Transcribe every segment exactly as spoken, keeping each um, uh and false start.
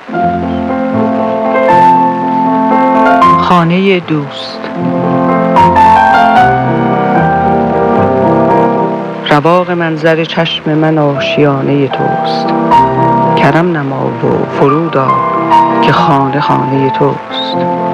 خانه دوست. رواق منظر چشم من آشیانه توست، کرم نما و فرود آ که خانه خانه توست.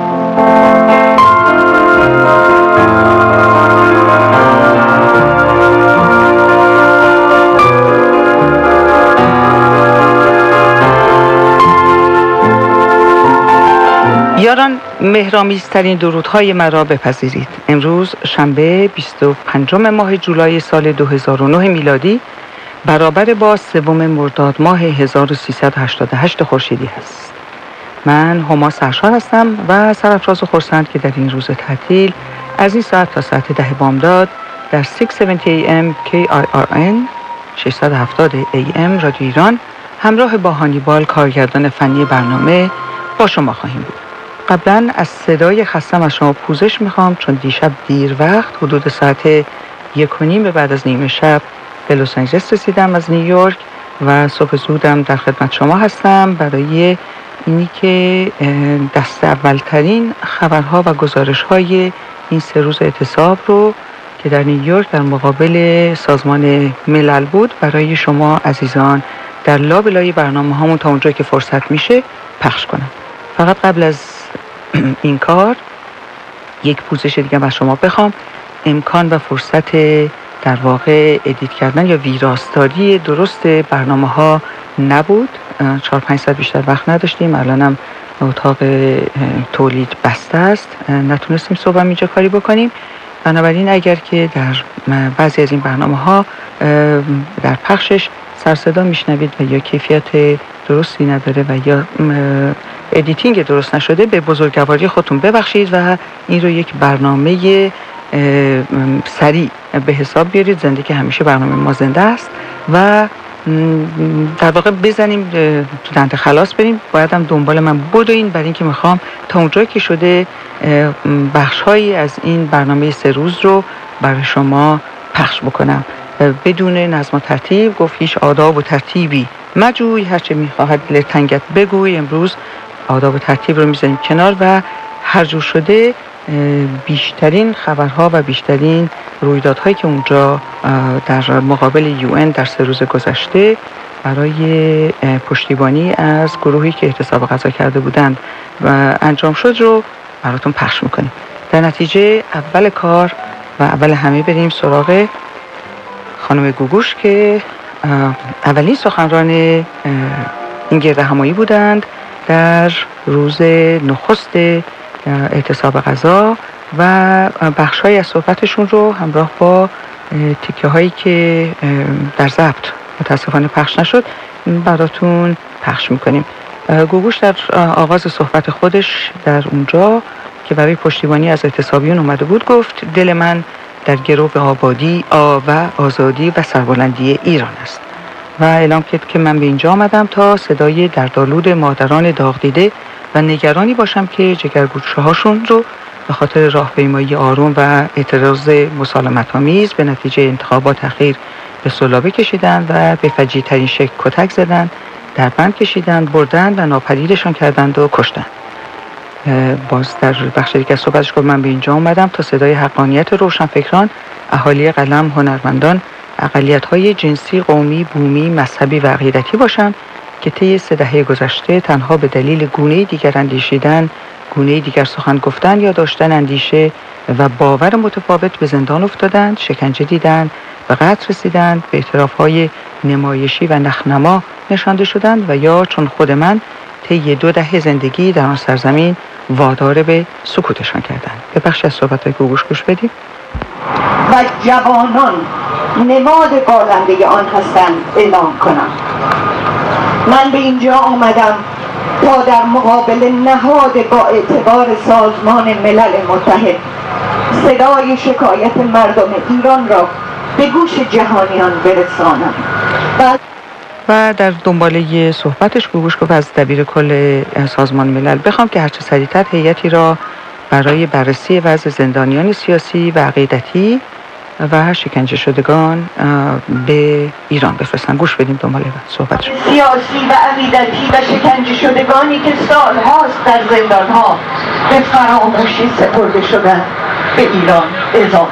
یاران، مهرآمیزترین درودهای مرا بپذیرید. امروز شنبه بیست و پنجم ماه جولای سال دو هزار و نه میلادی برابر با سوم مرداد ماه هزار و سیصد و هشتاد و هشت خورشیدی هست. من هما سرشار هستم و سرافراز و خرسند که در این روز تعطیل از این ساعت تا ساعت ده بامداد در ششصد و هفتاد ای ام کی آی آر ان ششصد و هفتاد ای ام رادیو ایران همراه با هانیبال کارگردان فنی برنامه با شما خواهیم بود. قبلا از صدای خستم از شما پوزش میخوام، چون دیشب دیر وقت حدود ساعت یک و نیم به بعد از نیمه شب به لس آنجلس رسیدم از نیویورک و صبح زودم در خدمت شما هستم برای اینی که دست اولترین خبرها و گزارش‌های این سه روز اعتصاب رو که در نیویورک در مقابل سازمان ملل بود برای شما عزیزان در لابلای برنامه هامون تا اونجا که فرصت میشه پخش کنم. فقط قبل از این کار یک پوزش دیگه از شما بخوام. امکان و فرصت در واقع ادیت کردن یا ویراستاری درست برنامه ها نبود. چهار پنج ساعت بیشتر وقت نداشتیم. الانم اتاق تولید بسته است، نتونستیم صبح اینجا کاری بکنیم. بنابراین اگر که در بعضی از این برنامه ها در پخشش سرصدا میشنوید و یا کیفیت درستی نداره و یا ادیتینگ درست نشده، به بزرگواری خودتون ببخشید و این رو یک برنامه سریع به حساب بیارید. زندگی همیشه برنامه ما زنده است و در واقع بزنیم تو دنده خلاص بریم. باید هم دنبال من بدوین برای اینکه میخوام تا اونجایی که شده بخش‌هایی از این برنامه سه روز رو برای شما پخش بکنم بدون نظم و ترتیب. گفت هیچ آداب و ترتیبی مجوی، هرچه میخواهد دل تنگت بگوی. امروز آداب و ترتیب رو میذاریم کنار و هر جور شده بیشترین خبرها و بیشترین رویدادهایی که اونجا در مقابل یو ان در سه روز گذشته برای پشتیبانی از گروهی که اعتصاب غذا کرده بودند و انجام شد رو براتون پخش میکنیم. در نتیجه اول کار و اول همه بریم سراغ خانم گوگوش که اولین سخنران این گرد همایی بودند در روز نخست اعتصاب غذا و بخش‌هایی از صحبتشون رو همراه با تیکه هایی که در ضبط متاسفانه پخش نشد براتون پخش میکنیم. گوگوش در آغاز صحبت خودش در اونجا که برای پشتیبانی از اعتصابیون اومده بود گفت دل من در گرو آبادی آ و آزادی و سربلندی ایران است و اعلام کرد که من به اینجا آمدم تا صدای دردآلود مادران داغ دیده و نگرانی باشم که جگرگوشه هاشون رو به خاطر راهپیمایی آروم و اعتراض مسالمت‌آمیز به نتیجه انتخابات اخیر به سلابه کشیدند و به فجیع ترین شکل کتک زدند، در بند کشیدند، بردند و ناپدیدشان کردند و کشتند. باز در بخش دیگه از صحبتش گفت من به اینجا اومدم تا صدای حقانیت روشنفکران، اهالی قلم، هنرمندان، اقلیت‌های جنسی، قومی، بومی، مذهبی و عقیدتی باشم که طی سه دهه گذشته تنها به دلیل گونه دیگر اندیشیدن، گونه دیگر سخن گفتن یا داشتن اندیشه و باور متفاوت به زندان افتادند، شکنجه دیدند و قتل رسیدند، به اعتراف‌های نمایشی و نخنما نشانده شدند و یا چون خود من طی دو دهه زندگی در آن سرزمین وادار به سکوتشان کردند. به بخش از صحبت‌های گوگوش گوش بدید. و جوانان نماد پالنده آن هستند اعلام کنم. من به اینجا آمدم تا در مقابل نهاد با اعتبار سازمان ملل متحد صدای شکایت مردم ایران را به گوش جهانیان برسانم. و و در دنباله صحبتش گوگوش گفت از دبیر کل سازمان ملل بخوام که هرچه سریعتر هیئتی را برای بررسی وضع زندانیان سیاسی و عقیدتی و شکنجه شدگان به ایران بفرستن. گوش بدیم دنبال صحبتشون. سیاسی و عقیدتی و شکنجه شدگانی که سالهاست در زندانها به فراموشی سپرده شدن به ایران اعزام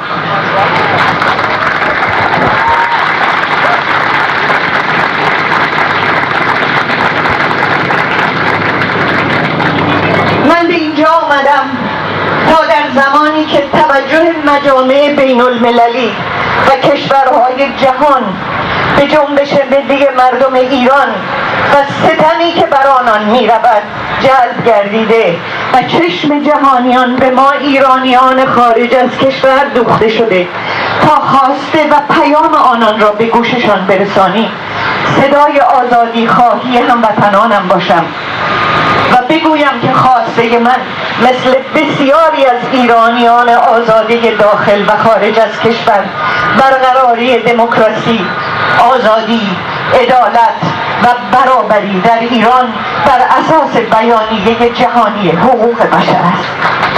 من به اینجا آمدم تا در زمانی که توجه مجامع بین المللی و کشورهای جهان به جنبش ملی مردم ایران و ستمی که بر آنان می رود جلب گردیده و چشم جهانیان به ما ایرانیان خارج از کشور دوخته شده تا خواسته و پیام آنان را به گوششان برسانی، صدای آزادی خواهی هموطنانم باشم و بگویم که خواسته من مثل بسیاری از ایرانیان آزادی داخل و خارج از کشور برقراری دموکراسی، آزادی، عدالت و برابری در ایران بر اساس بیانیه جهانی حقوق بشر است.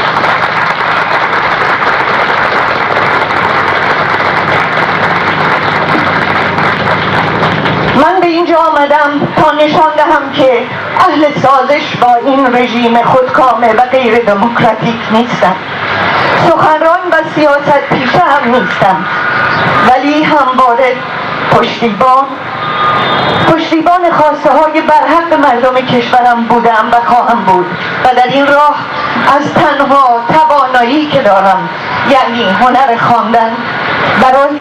من به اینجا آمدم تا نشان دهم که اهل سازش با این رژیم خودکامه و غیر دموکراتیک نیستم. سخنران و سیاست پیشه هم نیستم، ولی همواره پشتیبان پشتیبان خواسته های برحق مردم کشورم بودم و خواهم بود و در این راه از تنها توانایی که دارم، یعنی هنر خواندن، برای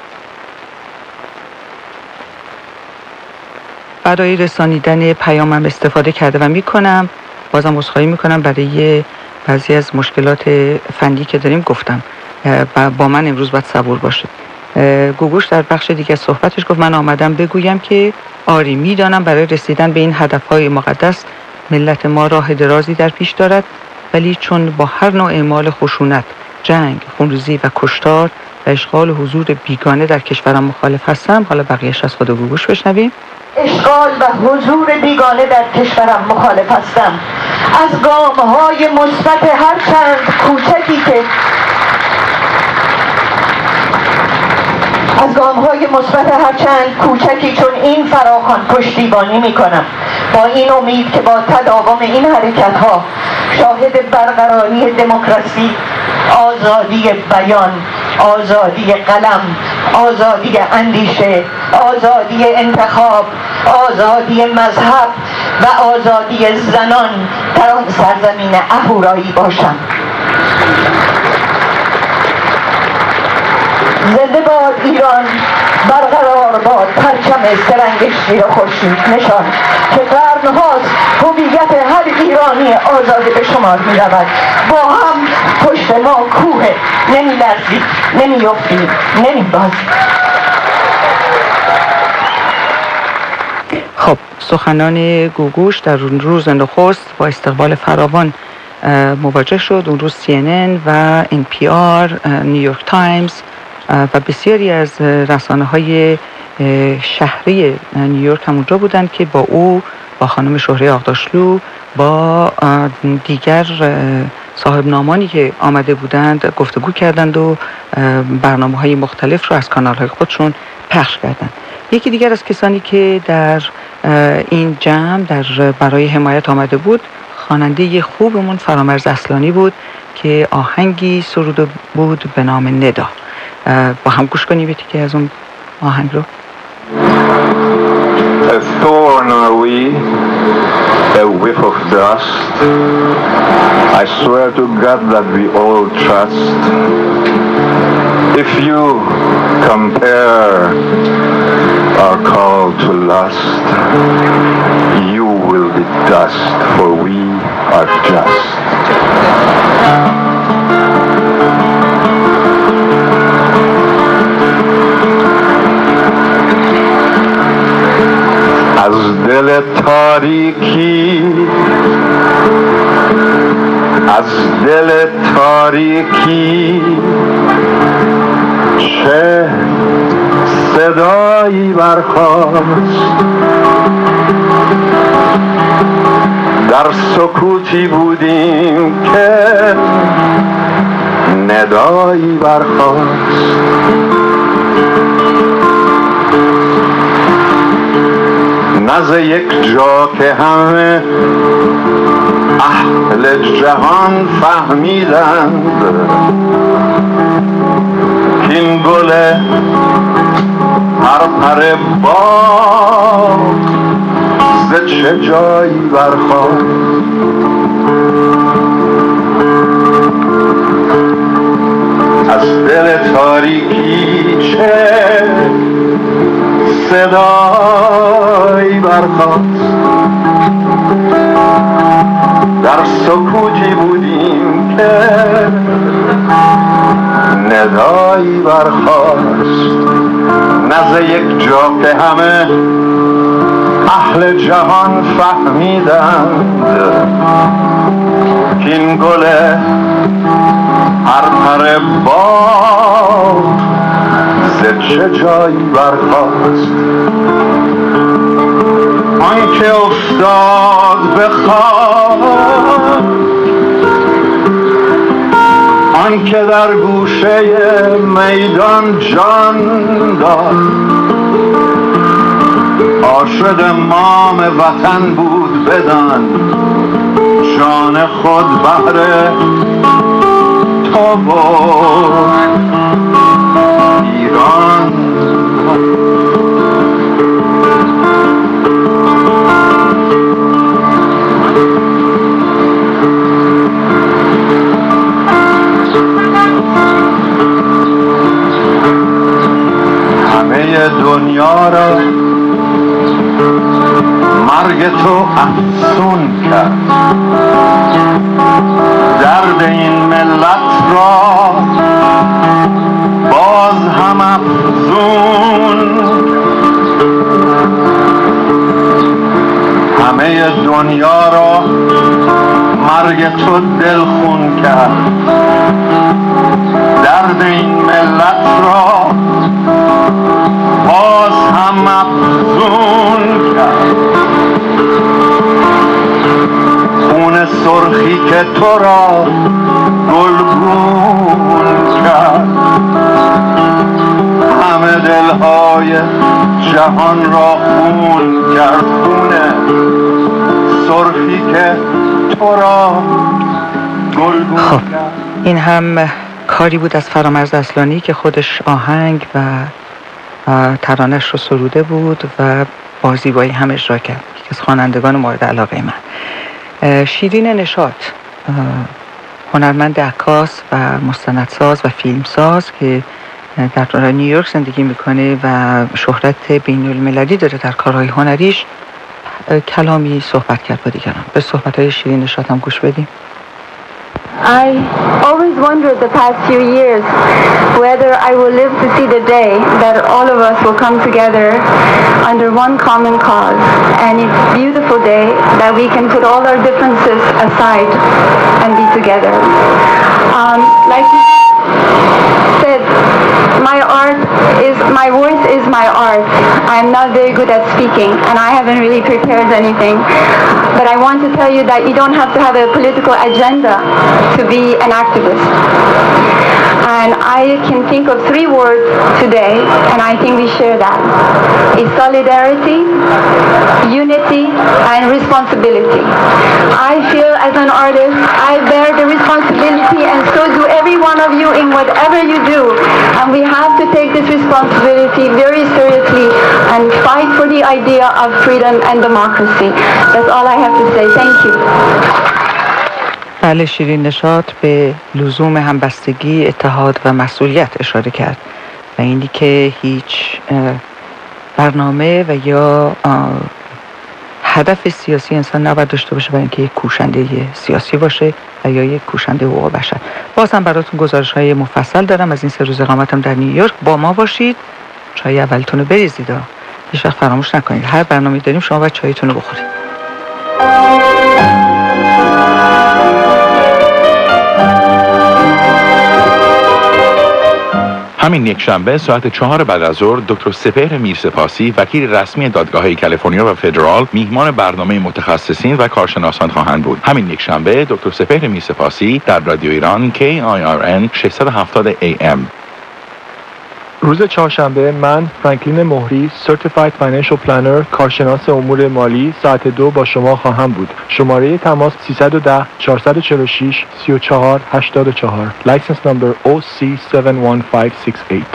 برای رسانیدن پیامم استفاده کرده و میکنم. بازم عذرخواهی میکنم برای بعضی از مشکلات فنی که داریم. گفتم با من امروز باید صبور باشید. گوگوش در بخش دیگه صحبتش گفت من آمدم بگویم که آری میدانم برای رسیدن به این هدفهای مقدس ملت ما راه درازی در پیش دارد، ولی چون با هر نوع اعمال خشونت، جنگ، خونریزی و کشتار و اشغال حضور بیگانه در کشورم مخالف هستم. حالا بقیه‌اش از خود گوگوش بشنویم. اشغال و حضور بیگانه در کشورم مخالف هستم. از گام‌های مثبت هر چند کوچکی که از گام‌های مثبت هر چند کوچکی چون این فراخوان پشتیبانی می‌کنم، با این امید که با تداوم این حرکت‌ها شاهد برقراری دموکراسی، آزادی بیان، آزادی قلم، آزادی اندیشه، آزادی انتخاب، آزادی مذهب و آزادی زنان در آن سرزمین اهورایی باشم. زنده باد ایران، برقرار باد پرچم سرنگ شیر خورشید نشان که قرن‌هاست هویت هر ایرانی آزاده به شمار می رود. با هم پشت ما کوه، نمی لرزی، نمی افتی، نمی بازی. خب سخنان گوگوش در اون روز نخست با استقبال فراوان مواجه شد. اون روز سی ان ان و ان پی آر، نیویورک تایمز و بسیاری از رسانه‌های شهری نیویورک هم اونجا بودند که با او، با خانم شهره آغداشلو، با دیگر صاحب نامانی که آمده بودند گفتگو کردند و برنامه‌های مختلف رو از کانال‌های خودشون پخش کردند. یکی دیگر از کسانی که در این جمع در برای حمایت آمده بود، خواننده خوبمون فرامرز اصلانی بود که آهنگی سروده بود به نام ندا. با هم گوش کنیم که از اون آهنگ رو. A thorn on a wee, a whiff of dust. I swear to God that we all trust. If you compare our call to lust, you will be dust, for we are just. از دل تاریکی، از دل تاریکی چه صدایی برخاست، در سکوتی بودیم که ندایی برخاست. نز یک جا که همه اهل جهان فهمیدند که این گل پرپر باغ ز چه جایی برخاست. از دل تاریکی چه صدایی برخاست. در سکوتی بودیم که ندایی برخاست. نز یک جا که همه اهل جهان فهمیدند که این گل پرپر باغ ز چه جایی برخاست. آن که افتاد به خاک، آن که در گوشه میدان جان داد، عاشق مام وطن بود بدان، جان خود بهر تو بود ایران. همه دنیا را مرگ تو افسون کرد، درد این ملت را باز هم افزون. همه دنیا را مرگ تو دلخون کرد، درد این ملت را باز هم افزون کرد. خون سرخی که تو را گلگون کرد، همه دلهای جهان را خون کرد. خون سرخی که تو را گلگون خب. کرد. این هم کاری بود از فرامرز اصلانی که خودش آهنگ و ترانش رو سروده بود و با زیبایی هم اجرا کرد. یکی از خوانندگان مورد علاقه من. شیرین نشاط، هنرمند عکاس و مستندساز و فیلمساز که در نیویورک زندگی میکنه و شهرت بین المللی داره در کارهای هنریش، کلامی صحبت کرد با دیگران. به صحبت‌های شیرین نشاط هم گوش بدیم. I always wondered the past few years whether I will live to see the day that all of us will come together under one common cause. And it's a beautiful day that we can put all our differences aside and be together. Um, like you said, my art is, my voice is my art. I'm not very good at speaking and I haven't really prepared anything. But I want to tell you that you don't have to have a political agenda to be an activist. And I can think of three words today, and I think we share that. It's solidarity, unity, and responsibility. I feel as an artist, I bear the responsibility, and so do every one of you in whatever you do. And we have to take this responsibility very seriously and fight for the idea of freedom and democracy. That's all I have to say. Thank you. بله، شیرین نشاط به لزوم همبستگی، اتحاد و مسئولیت اشاره کرد و اینی که هیچ برنامه و یا هدف سیاسی انسان نباید داشته باشه برای اینکه یک کوشنده سیاسی باشه و یا یک کوشنده حقوق بشر. باز هم براتون گزارش‌های مفصل دارم از این سه روز اقامتم در نیویورک. با ما باشید، چای اولتون رو بریزید، هیچ وقت فراموش نکنید. هر برنامه‌ای داریم شما باید چایتون رو بخورید. همین یک شنبه ساعت چهار بعد از ظهر دکتر سپهر میرسپاسی، وکیل رسمی دادگاه‌های کالیفرنیا و فدرال، میهمان برنامه متخصصین و کارشناسان خواهند بود. همین یک شنبه دکتر سپهر میرسپاسی در رادیو ایران کی آی آر ان ششصد و هفتاد ای ام. روز چهارشنبه من فرانکلین مهری Certified Financial Planner کارشناس امور مالی ساعت دو با شما خواهم بود. شماره تماس سیصد و ده چهارصد و چهل و شش سی و چهار هشتاد و چهار. License number او سی هفت یک پنج شش هشت.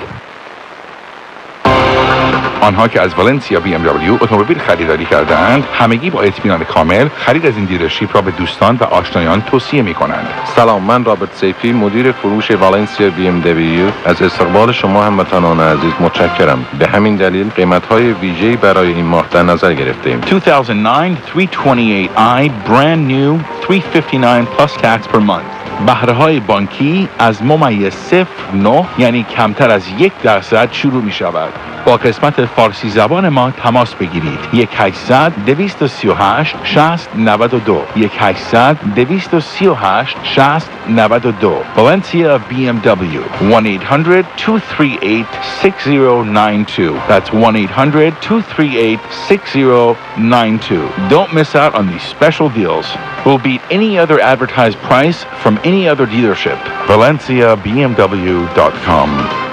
آنها که از والنسیا بی ام دبلیو اتومبیل خریداری کرده‌اند همگی با اطمینان کامل خرید از این دیلرشیپ را به دوستان و آشنایان توصیه می‌کنند. سلام، من رابرت سیفی مدیر فروش والنسیا بی ام دبلیو از استقبال شما هموطنان عزیز متشکرم. به همین دلیل قیمت‌های ویژه‌ای برای این ماه در نظر گرفته‌ایم. two thousand nine three twenty-eight i brand new three fifty-nine plus tax per month. بهره‌های بانکی از ممیز صفر نه یعنی کمتر از یک درصد شروع می شود. با قسمت فارسی زبان ما تماس بگیرید. یک هشتصد دویست و سی و هشت شصت نود و دو یک هشتصد دویست و سی و هشت شصت نود و دو. Valencia بی ام دبلیو one eight hundred two three eight six zero nine two. That's one eight hundred two three eight six zero nine two. Don't miss out on these special deals. We'll beat any other advertised price from any other dealership. Valencia B M W dot com.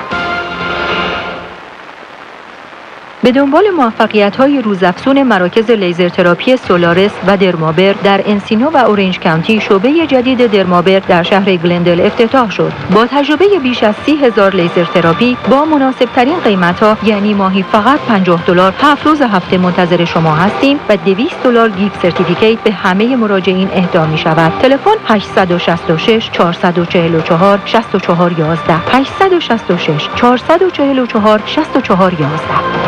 به دنبال موفقیت‌های روزافزون مراکز لیزر تراپی سولارس و درمابر در انسینو و اورنج کانتی شعبه جدید درمابر در شهر گلندل افتتاح شد. با تجربه بیش از سی هزار لیزر تراپی با مناسب‌ترین قیمت‌ها یعنی ماهی فقط پنجاه دلار هفت روز هفته منتظر شما هستیم و دویست دلار گیفت سرتیفیکیت به همه مراجعین اهدا می‌شود. تلفن هشت شش شش چهار چهار چهار شش چهار یک یک هشت شش شش چهار چهار چهار شش چهار یک یک.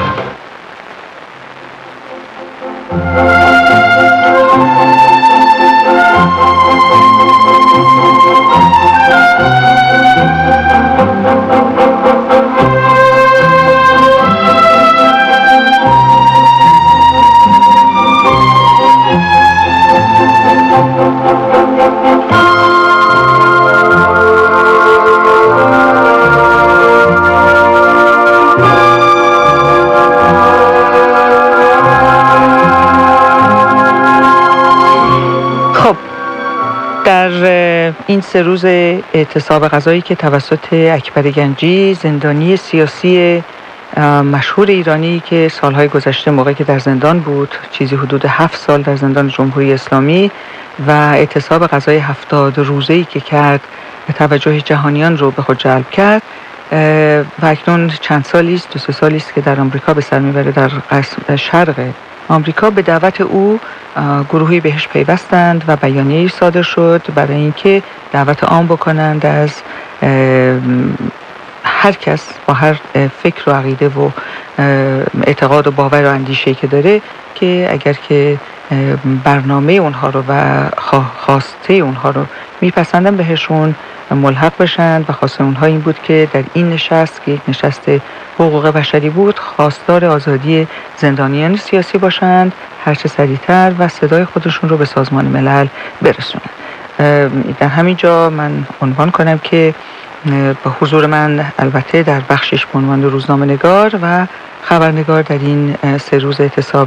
این سه روز اعتصاب غذایی که توسط اکبر گنجی زندانی سیاسی مشهور ایرانی که سالهای گذشته موقعی که در زندان بود چیزی حدود هفت سال در زندان جمهوری اسلامی و اعتصاب غذای هفتاد روزه‌ای که کرد توجه جهانیان رو به خود جلب کرد و اکنون چند سالی است دو سه سالی است که در آمریکا به سر میبره در شرق آمریکا. به دعوت او گروهی بهش پیوستند و بیانیه‌ای صادر شد برای اینکه دعوت عام بکنند از هر کس با هر فکر و عقیده و اعتقاد و باور و اندیشه‌ای که داره که اگر که برنامه اونها رو و خواسته اونها رو میپسندن بهشون ملحق بشن و خواسته اونها این بود که در این نشست که یک نشست حقوق بشری بود خواستار آزادی زندانیان سیاسی باشند هرچه سریعتر و صدای خودشون رو به سازمان ملل برسونند. در همین جا من عنوان کنم که با حضور من البته در بخشش به عنوان روزنامه‌نگار و خبرنگار در این سه روز اعتصاب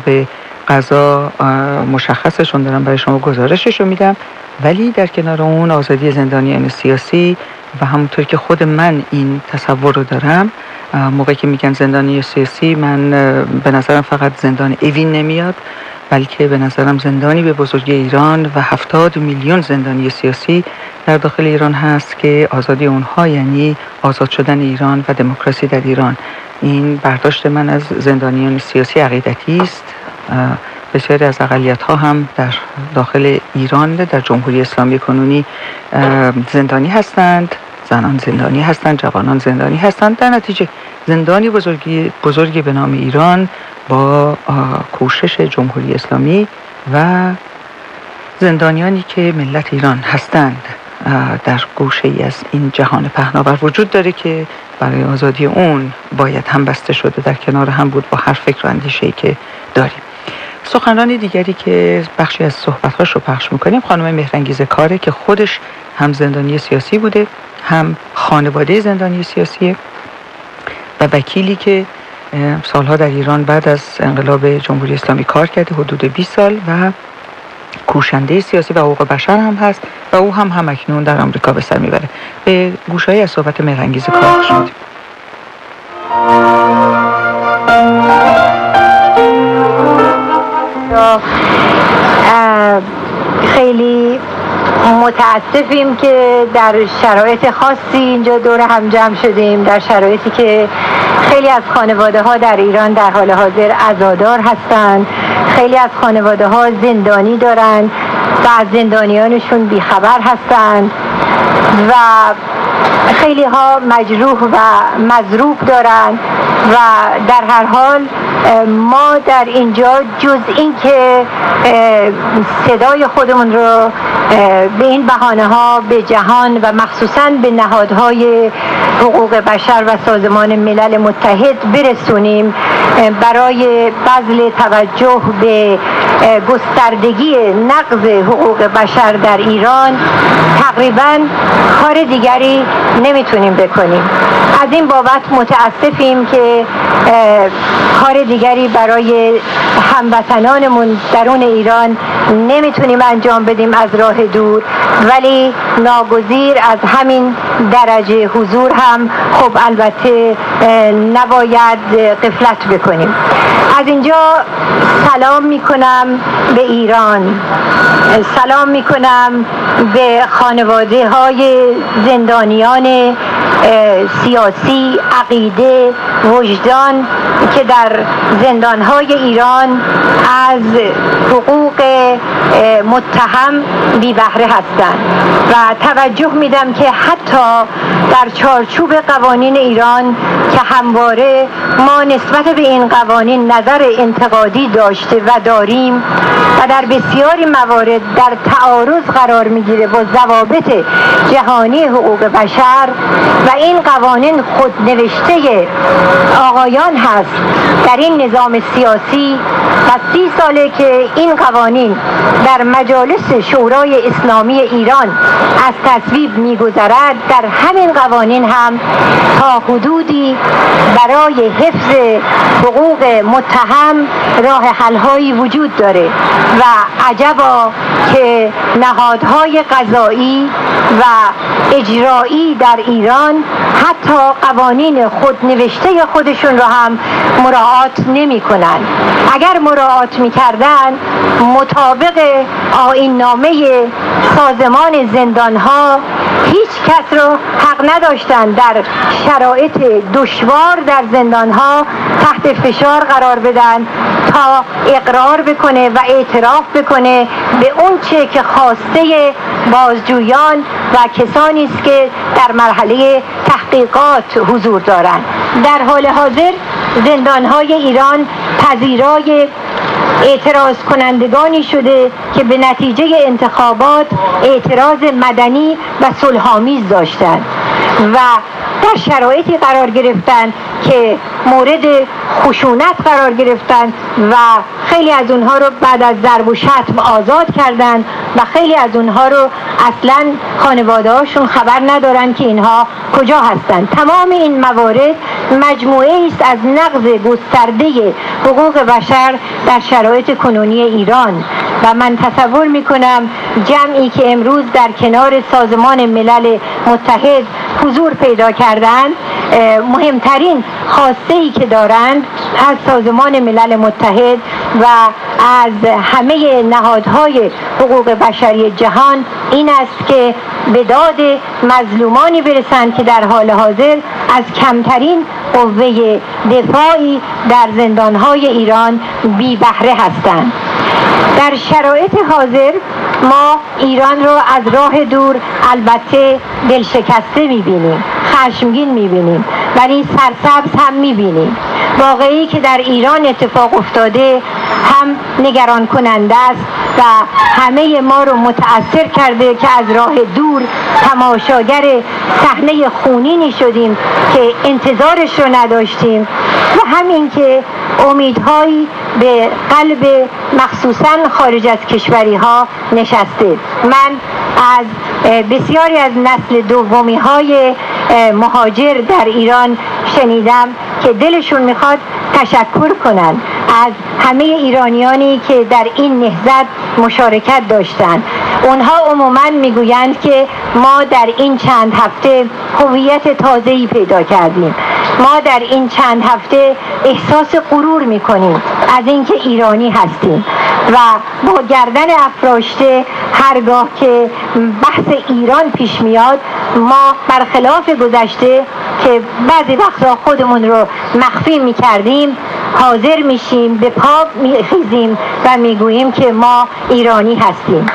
غذا مشخصشون دارم برای شما گزارشش رو میدم، ولی در کنار اون آزادی زندانیان سیاسی و همونطور که خود من این تصور رو دارم موقعی که میگن زندانی سیاسی من به نظرم فقط زندان اوین نمیاد بلکه به نظرم زندانی به بزرگی ایران و هفتاد میلیون زندانی سیاسی در داخل ایران هست که آزادی اونها یعنی آزاد شدن ایران و دموکراسی در ایران. این برداشت من از زندانیان سیاسی عقیدتی است. بسیاری از اقلیت‌ها هم در داخل ایران در جمهوری اسلامی کنونی زندانی هستند، زنان زندانی هستند، جوانان زندانی هستند. در نتیجه زندانی بزرگی بزرگی به نام ایران با کوشش جمهوری اسلامی و زندانیانی که ملت ایران هستند در گوشه ای از این جهان پهناور وجود داره که برای آزادی اون باید هم بسته شده در کنار هم بود با هر فکر و اندیشه‌ای که داریم. سخنران دیگری که بخشی از صحبت‌هاش رو پخش می‌کنیم خانم مهرانگیز کاره که خودش هم زندانی سیاسی بوده هم خانواده زندانی سیاسی و وکیلی که سالها در ایران بعد از انقلاب جمهوری اسلامی کار کرده حدود بیست سال و کوشنده سیاسی و حقوق بشر هم هست و او هم همکنون در آمریکا به سر میبره. به گوشه‌ای از صحبت مهرانگیز کاره شد. خیلی متاسفیم که در شرایط خاصی اینجا دور هم جمع شدیم، در شرایطی که خیلی از خانواده ها در ایران در حال حاضر عزادار هستند، خیلی از خانواده ها زندانی دارند و از زندانیانشون بیخبر هستند و خیلی ها مجروح و مضروب دارند و در هر حال ما در اینجا جز این که صدای خودمون رو به این بهانه ها به جهان و مخصوصاً به نهادهای حقوق بشر و سازمان ملل متحد برسونیم برای بذل توجه به گستردگی نقض حقوق بشر در ایران، تقریباً کار دیگری نمیتونیم بکنیم. از این بابت متاسفیم که کار دیگری برای هموطنانمون درون ایران نمیتونیم انجام بدیم از راه دور، ولی ناگزیر از همین درجه حضور هم خب البته نباید غفلت بکنیم. از اینجا سلام میکنم به ایران، سلام میکنم به خانواده های زندانیان سیاسی، عقیده، وجدان که در زندانهای ایران از حقوق متهم بی بهره هستند و توجه میدم که حتی در چارچوب قوانین ایران که همواره ما نسبت به این قوانین نظر انتقادی داشته و داریم و در بسیاری موارد در تعارض قرار میگیره با ضوابط جهانی حقوق بشر و این قوانین خود نوشته آقایان هست در این نظام سیاسی و سی ساله که این قوانین در مجالس شورای اسلامی ایران از تصویب میگذرد، در همین قوانین هم تا حدودی برای حفظ حقوق متهم راه حل‌هایی وجود داره و عجبا که نهادهای قضایی و اجرایی در ایران حتی قوانین خود نوشته خودشون رو هم مراعات نمی کنن. اگر مراعات می کردن مطابق آیین نامه سازمان زندان ها هیچ کس رو حق نداشتن در شرایط دشوار در زندان ها تحت فشار قرار بدن تا اقرار بکنه و اعتراف بکنه به اون چه که خواسته بازجویان و کسانی است که در مرحله تحقیقات حضور دارند. در حال حاضر زندانهای ایران پذیرای اعتراض کنندگانی شده که به نتیجه انتخابات اعتراض مدنی و صلح‌آمیز داشتند و در شرایطی قرار گرفتن که مورد خشونت قرار گرفتن و خیلی از اونها رو بعد از ضرب و شتم آزاد کردن و خیلی از اونها رو اصلا خانواده هاشون خبر ندارن که اینها کجا هستن. تمام این موارد مجموعه است از نقض گسترده حقوق بشر در شرایط کنونی ایران و من تصور میکنم جمعی که امروز در کنار سازمان ملل متحد حضور پیدا کردن مهمترین خواسته ای که دارند از سازمان ملل متحد و از همه نهادهای حقوق بشری جهان این است که به داد مظلومانی برسند که در حال حاضر از کمترین قوه دفاعی در زندانهای ایران بی بهره هستند. در شرایط حاضر ما ایران رو از راه دور البته دلشکسته می‌بینیم، خشمگین می‌بینیم، ولی سرسبز هم می‌بینیم. واقعی که در ایران اتفاق افتاده هم نگران کننده است و همه ما رو متأثر کرده که از راه دور تماشاگر صحنه خونینی شدیم که انتظارش رو نداشتیم و همین که امیدهایی به قلب مخصوصاً خارج از کشوری ها نشسته. من از بسیاری از نسل دومی های مهاجر در ایران شنیدم که دلشون میخواد تشکر کنن از همه ایرانیانی که در این نهضت مشارکت داشتند. اونها عموماً میگویند که ما در این چند هفته هویت تازه‌ای پیدا کردیم ما در این چند هفته احساس غرور میکنیم از اینکه ایرانی هستیم و با گردن افراشته هرگاه که بحث ایران پیش میاد ما برخلاف گذشته که بعضی وقتا خودمون رو مخفی میکردیم حاضر میشیم، به پا میخیزیم و میگوییم که ما ایرانی هستیم.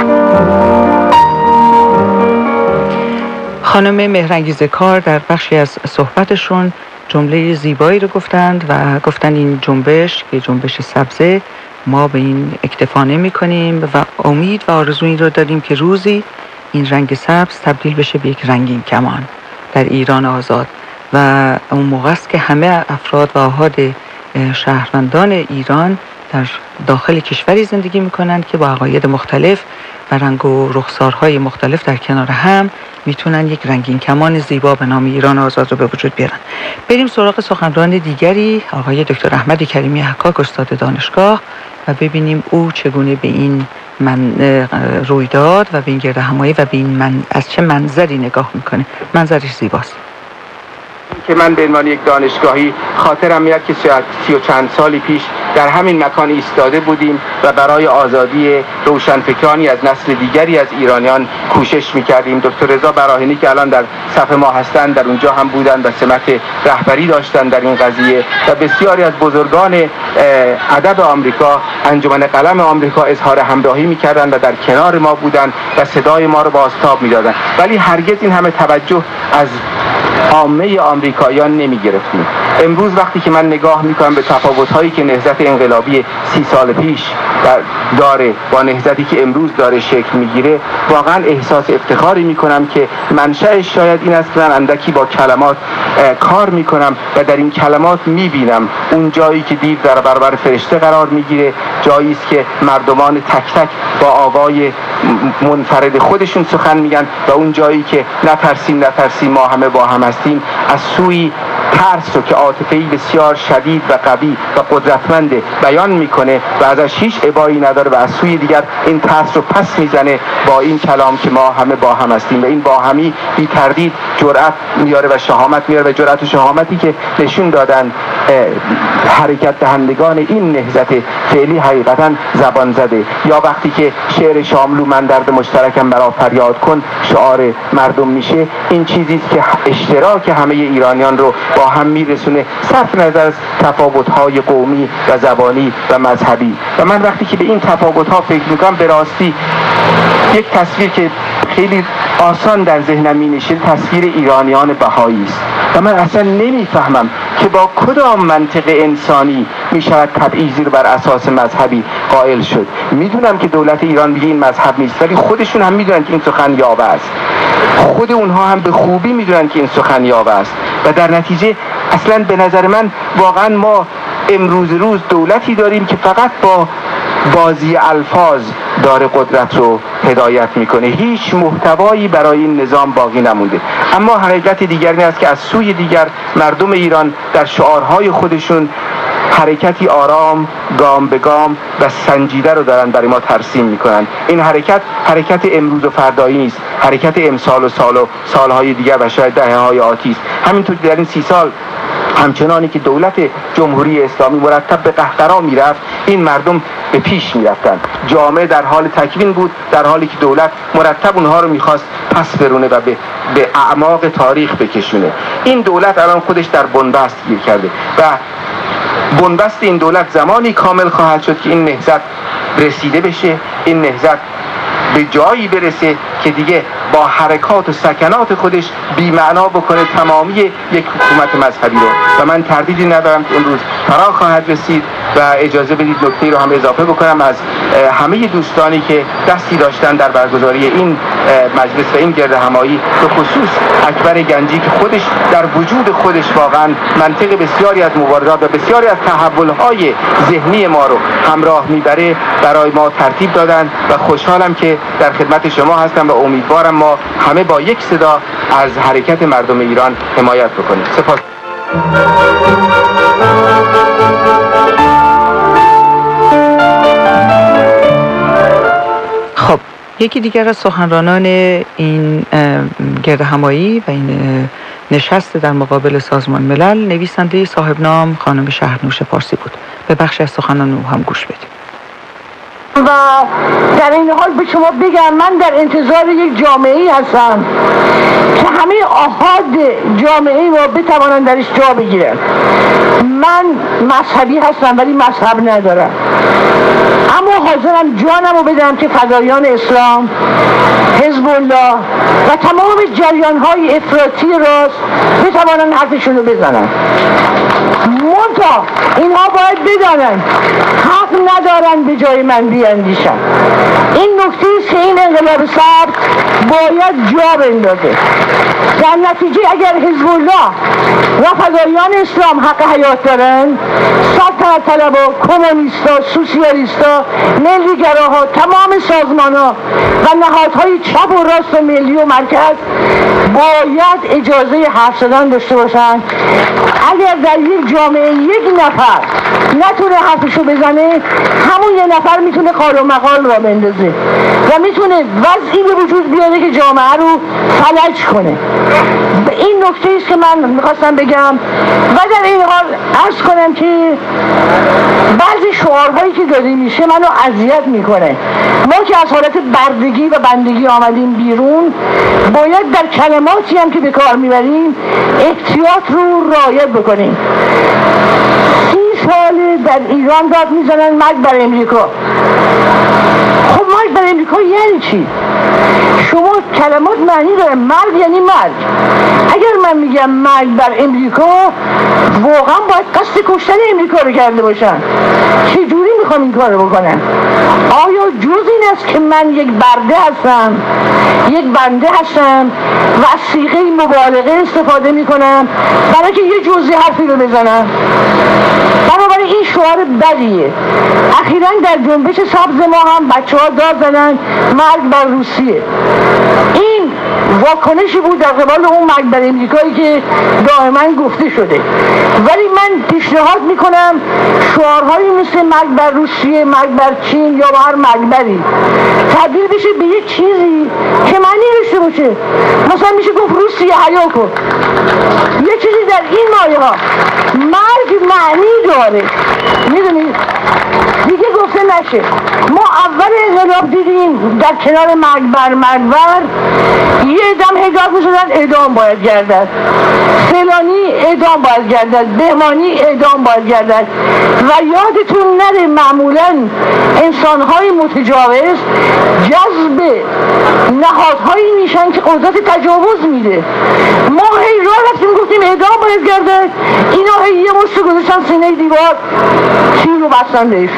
خانم مهرانگیز کار در بخشی از صحبتشون جمله زیبایی رو گفتند و گفتن این جنبش که جنبش سبزه ما به این اکتفا نمی کنیم و امید و آرزویی رو داریم که روزی این رنگ سبز تبدیل بشه به یک رنگین کمان در ایران آزاد و اون موقع است که همه افراد و آحاد شهروندان ایران در داخل کشوری زندگی میکنند که با عقاید مختلف و رنگ و رخسارهای مختلف در کنار هم میتونن یک رنگین کمان زیبا به نام ایران آزاد رو به وجود بیارن. بریم سراغ سخنران دیگری، آقای دکتر احمد کریمی حکاک استاد دانشگاه، و ببینیم او چگونه به این من رویداد و به این گردهمایی و به این من از چه منظری نگاه میکنه. منظرش زیباست. که من به عنوان یک دانشگاهی خاطرم میاد که سی و چند سالی پیش در همین مکان ایستاده بودیم و برای آزادی روشنفکرانی از نسل دیگری از ایرانیان کوشش میکردیم. دکتر رضا براهینی که الان در صف ما هستند در اونجا هم بودند و سمت رهبری داشتند در این قضیه و بسیاری از بزرگان ادب آمریکا، انجمن قلم آمریکا اظهار همراهی میکردند و در کنار ما بودند و صدای ما رو بازتاب میدادند، ولی هرگز این همه توجه از عامه آمریکاییان نمی گرفتیم. امروز وقتی که من نگاه میکنم به تفاوت‌هایی که نهضت انقلابی سی سال پیش داره با نهضتی که امروز داره شکل میگیره، واقعا احساس افتخاری میکنم که منشأش شاید این است که من اندکی با کلمات کار میکنم و در این کلمات میبینم اون جایی که دیو در برابر فرشته قرار میگیره، جایی است که مردمان تک تک با آوای منفرد خودشون سخن میگن و اون جایی که نترسیم نترسیم ما همه با هم هستیم از سوی ترس رو که عاطفه‌ای بسیار شدید و قوی و قدرتمند بیان میکنه و ازش هیچ ابایی نداره و از سوی دیگر این ترس رو پس میزنه با این کلام که ما همه با هم هستیم و این با همی بی تردید جرأت میاره و شهامت میاره و جرأت و شهامتی که نشون دادن حرکت دهندگان این نهضت فعلی حقیقتا زبان زده. یا وقتی که شعر شاملو من درد مشترکم برا فریاد کن شعار مردم میشه، این چیزی است که اشتراک همه ایرانیان رو با هم میرسونه صرف نظر از تفاوت‌های قومی و زبانی و مذهبی. و من وقتی که به این تفاوت‌ها فکر میکنم به راستی یک تصویر که خیلی آسان در ذهنم می‌نشین تصویر ایرانیان بهایی است و من اصلا نمیفهمم که با کدام منطق انسانی میشود تبعیضی رو بر اساس مذهبی قائل شد. میدونم که دولت ایران میگه این مذهب نیست، ولی خودشون هم میدونن که این سخن یاوه است، خود اونها هم به خوبی میدونن که این سخن یاوه است و در نتیجه اصلا به نظر من واقعا ما امروز روز دولتی داریم که فقط با بازی الفاظ داره قدرت رو هدایت میکنه، هیچ محتوایی برای این نظام باقی نمونده. اما حقیقت دیگر این است که از سوی دیگر مردم ایران در شعارهای خودشون حرکتی آرام گام به گام و سنجیده رو دارن برای ما ترسیم میکنن. این حرکت حرکت امروز و فردایی نیست، حرکت امسال و سال و سالهای دیگر و شاید دهه‌های آتی است. همینطور در این سی سال همچنانی که دولت جمهوری اسلامی مرتب به قهقرا میرفت، این مردم به پیش میرفتن. جامعه در حال تکوین بود در حالی که دولت مرتب اونها رو میخواست پس برونه و به, به اعماق تاریخ بکشونه. این دولت الان خودش در بنبست گیر کرده و بنبست این دولت زمانی کامل خواهد شد که این نهضت رسیده بشه، این نهضت به جایی برسه که دیگه با حرکات و سکنات خودش بی معنا بکنه تمامی یک حکومت مذهبی رو و من تردیدی ندارم که اون روز فرا خواهد رسید. و اجازه بدید نکته رو هم اضافه بکنم از همه دوستانی که دستی داشتن در برگزاری این مجلس و این گردهمایی، به خصوص اکبر گنجی که خودش در وجود خودش واقعا منطق بسیاری از مبارزات و بسیاری از تحولهای ذهنی ما رو همراه میبره برای ما ترتیب دادن و خوشحالم که در خدمت شما هستم و امیدوارم ما همه با یک صدا از حرکت مردم ایران حمایت بکنیم. سپاس. خب یکی دیگر از سخنرانان این گردهمایی و این نشست در مقابل سازمان ملل نویسنده صاحب نام خانم شهرنوش پارسی بود. به بخش از سخنان او هم گوش بدیم. و در این حال به شما بگم من در انتظار یک جامعه‌ای هستم که همه آحاد جامعه را بتوانند درش جا بگیرن. من مذهبی هستم ولی مذهب ندارم، اما حاضرم جانم رو بدم که فدایان اسلام، حزب الله و تمام جریان‌های افراطی راست بتوانند حرفشون رو بزنن. منتها اینها باید بدانند حق ندارن به جای من بیاندیشن. این نکته است که این انقلاب سبز باید جا بندازه. در نتیجه اگر حزب الله و فدایان اسلام حق حیات دارن، سلطنت طلبا، کمونیستا، سوسیالیستا، ملیگراها، تمام سازمانها و نهادهای چپ و راست و ملی و مرکز باید اجازه حرف زدن داشته باشن. اگر در یک جامعه یک نفر نتونه حرفشو بزنه، همون یه نفر میتونه قال و مقال را بندازه و میتونه وضعی به وجود بیاره که جامعه رو فلج کنه. به این نکته است که من میخواستم بگم و در این حال عرض کنم که بعضی شعارهایی که داده میشه منو اذیت میکنه. ما که از حالت بردگی و بندگی آمدیم بیرون، باید در کلماتی هم که به کار میبریم احتیاط رو رعایت بکنیم. سی سال در ایران داد میزنن مرگ بر امریکا. خب مرگ بر امریکا یعنی چی؟ شما کلمات معنی داره. مرگ یعنی مرگ. اگر من میگم مرگ بر امریکا، واقعا باید قصد کشتن امریکا رو کرده باشن. چجوری میخوام این کار رو بکنم؟ آیا جز این است که من یک برده هستم، یک بنده هستم و از صیغه مبالغه استفاده میکنم برای که یه جزئی حرفی رو بزنم؟ بنابراین این شعار بدیه. اخیراً در جنبش سبز ما هم بچه ها داد زدن مرگ بر روسیه. این واکنشی بود در قبال اون مرگ بر امریکایی که دائما گفته شده. ولی من پیشنهاد میکنم شعارهایی مثل مرگ بر روسیه، مرگ بر چین یا هر مرگبری تبدیل بشه به یک چیزی که معنی داشته باشه. مثلا میشه گفت روسیه حیا کن. یه چیزی در این مایه ها. مرگ معنی داره، میدونید؟ دیگه گفته نشه. ما اول انقلاب دیدیم در کنار مرگ بر مرگ بر یه ادم هدایت میشدن اعدام باید گردد، فلانی اعدام باید گردد، بهمانی اعدام باید گردد. و یادتون نره معمولا انسانهای متجاوز جذب نهادهایی میشن که قدرت تجاوز میده. ما هی راه رفتیم گفتیم اعدام باید گردد، اینا هی یه مشت گذاشتن سینه دیوار، تیر رو بستن بهش.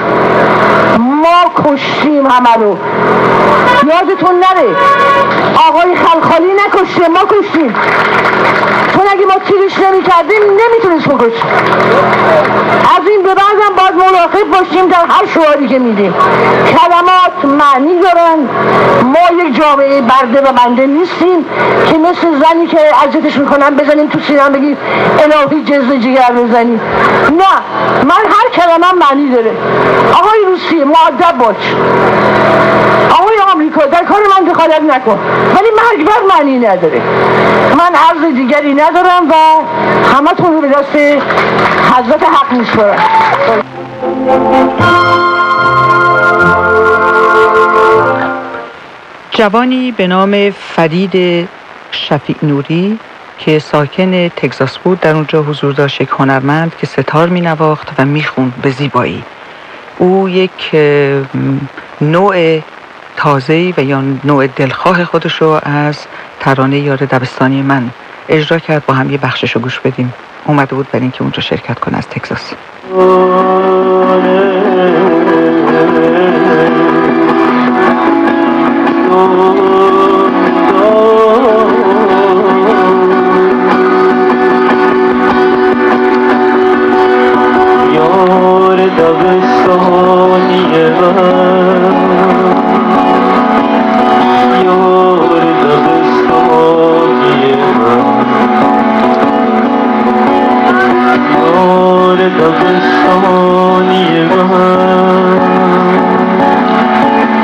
ما کشتیم همه رو. یادتون نره آقای خلخالی نکشته، ما کشتیم. چون اگه ما تیرش نمی کردیم نمیتونست بکشیم. از این به بعدم باید مراقب باشیم در هر شعاری که میدیم. کلمات معنی دارن. ما یک جامعه برده و بنده نیستیم که مثل زنی که اذیتش میکنن بزنیم تو سینه‌ام بگیم الهی جزء جگر بزنیم. نه، من هر کلمه معنی داره. آقای روسیه مؤدب باش، آقای آمریکا در کار من دخالت نکن، ولی مرگ بر معنی نداره. من عرض دیگری ندارم و همتون رو به دست حضرت حق میسپارم. جوانی به نام فرید شفیع نوری که ساکن تگزاس بود در اونجا حضور داشت، یک هنرمند که ستار می نواخت و می خوند به زیبایی. او یک نوع تازه‌ای و یا نوع دلخواه خودش رو از ترانه یار دبستانی من اجرا کرد. با هم یه بخشش رو گوش بدیم. اومده بود برای اینکه اونجا شرکت کنه از تگزاس. یار دبستانی من، یار دبستانی من، یار دبستانی من،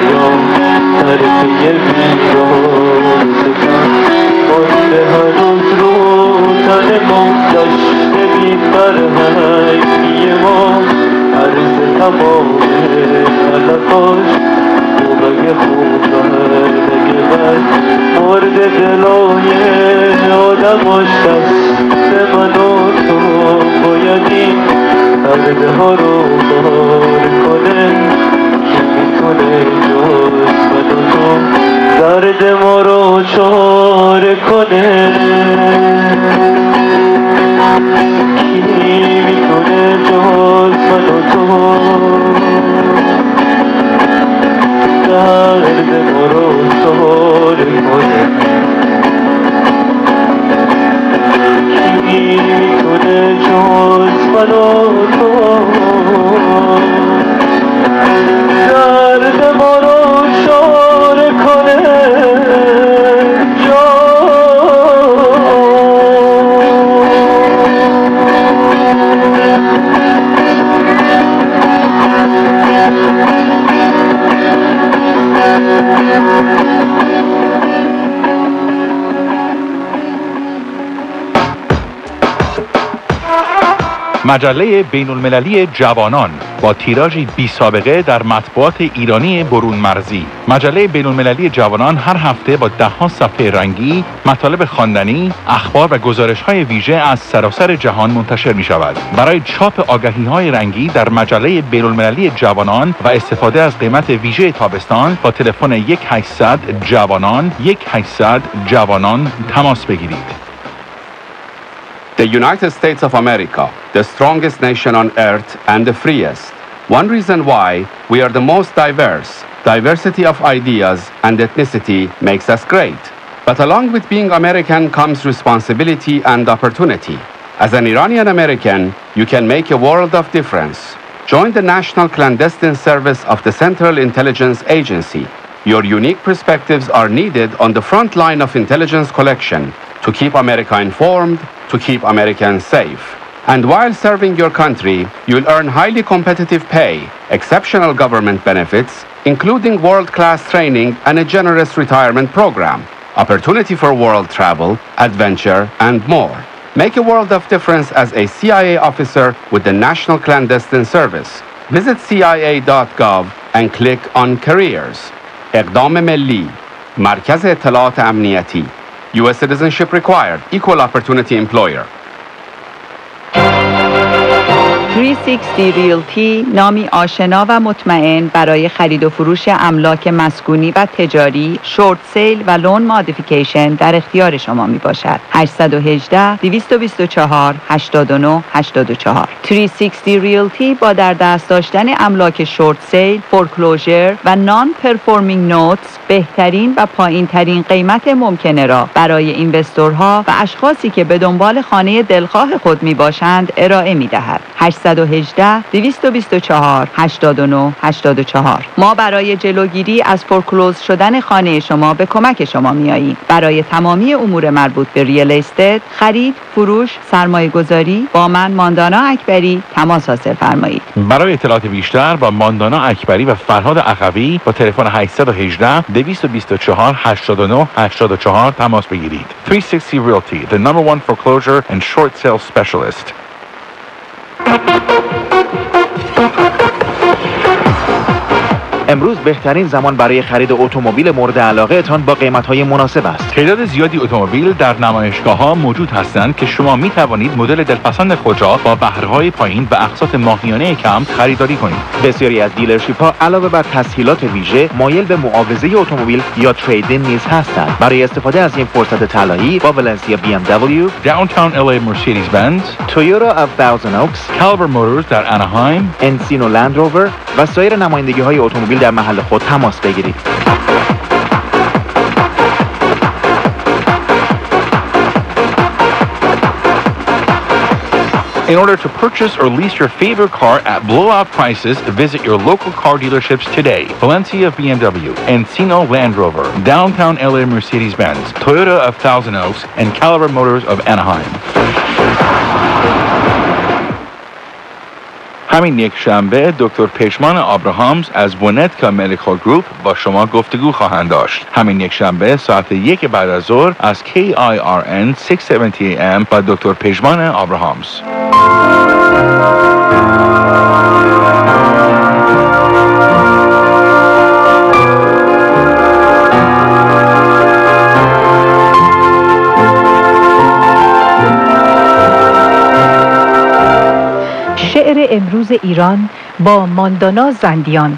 یا طرفه بیرون ستم مانده هنوز رو تن ما گشته بی فرهنگی ما عرض تمام علفاش بگه خوب بگه بد مرد دلای آدماش دست من و تو باید این درده ها رو بار کنه کی میتونه جز من و تو درد ما رو چاره کنه کی میتونه جز من و تو درد ما رو چاره کنه کی میتونه جز من و تو درد ما رو چاره کنه مجله بین المللی جوانان با تیراژی بی سابقه در مطبوعات ایرانی برون مرزی. مجله بین المللی جوانان هر هفته با ده ها صفحه رنگی، مطالب خواندنی، اخبار و گزارش‌های ویژه از سراسر جهان منتشر می شود. برای چاپ آگهی‌های رنگی در مجله بین المللی جوانان و استفاده از قیمت ویژه تابستان با تلفن یک هشتصد جوانان یک هشتصد جوانان تماس بگیرید. The United States of America, the strongest nation on earth and the freest. One reason why we are the most diverse. Diversity of ideas and ethnicity makes us great. But along with being American comes responsibility and opportunity. As an Iranian American, you can make a world of difference. Join the National Clandestine Service of the Central Intelligence Agency. Your unique perspectives are needed on the front line of intelligence collection to keep America informed, to keep Americans safe. And while serving your country, you'll earn highly competitive pay, exceptional government benefits, including world-class training and a generous retirement program, opportunity for world travel, adventure, and more. Make a world of difference as a C I A officer with the National Clandestine Service. Visit C I A dot gov and click on Careers. اقدام ملی، مرکز اطلاعات امنیتی. U S citizenship required. Equal opportunity employer. سیصد و شصت ریلتی نامی آشنا و مطمئن برای خرید و فروش املاک مسکونی و تجاری، شورت سیل و لون مادیفیکیشن در اختیار شما می باشد. هشت یک هشت، دو دو چهار، هشت نه هشت چهار. سیصد و شصت ریلتی با در دست داشتن املاک شورت سیل، فورکلوزر و نان پرفورمینگ نوتس بهترین و پایین ترین قیمت ممکنه را برای اینوستورها و اشخاصی که به دنبال خانه دلخواه خود می باشند ارائه می دهد. هشت یک هشت، دو دو چهار، هشت نه هشت چهار. ما برای جلوگیری از فورکلوز شدن خانه شما به کمک شما میاییم. برای تمامی امور مربوط به ریل استیت، خرید، فروش، سرمایه گذاری با من ماندانا اکبری تماس حاصل فرمایید. برای اطلاعات بیشتر با ماندانا اکبری و فرهاد عقبی با تلفن هشت یک هشت، دو دو چهار، هشت نه هشت چهار تماس بگیرید. سیصد و شصت Realty, the number one foreclosure and short sale specialist. امروز بهترین زمان برای خرید اتومبیل مورد علاقه تان با قیمت‌های مناسب است. تعداد زیادی اتومبیل در نمایشگاه‌ها موجود هستند که شما می توانید مدل دلپسند خود را با بهره‌های پایین و اقساط ماهیانه کم خریداری کنید. بسیاری از دیلرشیپ‌ها علاوه بر تسهیلات ویژه مایل به معاوضه اتومبیل یا تریدین نیز هستند. برای استفاده از این فرصت طلایی با ولنسیا بی ام دبلیو، Downtown ال ای Mercedes-Benz، تویوتا of Thousand Oaks، Caliber Motors در اناهایم، انسینو لند روور و سایر نمایندگی‌های اتومبیل در محل خود تماس بگیرید. In order to purchase or lease your favorite car at blowout prices, visit your local car dealerships today. Valencia B M W, Encino Land Rover, Downtown L A Mercedes-Benz, Toyota of Thousand Oaks, and Caliber Motors of Anaheim. همین یک شنبه دکتر پشمان آبراهامز از ونتکا مدیکال گروپ با شما گفتگو خواهند داشت. همین یک شنبه ساعت یک بعد از ظهر از کی آی آر ان ششصد و هفتاد ای ام با دکتر پشمان آبراهامز. شعر امروز ایران با ماندانا زندیان.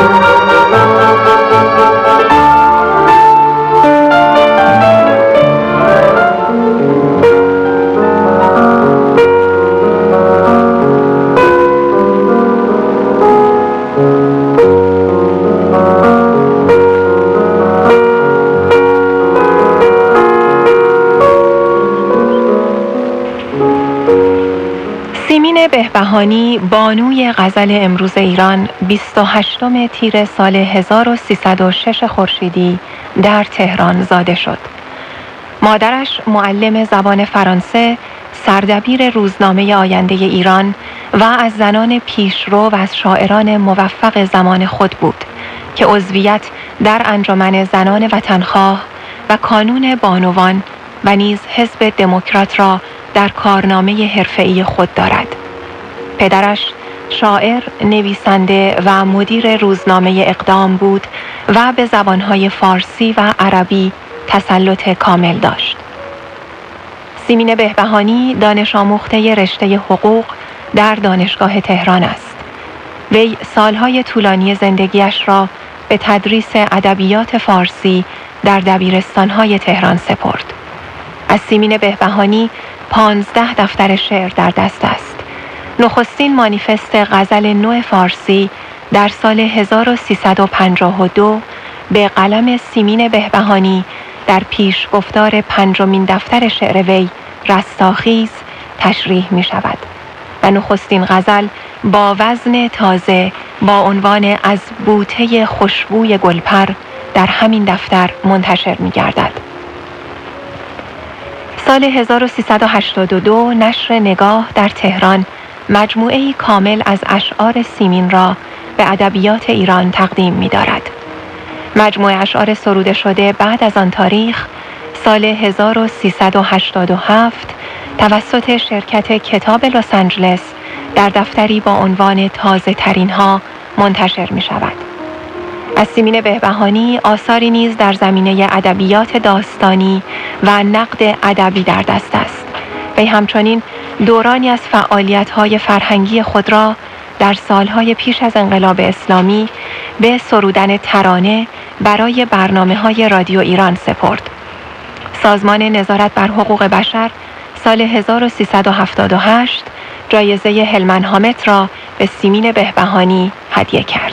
سیمین بهبهانی بانوی غزل امروز ایران بیست و هشتم تیر سال هزار و سیصد و شش خورشیدی در تهران زاده شد. مادرش معلم زبان فرانسه، سردبیر روزنامه آینده ایران و از زنان پیشرو و از شاعران موفق زمان خود بود که عضویت در انجمن زنان وطنخواه و کانون بانوان و نیز حزب دموکرات را در کارنامه حرفه‌ای خود دارد. پدرش شاعر، نویسنده و مدیر روزنامه اقدام بود و به زبانهای فارسی و عربی تسلط کامل داشت. سیمین بهبهانی دانش آموخته رشته حقوق در دانشگاه تهران است. وی سالهای طولانی زندگیش را به تدریس ادبیات فارسی در دبیرستانهای تهران سپرد. از سیمین بهبهانی پانزده دفتر شعر در دست است. نخستین مانیفست غزل نو فارسی در سال هزار و سیصد و پنجاه و دو به قلم سیمین بهبهانی در پیش گفتار پنجمین دفتر شعر وی رستاخیز تشریح می شود و نخستین غزل با وزن تازه با عنوان از بوته خوشبوی گلپر در همین دفتر منتشر می گردد. سال هزار و سیصد و هشتاد و دو نشر نگاه در تهران مجموعه‌ای کامل از اشعار سیمین را به ادبیات ایران تقدیم می‌دارد. مجموعه اشعار سروده شده بعد از آن تاریخ سال هزار و سیصد و هشتاد و هفت توسط شرکت کتاب لس آنجلس در دفتری با عنوان تازه ترین ها منتشر می شود. از سیمین بهبهانی آثاری نیز در زمینه ادبیات داستانی و نقد ادبی در دست است. وی همچنین دورانی از فعالیت‌های فرهنگی خود را در سالهای پیش از انقلاب اسلامی به سرودن ترانه برای برنامه‌های رادیو ایران سپرد. سازمان نظارت بر حقوق بشر سال هزار و سیصد و هفتاد و هشت جایزه هلمن هامت را به سیمین بهبهانی هدیه کرد.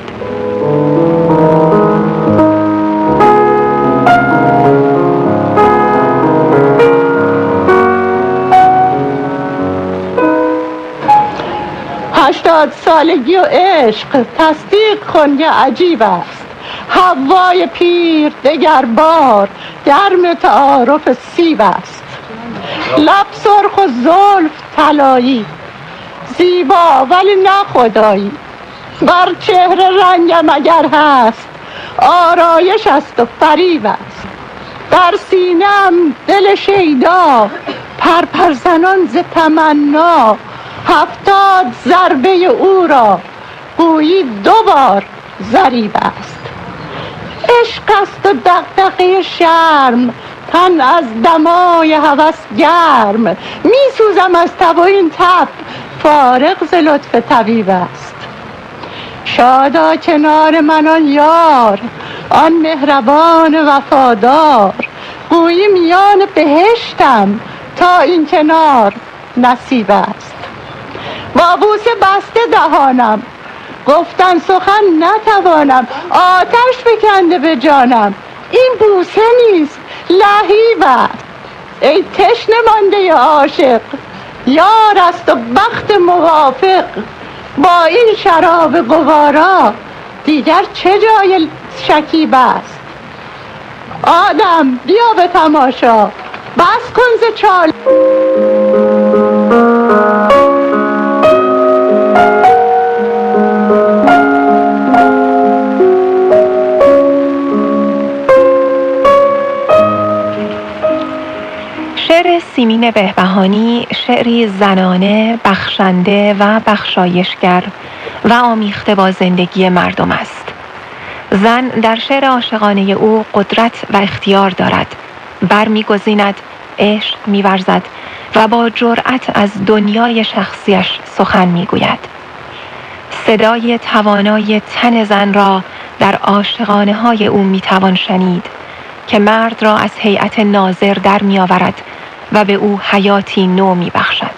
هشتاد سالگی و عشق تصدیق کن که عجیب است. هوای پیر دگر بار گرم تعارف سیب است. لب سرخ و زلف طلایی زیبا ولی نه خدایی. بر چهره رنگم اگر هست آرایش است و فریب است. در سینم دل شیدا پرپر زنان ز تمنا. هفتاد ضربه او را گویی دو بار ضریب است. عشق است و دغدغه شرم تن از دمای هوس گرم. می سوزم از تب و این تب فارغ ز لطف طبیب است. شادا کنار من آن یار آن مهربان وفادار. گویی میان بهشتم تا این کنار نصیب است. با بوسه بسته دهانم گفتن سخن نتوانم. آتش بکنده به جانم این بوسه نیست لهیب است. ای تشنه مانده عاشق یار است و بخت موافق. با این شراب گوارا دیگر چه جای شکیب است. آدم بیا به تماشا بس کن ز چال شعر سیمین بهبهانی شعری زنانه، بخشنده و بخشایشگر و آمیخته با زندگی مردم است. زن در شعر عاشقانه او قدرت و اختیار دارد، برمی‌گزیند، عشق می‌ورزد و با جرأت از دنیای شخصیش سخن می‌گوید. صدای توانای تن زن را در عاشقانه های او می‌توان شنید که مرد را از هیئت ناظر در می‌آورد و به او حیاتی نو می‌بخشد.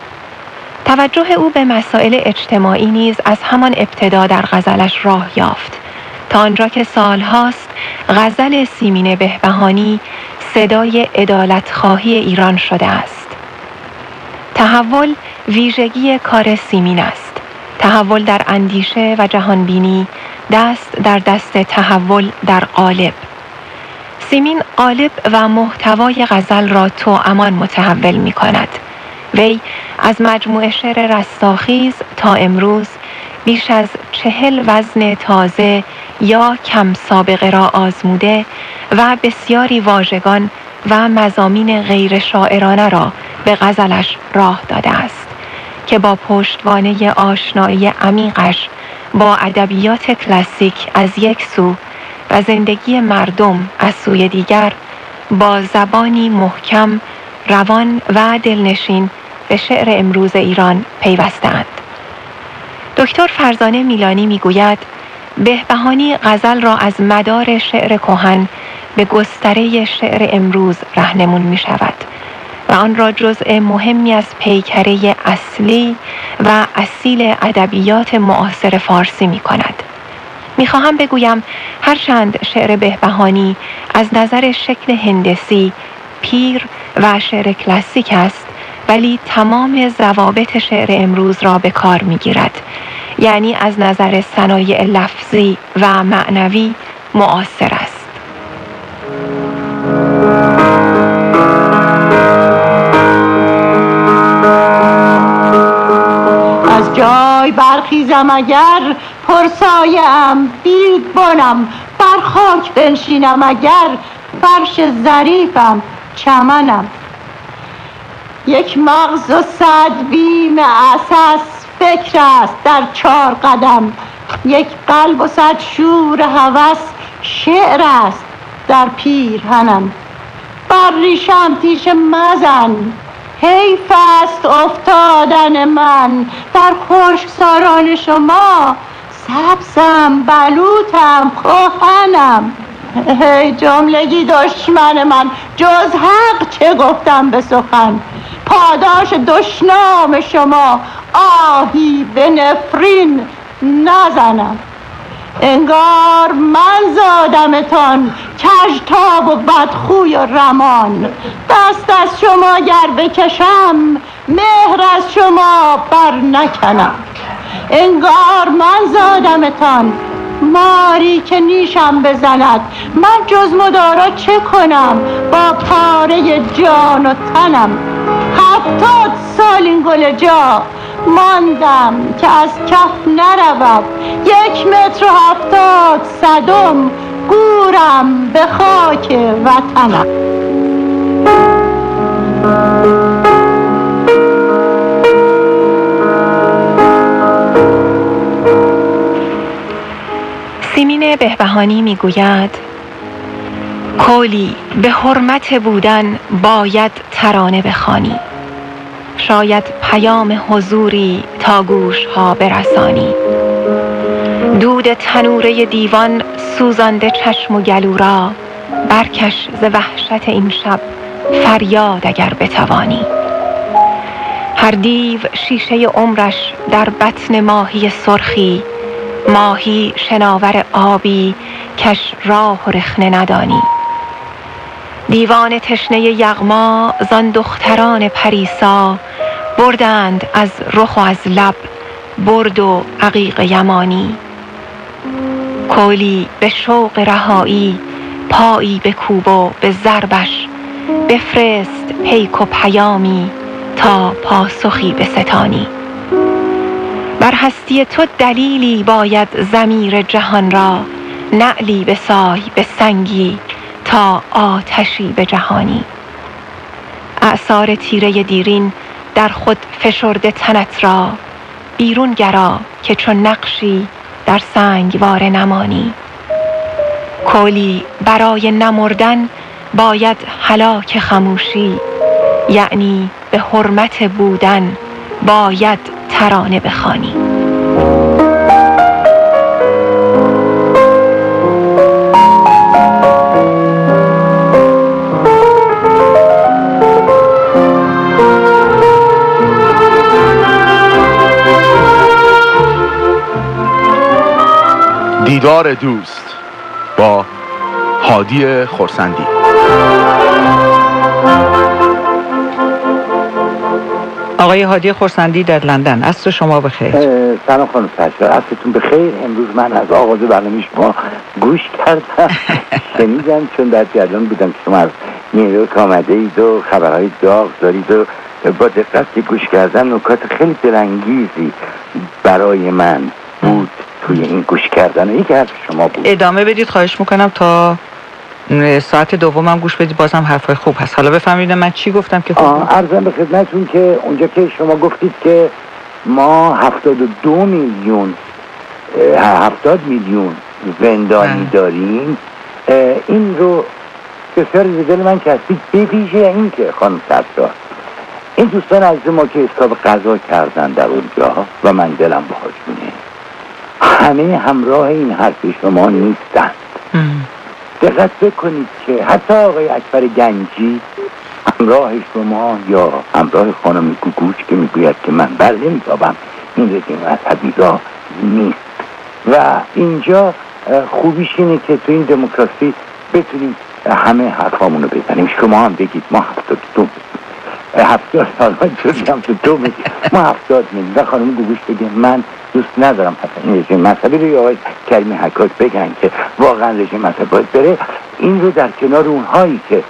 توجه او به مسائل اجتماعی نیز از همان ابتدا در غزلش راه یافت تا آنجا که سالهاست غزل سیمین بهبهانی صدای عدالت‌خواهی ایران شده است. تحول ویژگی کار سیمین است. تحول در اندیشه و جهانبینی دست در دست تحول در قالب. سیمین قالب و محتوای غزل را توامان متحول می کند. وی از مجموعه شعر رستاخیز تا امروز بیش از چهل وزن تازه یا کم سابقه را آزموده و بسیاری واژگان و مضامین غیر شاعرانه را به غزلش راه داده است که با پشتوانه آشنایی عمیقش با ادبیات کلاسیک از یک سو و زندگی مردم از سوی دیگر با زبانی محکم، روان و دلنشین به شعر امروز ایران پیوستند. دکتر فرزانه میلانی میگوید بهبهانی غزل را از مدار شعر کهن به گستره شعر امروز راهنمون می شود و آن را جزء مهمی از پیکره اصلی و اصیل ادبیات معاصر فارسی می کند. می خواهم بگویم هرچند شعر بهبهانی از نظر شکل هندسی پیر و شعر کلاسیک است، ولی تمام ضوابط شعر امروز را به کار می گیرد، یعنی از نظر صنایع لفظی و معنوی معاصر است. از جای برخیزم اگر پرسایم بید بنم، بر خاک بنشینم اگر فرش ظریفم چمنم. یک مغز و صد بیم اساس فکر است در چار قدم، یک قلب و صد شور هوس شعر است در پیرهنم. بر ریشم تیشه مزن، حیف است افتادن من در خشکساران شما، سبزم بلوطم کهنم. ای جملگی دشمن من، جز حق چه گفتم به سخن، پاداش دشنام شما آهی به نفرین نزنم. انگار من زادمتان کژتاب و بدخوی و رمان، دست از شما گر بکشم مهر از شما بر نکنم. انگار من زادمتان ماری که نیشم بزند، من جز مدارا چه کنم با پاره جان و تنم. هفتاد سال این گل جا ماندم که از کف نرود، یک متر و هفتاد صدم گورم به خاک وطنم. سیمین بهبهانی میگوید کولی به حرمت بودن باید ترانه بخوانی، شاید پیام حضوری تا گوش ها برسانی. دود تنوره دیوان سوزانده چشم و گلو را، برکش ز وحشت این شب فریاد اگر بتوانی. هر دیو شیشه عمرش در بطن ماهی سرخی، ماهی شناور آبی کش راه و رخنه ندانی. دیوان تشنه یغما زان دختران پریسا، بردند از رخ و از لب برد و عقیق یمانی. کولی به شوق رهایی پایی به کوب و به ضربش، بفرست پیک و پیامی تا پاسخی به ستانی. بر هستی تو دلیلی باید ضمیر جهان را، نعلی بسای به سنگی تا آتشی به جهانی. اعصار تیره دیرین در خود فشرده تنت را، بیرون گرا که چون نقشی در سنگواره نمانی. کولی برای نمردن باید هلاک خموشی، یعنی به حرمت بودن باید ترانه بخوانی. دیدار دوست با هادی خرسندی. آقای هادی خرسندی در لندن، عصر شما بخیر. سلام خانم سرشار، عصرتون بخیر. امروز من از آغاز برنامه شما گوش کردم، شنیدم، چون در جریان بودم که شما از نیویورک آمده اید و خبرهای داغ دارید و با دقت که گوش کردم نکات خیلی دلانگیزی برای من بود توی این گوش کردن. یکی حرف شما بود. ادامه بدید خواهش میکنم تا ساعت دومم گوش بدید، بازم حرفای خوب هست. حالا بفهمید من چی گفتم که خوب. عرضم به خدمتتون که اونجا که شما گفتید که ما هفتاد و دو میلیون هفتاد میلیون زندانی داریم، این رو بسیار دل من کسید بپیشه این که خانم سرشار این دوستان عزیز ما که حساب قضا کردن در اونجا و من دلم باهاشونه، همه همراه این حرف شما نیستند. دقت بکنید که حتی آقای اکبر گنجی همراه شما یا همراه خانم گوگوش که میگوید که من بر نمیتابم این رژیم مذهبی را نیست. و اینجا خوبیش اینه که تو این دموکراسی بتونیم همه حرفامونو بزنیم. شما هم بگید ما هفتاد دو هفتاد سال هم تو دو میگید ما هفتاد میلیون و خانم گوگوش بگه من دوست ندارم حتی این رژیم مذهبی رو، یا آقای کریم حکاک بگن که واقعا رژیم مذهبی باید بره. این رو در کنار اونهایی که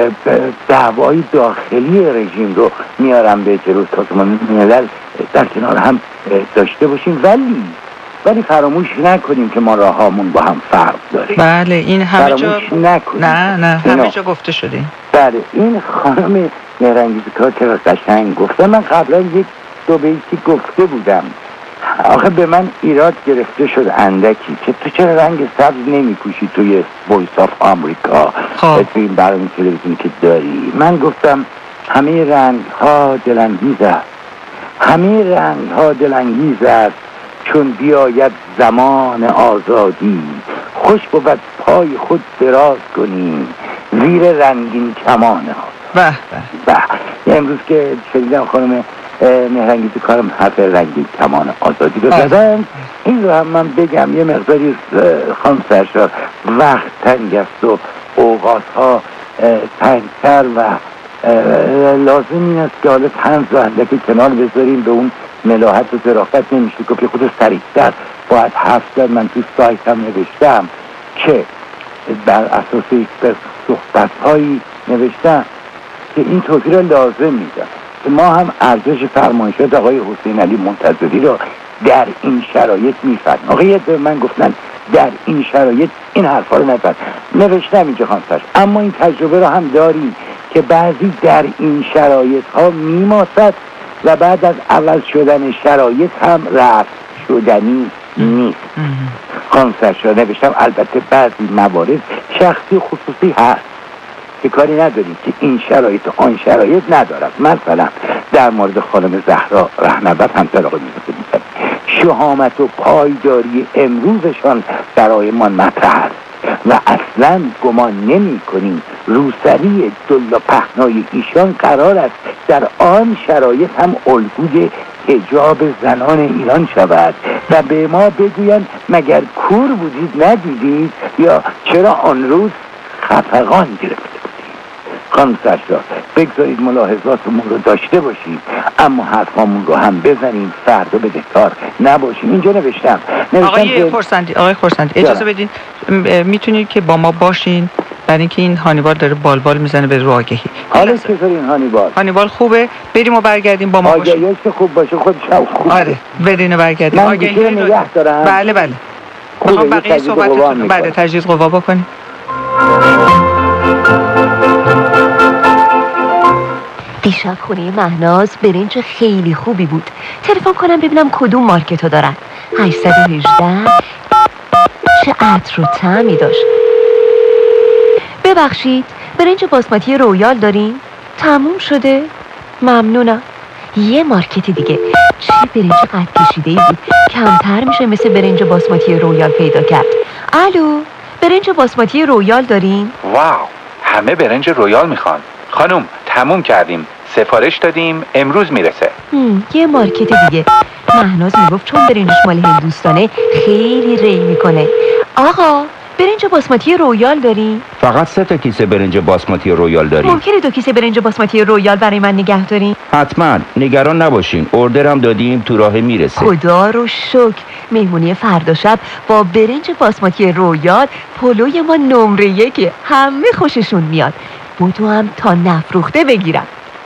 دعوای داخلی رژیم رو میارن به جلوی سازمان ملل در کنار هم داشته باشیم، ولی ولی فراموش نکنیم که ما راهامون با هم فرق داره. بله این همه جا نکنیم. نه نه همه جا گفته شده. بله این خانم مهرانگیز کار چرا قشنگ گفته. من قبلا یک دو بیتی گفته بودم، آخه به من ایراد گرفته شد اندکی که تو چرا رنگ سبز نمی پوشی توی وایس آف آمریکا و توی این برنامه تلویزیون که داری. من گفتم همه رنگ ها دلانگیز است، همه رنگ ها دلانگیز است، چون بیاید زمان آزادی خوش بود پای خود دراز کنیم زیر رنگین کمان ها. به به به امروز که شدیدم خانم مهرانگیز کارم حرف رنگین کمان آزادی رو زدن، این رو هم من بگم یه مقداری خانم سرشار وقت تنگ است و اوقات ها تنگتر و لازم این است که حالا طنز و اندکی کنار بذاریم، به اون ملاحت و ظرافت نمیشه گفت، خود سریعتر باید حرف زد. من تو سایت هم نوشتم که بر اساس یک صحبت هایی نوشتم که این توضیح را لازم میدم که ما هم ارزش فرمایشات آقای حسین علی منتظری را در این شرایط میفهمیم. آقای به من گفتن در این شرایط این حرفا رو نزن، نوشتم اینجا خانساش، اما این تجربه را هم داریم که بعضی در این شرایط ها میماسد و بعد از عوض شدن شرایط هم رفت شدنی نیست. خانساش را نوشتم البته بعضی موارد شخصی خصوصی هست که کاری نداریم که این شرایط و آن شرایط ندارد. مثلا در مورد خانم زهرا رهنورد همسر آقای میرزا شهامت و پایداری امروزشان برای ما مطرح است و اصلا گمان نمی کنیم روسری دل و پهنای ایشان قرار است در آن شرایط هم الگوی حجاب زنان ایران شود و به ما بگویند مگر کور بودید ندیدید، یا چرا آن روز خفقان گرفت. خانم سرشار بگذارید ملاحظاتمون رو داشته باشیم اما حرفامون رو هم بزنیم، فردا بدهکار نباشیم. اینجا نوشتم آقای خرسندی آقای خرسندی اجازه بدین، میتونید که با ما باشین برای اینکه این هانیبال داره بالبال میزنه به رو آگهی. حالا چطور این هانیبال؟ هانیبال خوبه، بریم و برگردیم با ما باشیم. آگهی که خوب باشه خودش هم خوبه. آره برین و برگردیم. آگهی رو نگه دارم. بله بله. میخوام بقیه صحبتتون بعد تجهیز قوا بکنیم. دیشب خونه مهناز برنج خیلی خوبی بود. تلفن کنم ببینم کدوم مارکتو دارن. هشتصد و هجده. چه عطر و طعمی داشت. ببخشید برنج باسمتی رویال دارین؟ تموم شده؟ ممنونم. یه مارکت دیگه. چه برنج قد کشیده‌ای بود. کمتر میشه مثل برنج باسمتی رویال پیدا کرد. الو، برنج باسمتی رویال دارین؟ واو، همه برنج رویال میخوان. خانم تموم کردیم، سفارش دادیم، امروز میرسه. هم، یه مارکت دیگه. مهناز میگفت چون برنجش مال هندوستانه خیلی ری میکنه. آقا برنج باسمتی رویال دارین؟ فقط سه تا کیسه برنج باسمتی رویال داریم. ممکنه دو کیسه برنج باسمتی رویال برای من نگه دارین؟ حتما، نگران نباشین، اوردرم دادیم، تو راه میرسه. خدا رو شکر. مهمونی فردا شب با برنج باسمتی رویال پلوی ما نمره یکه. همه خوششون میاد. بودو هم تا نفروخته بگیرم.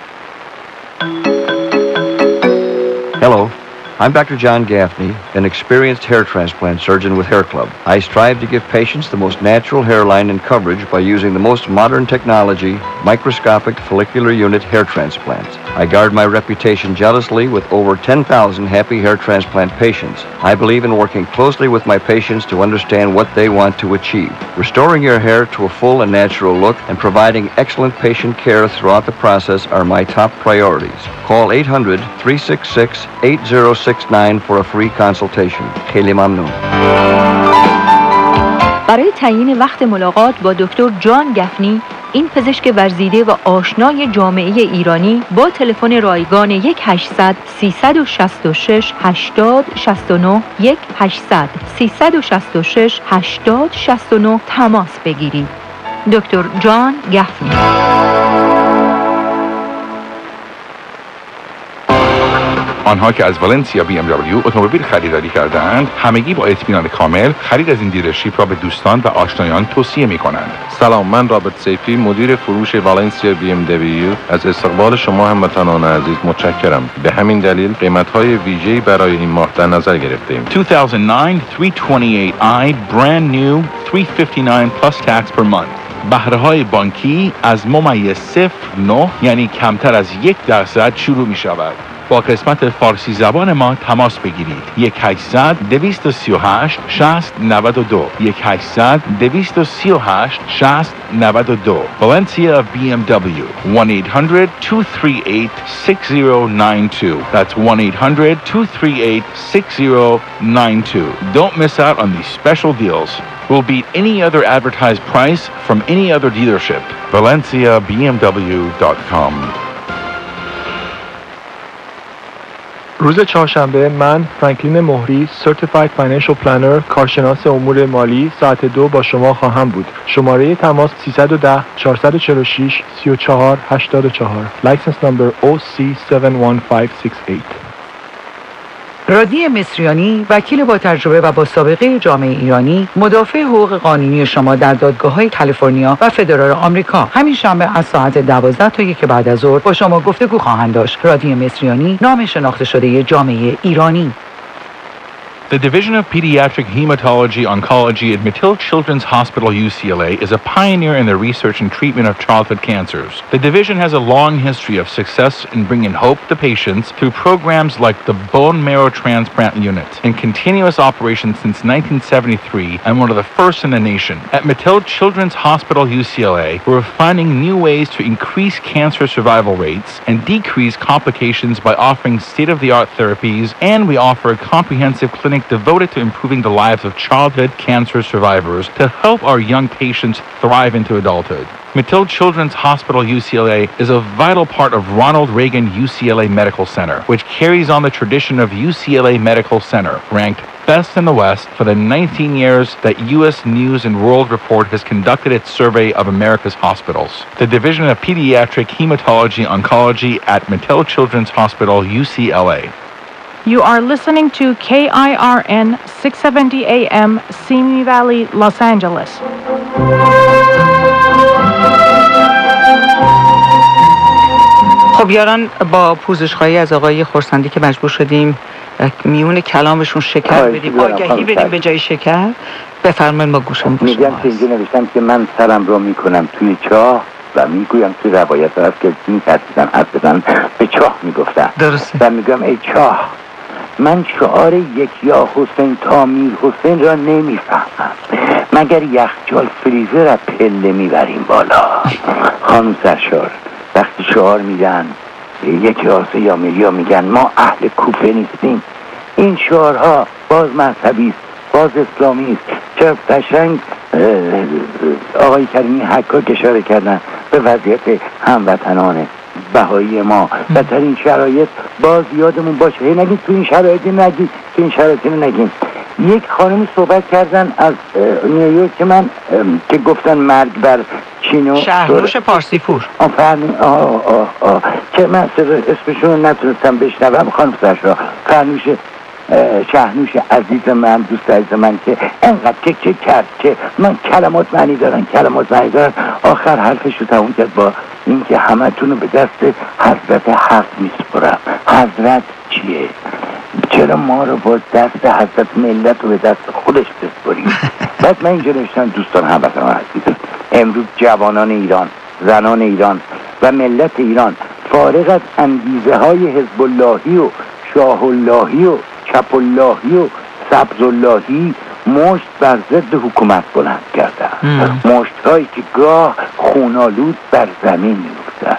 Hello, I'm Doctor John Gaffney, an experienced hair transplant surgeon with Hair Club. I strive to give patients the most natural hairline and coverage by using the most modern technology, microscopic follicular unit hair transplants. I guard my reputation jealously with over ten thousand happy hair transplant patients. I believe in working closely with my patients to understand what they want to achieve. Restoring your hair to a full and natural look and providing excellent patient care throughout the process are my top priorities. Call eight hundred, three six six, eight zero six nine for a free consultation. خیلی ممنون. برای تعیین وقت ملاقات با دکتر جان گفنی، این پزشک ورزیده و آشنای جامعه ایرانی با تلفن رایگان یک هشتصد سیصد و شصت و شش هشتاد شصت و نه یک هشتصد سیصد و شصت و شش هشتاد شصت و نه تماس بگیرید. دکتر جان گفنی. آنها که از والنسیا بی ام دبلیو اتومبیل خریداری کردند، همگی با اطمینان کامل خرید از این دیلرشیپ را به دوستان و آشنایان توصیه می کنند. سلام، من رابرت سیفی، مدیر فروش والنسیا بی ام دبلیو، از استقبال شما هموطنان عزیز متشکرم. به همین دلیل قیمت‌های ویژه‌ای برای این ماه در نظر گرفته‌ایم. two thousand nine three twenty-eight i brand new three fifty-nine plus tax per month. بهره‌های بانکی از ممیز صفر نه یعنی کمتر از یک درصد شروع می شود. با قسمت فارسی زبان ما تماس بگیرید. یک هشتصد دویست و سی و هشت شصت نود و دو یک هشتصد دویست و سی و هشت شصت نود و دو Valencia بی ام دبلیو one eight hundred two three eight six zero nine two. That's one eight hundred two three eight six zero nine two. Don't miss out on these special deals. We'll beat any other advertised price from any other dealership. Valencia B M W dot com. روز چهارشنبه من فرانکلین مهری Certified Financial Planner کارشناس امور مالی ساعت دو با شما خواهم بود. شماره تماس سیصد و ده چهارصد و چهل و شش سی و چهار هشتاد و چهار. License number O C seven one five six eight. رادی مصریانی، وکیل با تجربه و با سابقه جامعه ایرانی، مدافع حقوق قانونی شما در دادگاه‌های کالیفرنیا و فدرال آمریکا، همین شنبه از ساعت دوازده تا یک بعد از ظهر با شما گفتگو خواهند داشت. رادی مصریانی، نام شناخته شده جامعه ایرانی. The Division of Pediatric Hematology Oncology at Mattil Children's Hospital U C L A is a pioneer in the research and treatment of childhood cancers. The division has a long history of success in bringing hope to patients through programs like the Bone Marrow Transplant Unit, in continuous operation since nineteen seventy-three and one of the first in the nation. At Mattil Children's Hospital U C L A, we're finding new ways to increase cancer survival rates and decrease complications by offering state-of-the-art therapies, and we offer a comprehensive clinic devoted to improving the lives of childhood cancer survivors to help our young patients thrive into adulthood. Mattil Children's Hospital U C L A is a vital part of Ronald Reagan U C L A Medical Center, which carries on the tradition of U C L A Medical Center, ranked best in the West for the nineteen years that U S News and World Report has conducted its survey of America's hospitals. The Division of Pediatric Hematology Oncology at Mattil Children's Hospital U C L A. You are listening to K I R N six seventy A M, Simi Valley, Los Angeles. خب یاران، با پوزش‌خواهی از آقای خورسندی که مجبور شدیم میون کلامشون شکر بدیم، آگهی بدیم به جای شکر، بفرمایید ما گوشمون میگم که اینجا نوشتم که من سرم رو میکنم توی چاه و میگویم توی روایت هست که میترسیدن حرف بزنن به چاه میگفتن درسته و میگم ای چاه من شعار یک یا حسین تا میر حسین را نمیفهمم مگر یخچال فریزر را پله میبریم بالا. خانم سرشار وقتی شعار میدن یک راسه یا میلیا میگن ما اهل کوفه نیستیم، این شعارها باز مذهبی است، باز اسلامی است. چرا قشنگ آقای کریمی حکاک اشاره کردن به وضعیت هموطنان بهایی ما و در این شرایط باز یادمون باشه هی نگیم تو این شرایطی نگیم تو این شرایطی نگیم. یک خانمی صحبت کردن از نیویورک که من که گفتن مرگ بر چینو شهرنوش پارسیپور آفرین آه آه آه که من اسمشون رو نتونستم بشنوم. خانم سرشا فرنوش شهرنوش عزیز من دوست عزیز من که انقدر که که کرد که من کلمات معنی دارن کلمات معنی دارن آخر حرفش رو تموم کرد با اینکه همتون رو به دست حضرت حق میسپرم. حضرت چیه؟ چرا ما رو با دست حضرت ملت رو به دست خودش بسپریم؟ بعد من اینجا نوشتم دوستان هموطنان عزیز امروز جوانان ایران زنان ایران و ملت ایران فارغ از انگیزه های حزب اللهی و شاه اللهی و چپ اللهی و سبز اللهی مشت بر ضد حکومت بلند کردن، مشت هایی که گاه خونالود بر زمین می‌افتد.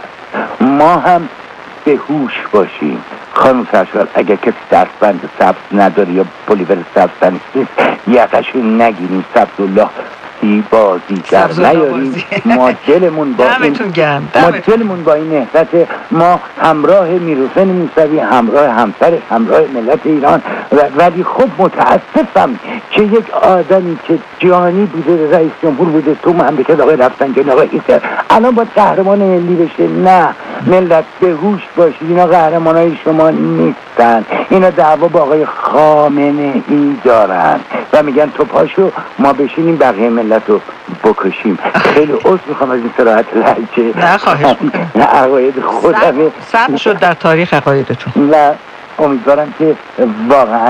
ما هم به هوش باشیم. خانم سرشار اگر کسی دستبند سبز نداره یا پلیور سبز نیست یقشو نگیریم سبز الله سی بازی در نیاریم. ما دلمون با این ما دلمون با این نهضت ما همراه میرحسین موسوی همراه همسرش همراه ملت ایران و ولی خب متاسفم که یک آدمی که جانی بوده رئیس جمهور بوده تو مملکت آقای رفسنجانی آقای ایسر الان با قهرمان ملی بشه. نه ملت به هوش باشید اینا قهرمانای شما نیستن، اینا دعوا با آقای خامنه ای دارن و میگن تو پاشو ما بشینیم بقیه ملت رو بکشیم. خیلی عذر میخوام از این صراحت لهجه نه خواهش میکنم نه عقاید خودمه ثبت شد در تاریخ عقایدتون و امیدوارم که واقعا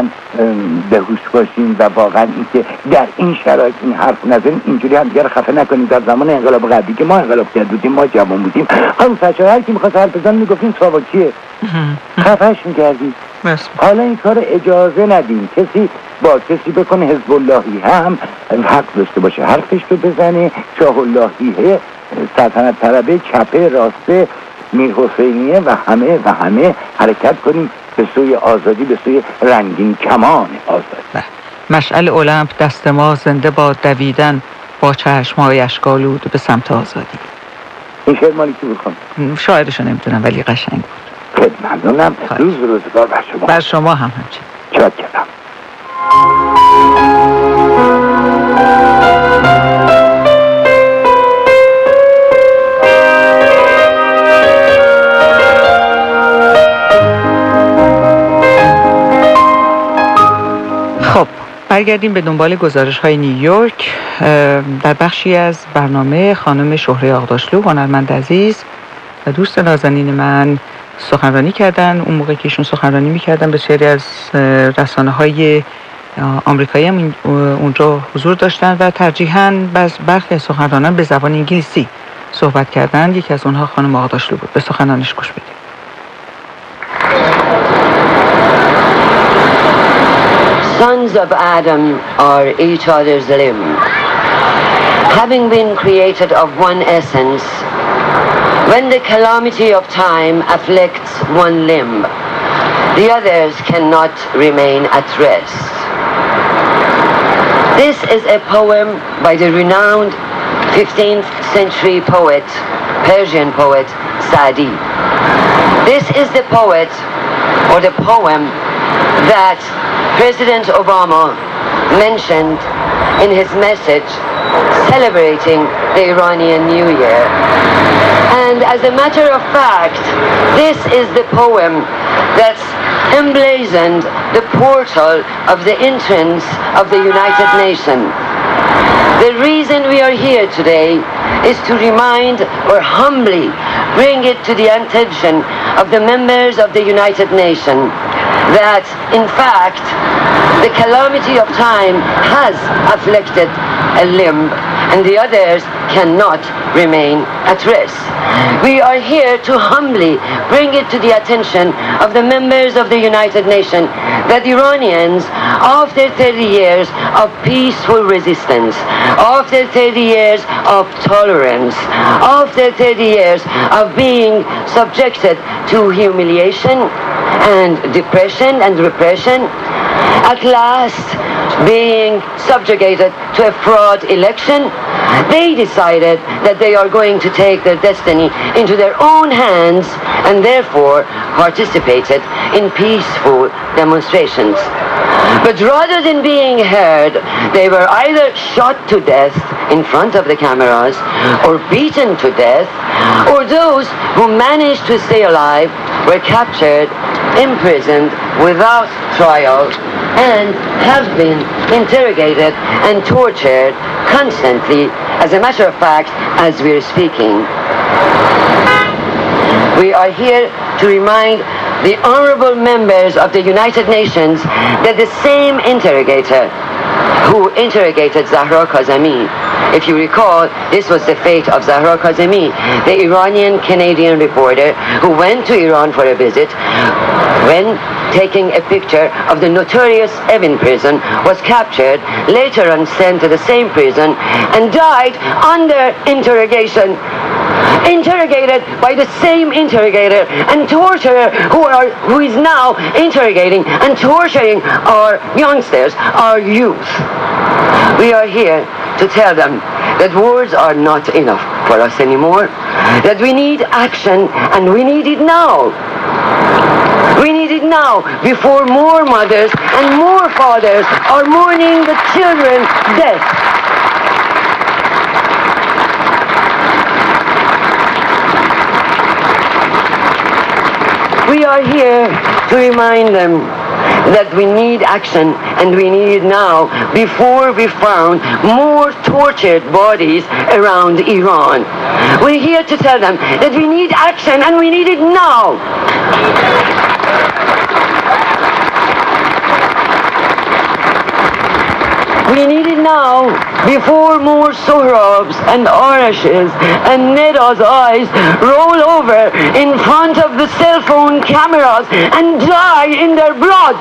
به هوش باشیم و واقعا اینکه در این شرایط این حرف نزنیم اینجوری هم دیگر خفه نکنیم. در زمان انقلاب قبلی که ما انقلاب کرد بودیم ما جوان بودیم همون سرشار هر کی میخواست حرف بزنه میگفتیم ساواکیه خفهش میکردیم. حالا این کار اجازه ندیم کسی با کسی بکنه حزب اللهی هم حق داشته باشه حرفش رو بزنه، شاه اللهی سلطنت طلبه چپه راسته میر حسینیه و همه و همه حرکت کنیم به سوی آزادی به سوی رنگین کمان آزادی. مشعل المپ دست ما زنده با دویدن با چشم‌های اشک‌آلود به سمت آزادی. این شعر مالی کی بود خانم؟ شاعرشو نمیدونم ولی قشنگ بود. خیلی ممنونم. روز روزگار بر شما. بر شما هم همچنین. چاکرم. خب برگردیم به دنبال گزارش های نیویورک. در بخشی از برنامه خانم شهره آقداشلو هنرمند عزیز و دوست نازنین من سخنرانی کردن. اون موقع که ایشون سخنرانی میکردن بسیاری از رسانه های آمریکایی هم اونجا حضور داشتن و ترجیحاً برخی از سخنرانان به زبان انگلیسی صحبت کردن. یکی از اونها خانم آقداشلو بود. به سخنرانیش گوش بدیم. Sons of Adam are each other's limb. Having been created of one essence, when the calamity of time afflicts one limb, the others cannot remain at rest. This is a poem by the renowned fifteenth century poet, Persian poet Sa'di. This is the poet or the poem that President Obama mentioned in his message celebrating the Iranian New Year. And as a matter of fact, this is the poem that's emblazoned the portal of the entrance of the United Nations. The reason we are here today is to remind or humbly bring it to the attention of the members of the United Nations that in fact the calamity of time has afflicted a limb and the others cannot remain at rest. We are here to humbly bring it to the attention of the members of the United Nations that Iranians, after thirty years of peaceful resistance, after thirty years of tolerance, after thirty years of being subjected to humiliation and depression and repression, at last being subjugated to a fraud election, they decided that they are going to take their destiny into their own hands and therefore participated in peaceful demonstrations. But rather than being heard, they were either shot to death in front of the cameras or beaten to death, or those who managed to stay alive were captured, imprisoned without trial, and have been interrogated and tortured constantly, as a matter of fact, as we're speaking. We are here to remind the honorable members of the United Nations that the same interrogator who interrogated Zahra Kazemi, if you recall, this was the fate of Zahra Kazemi, the Iranian-Canadian reporter who went to Iran for a visit, when taking a picture of the notorious Evin prison, was captured, later on sent to the same prison, and died under interrogation. Interrogated by the same interrogator and torturer who, are, who is now interrogating and torturing our youngsters, our youth. We are here to tell them that words are not enough for us anymore, that we need action, and we need it now. We need it now, before more mothers and more fathers are mourning the children's death. We are here to remind them that we need action, and we need it now, before we found more tortured bodies around Iran. We're here to tell them that we need action, and we need it now. We need it now, before more Sohrabs and Arashes and Neda's eyes roll over in front of the cell phone cameras and die in their blood.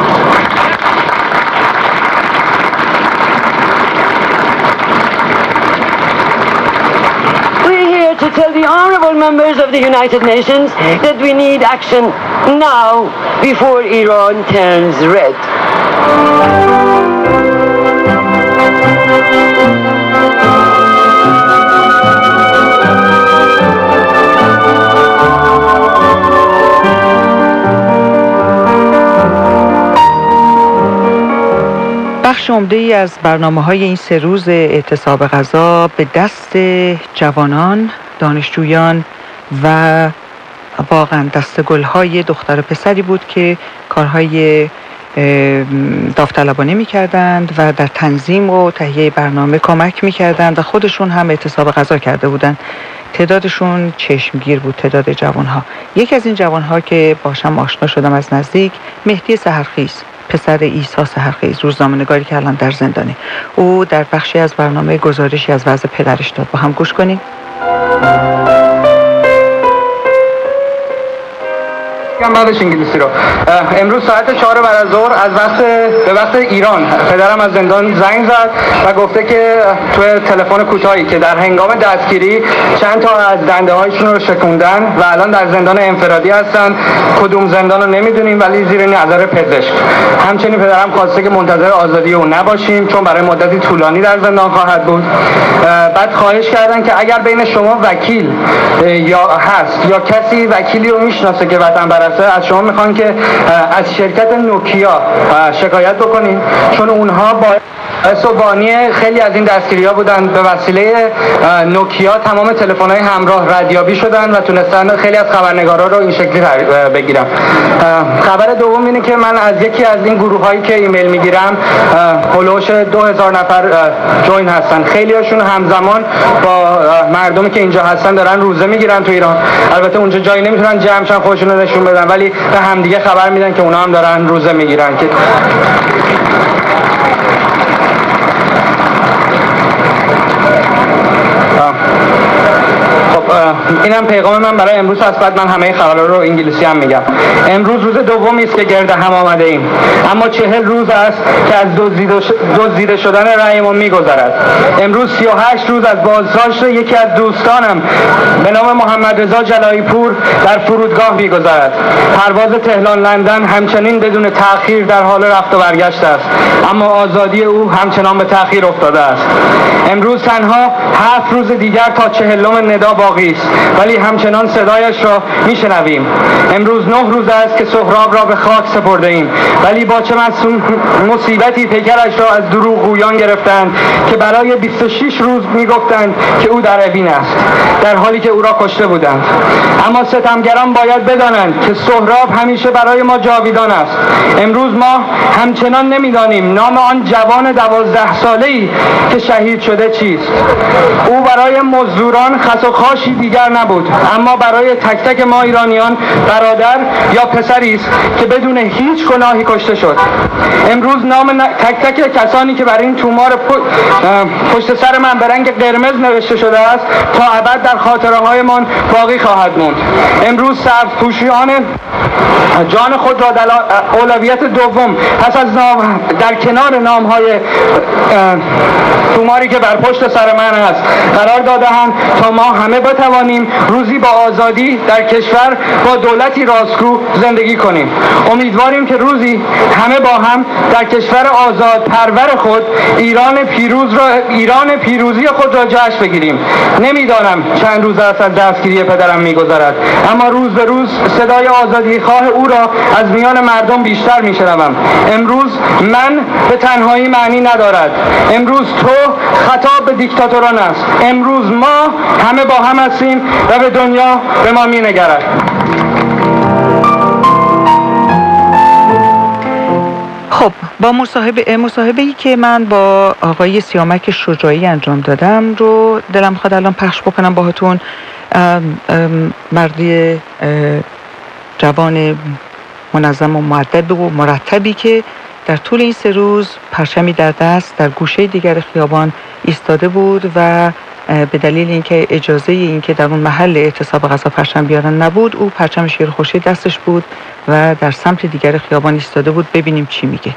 We're here to tell the honorable members of the United Nations that we need action now, before Iran turns red. بخش عمده‌ای از برنامه‌های این سه روز اعتصاب غذا به دست جوانان، دانشجویان و واقعا دستگل‌های دختر و پسری بود که کارهای داوطلبانه می‌کردند و در تنظیم و تهیه برنامه کمک می‌کردند و خودشون هم اعتصاب غذا کرده بودند. تعدادشون چشمگیر بود، تعداد جوانها. یکی از این جوانها که باشم آشنا شدم از نزدیک، مهدی سحرخیز، پسر عیسی سحرخیز، روزنامه‌نگاری که الان در زندانه. او در بخشی از برنامه گزارشی از وضع پدرش داد. با هم گوش کنیم. بعدش انگلیسی رو. امروز ساعت چهار بعد از ظهر از وقت به وقت ایران پدرم از زندان زنگ زد و گفته که توی تلفن کوتاهی که در هنگام دستگیری چند تا از دنده هایشون رو شکوندن و الان در زندان انفرادی هستن. کدوم زندان رو نمیدونیم ولی زیر نظر پزشک. همچنین پدرم خواسته که منتظر آزادی اون نباشیم چون برای مدتی طولانی در زندان خواهد بود. بعد خواهش کردن که اگر بین شما وکیل یا هست یا کسی وکیلی رو میشناسه که وطن برسته، از شما میخوان که از شرکت نوکیا شکایت بکنین چون اونها با بانی خیلی از این دستگیری ها بودن. به وسیله نوکیا تمام تلفن های همراه ردیابی شدن و تونستن خیلی از خبرنگارا رو این شکلی بگیرن. خبر دوم اینه که من از یکی از این گروه هایی که ایمیل میگیرم هلوش دو هزار نفر جوین هستن. خیلی هاشون همزمان با مردمی که اینجا هستن دارن روزه میگیرن تو ایران. البته اونجا جایی نمیتونن جمعشن خودشون رو نشون بدن ولی به همدیگه خبر میدن که اونا هم دارن روزه میگیرن. که اینم پیغام من برای امروز است. بعد من همه خبرها رو انگلیسی هم میگم. امروز روز دومی است که گرد هم آمده ایم، اما چهل روز است که از دزدیده شدن رأیمون میگذرد. امروز سی و هشت روز از بازداشت یکی از دوستانم به نام محمد رضا جلایی پور در فرودگاه میگذرد. پرواز تهران لندن همچنین بدون تأخیر در حال رفت و برگشت است، اما آزادی او همچنان به تأخیر افتاده است. امروز تنها هفت روز دیگر تا چهلم ندا باقی است، ولی همچنان صدایش را میشنویم. امروز نه روز است که سهراب را به خاک سپرده ایم، ولی با چه مصیبتی پیکرش را از دروغگویان گرفتند که برای بیست و شش روز میگفتند که او در اوین است، در حالی که او را کشته بودند. اما ستمگران باید بدانند که سهراب همیشه برای ما جاویدان است. امروز ما همچنان نمیدانیم نام آن جوان دوازده ساله‌ای که شهید شده چیست. او برای مزدوران خس و خاشی دیگر نبود، اما برای تک تک ما ایرانیان برادر یا پسری است که بدون هیچ گناهی کشته شد. امروز نام تک تک کسانی که بر این تومار پشت سر من به رنگ قرمز نوشته شده است تا ابد در خاطره هایمان باقی خواهد موند. امروز سرپوشیان جان خود را در اولویت دوم پس از نام در کنار نام های توماری که بر پشت سر من است قرار داده‌اند تا ما همه بتوانیم روزی با آزادی در کشور با دولتی راستگو زندگی کنیم. امیدواریم که روزی همه با هم در کشور آزاد پرور خود ایران پیروز را ایران پیروزی خود را جشن بگیریم. نمیدانم چند روز است از دستگیری پدرم میگذرد، اما روز به روز صدای آزادی خواه او را از میان مردم بیشتر میشنوم. امروز من به تنهایی معنی ندارد. امروز تو خطاب به دیکتاتوران است. امروز ما همه با هم هستیم و به دنیا به ما مینگرد. خب با مصاحبه مصاحبه‌ای که من با آقای سیامک شجاعی انجام دادم رو دلم خواهد الان پخش بکنم باهاتون. مردی جوان منظم و مؤدب و مرتبی که در طول این سه روز پرچمی در دست در گوشه دیگر خیابان ایستاده بود و به دلیل اینکه اجازه اینکه در اون محل اعتصاب غذا پرچم بیارن نبود، او پرچم شیر خورشید دستش بود و در سمت دیگر خیابان ایستاده بود. ببینیم چی میگه.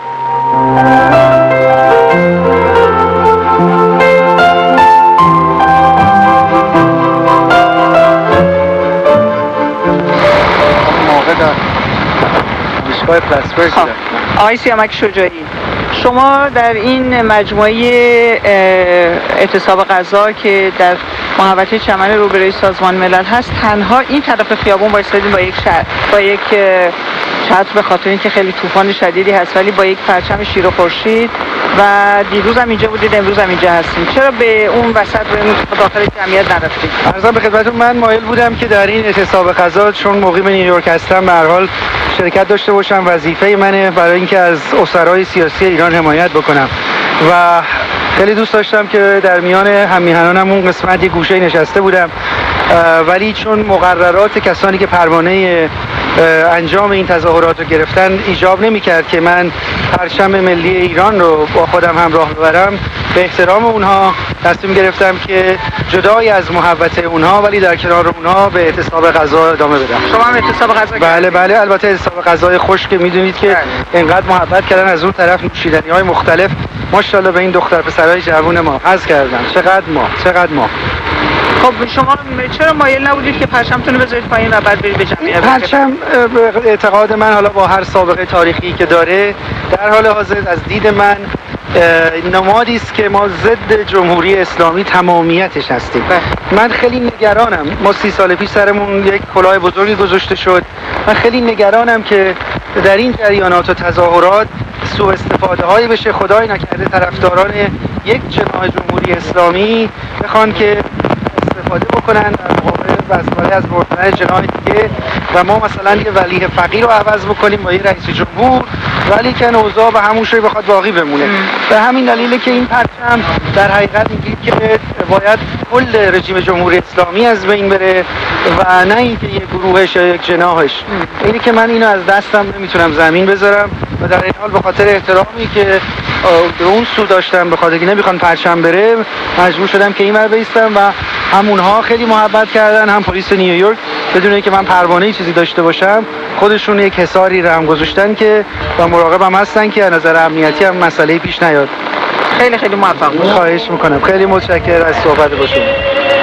آقای سیامک شجاعی، شما در این مجموعه اعتصاب غذا که در محوطه چمن روبروی سازمان ملل هست تنها این طرف خیابون وایسادین با یک شهر با یک چتر به خاطر اینکه خیلی طوفان شدیدی هست، ولی با یک پرچم شیر و خورشید و دیروز هم اینجا بودید، امروز هم اینجا هستیم. چرا به اون وسط به داخل جمعیت نرفتید؟ عرضم به خدمتتون من مایل بودم که در این اعتصاب غذا چون مقیم نیویورک هستم به هر حال شرکت داشته باشم. وظیفه منه برای اینکه از اسرای سیاسی ایران حمایت بکنم و خیلی دوست داشتم که در میان هم‌میهنانم اون قسمت یه گوشه نشسته بودم، ولی چون مقررات کسانی که پروانه انجام این تظاهرات رو گرفتن ایجاب نمی‌کرد که من پرچم ملی ایران رو با خودم همراه ببرم، به احترام اونها تصمیم گرفتم که جدای از محوطه اونها ولی در کنار اونها به اعتصاب غذا ادامه بدم. شما هم اعتصاب غذا کردید؟ بله بله، البته اعتصاب غذای خوش که میدونید که اینقدر محبت کردن از اون طرف، نوشیدنی‌های مختلف ماشاءالله به این دختر پسرای جوون ما حظ کردن. چقدر ما چقدر ما خب شما چرا مایل نبودید که پرچمتون رو بذارید پایین و بعد برید به جمعیت؟ پرچم به اعتقاد من حالا با هر سابقه تاریخی که داره در حال حاضر از دید من نمادی است که ما ضد جمهوری اسلامی تمامیتش هستیم. من خیلی نگرانم، ما سی سال پیش سرمون یک کلاه بزرگی گذاشته شد. من خیلی نگرانم که در این جریانات و تظاهرات سوء استفاده هایی بشه، خدای نکرده طرفداران یک جناح جمهوری اسلامی بخوان که استفاده بکنن در مقابل وسوله از بردن جناح دیگه و ما مثلا یه ولی فقیر رو عوض بکنیم با یه رئیس جمهور، ولی که اوضاع به همون شوی بخواد باقی بمونه. به همین دلیله که این پرچم در حقیقت میگه که باید کل رژیم جمهوری اسلامی از بین بره و نه اینکه یه گروهش یا یک جناحش. اینه که من اینو از دستم نمیتونم زمین بذارم و در این حال به خاطر احترامی که به اون سو داشتم، به خاطر که نمیخوان پرچم بره، مجبور شدم که این ور بیستم و همونها خیلی محبت کردن، هم پلیس نیویورک بدون اینکه من پروانه چیزی داشته باشم خودشون یک حصاری رقم گذاشتن که با مراقبم هستن که از نظر امنیتی هم مسئله پیش نیاد. خیلی خیلی موفق باشید. خواهش میکنم. خیلی متشکرم از صحبت با شما.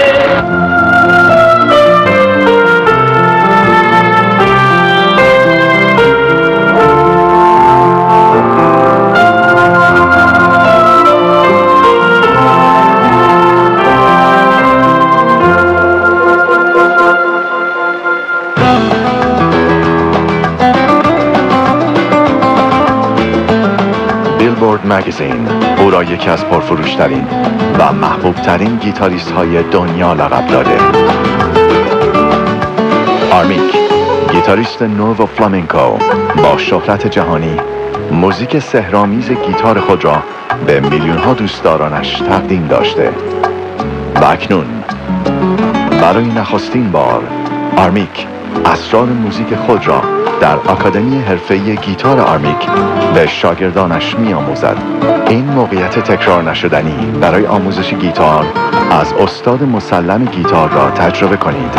بیلبورد مگزین او را یکی از پرفروشترین و محبوبترین گیتاریست های دنیا لقب داده. آرمیک، گیتاریست نو و فلامنکو با شهرت جهانی، موزیک سحرآمیز گیتار خود را به میلیون ها دوستدارانش تقدیم داشته. و اکنون برای نخستین بار آرمیک اسرار موزیک خود را در آکادمی حرفه‌ای گیتار آرمیک به شاگردانش می‌آموزد. این موقعیت تکرار نشدنی برای آموزش گیتار از استاد مسلم گیتار را تجربه کنید.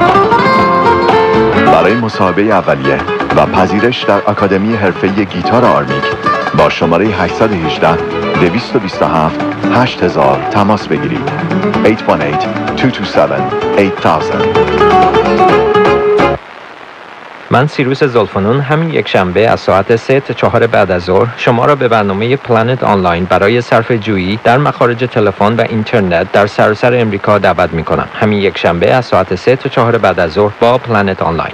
برای مصاحبه اولیه و پذیرش در آکادمی حرفه‌ای گیتار آرمیک با شماره هشت یک هشت، دو دو هفت، هشت هزار تماس بگیرید. هشت یک هشت، دو دو هفت، هشت هزار. من سیروس زلفنون همین یک شنبه از ساعت سه تا چهار بعد از ظهر شما را به برنامه پلنت آنلاین برای صرفه جویی در مخارج تلفن و اینترنت در سراسر امریکا دعوت می کنم. همین یک شنبه از ساعت سه تا چهار بعد از ظهر با پلنت آنلاین.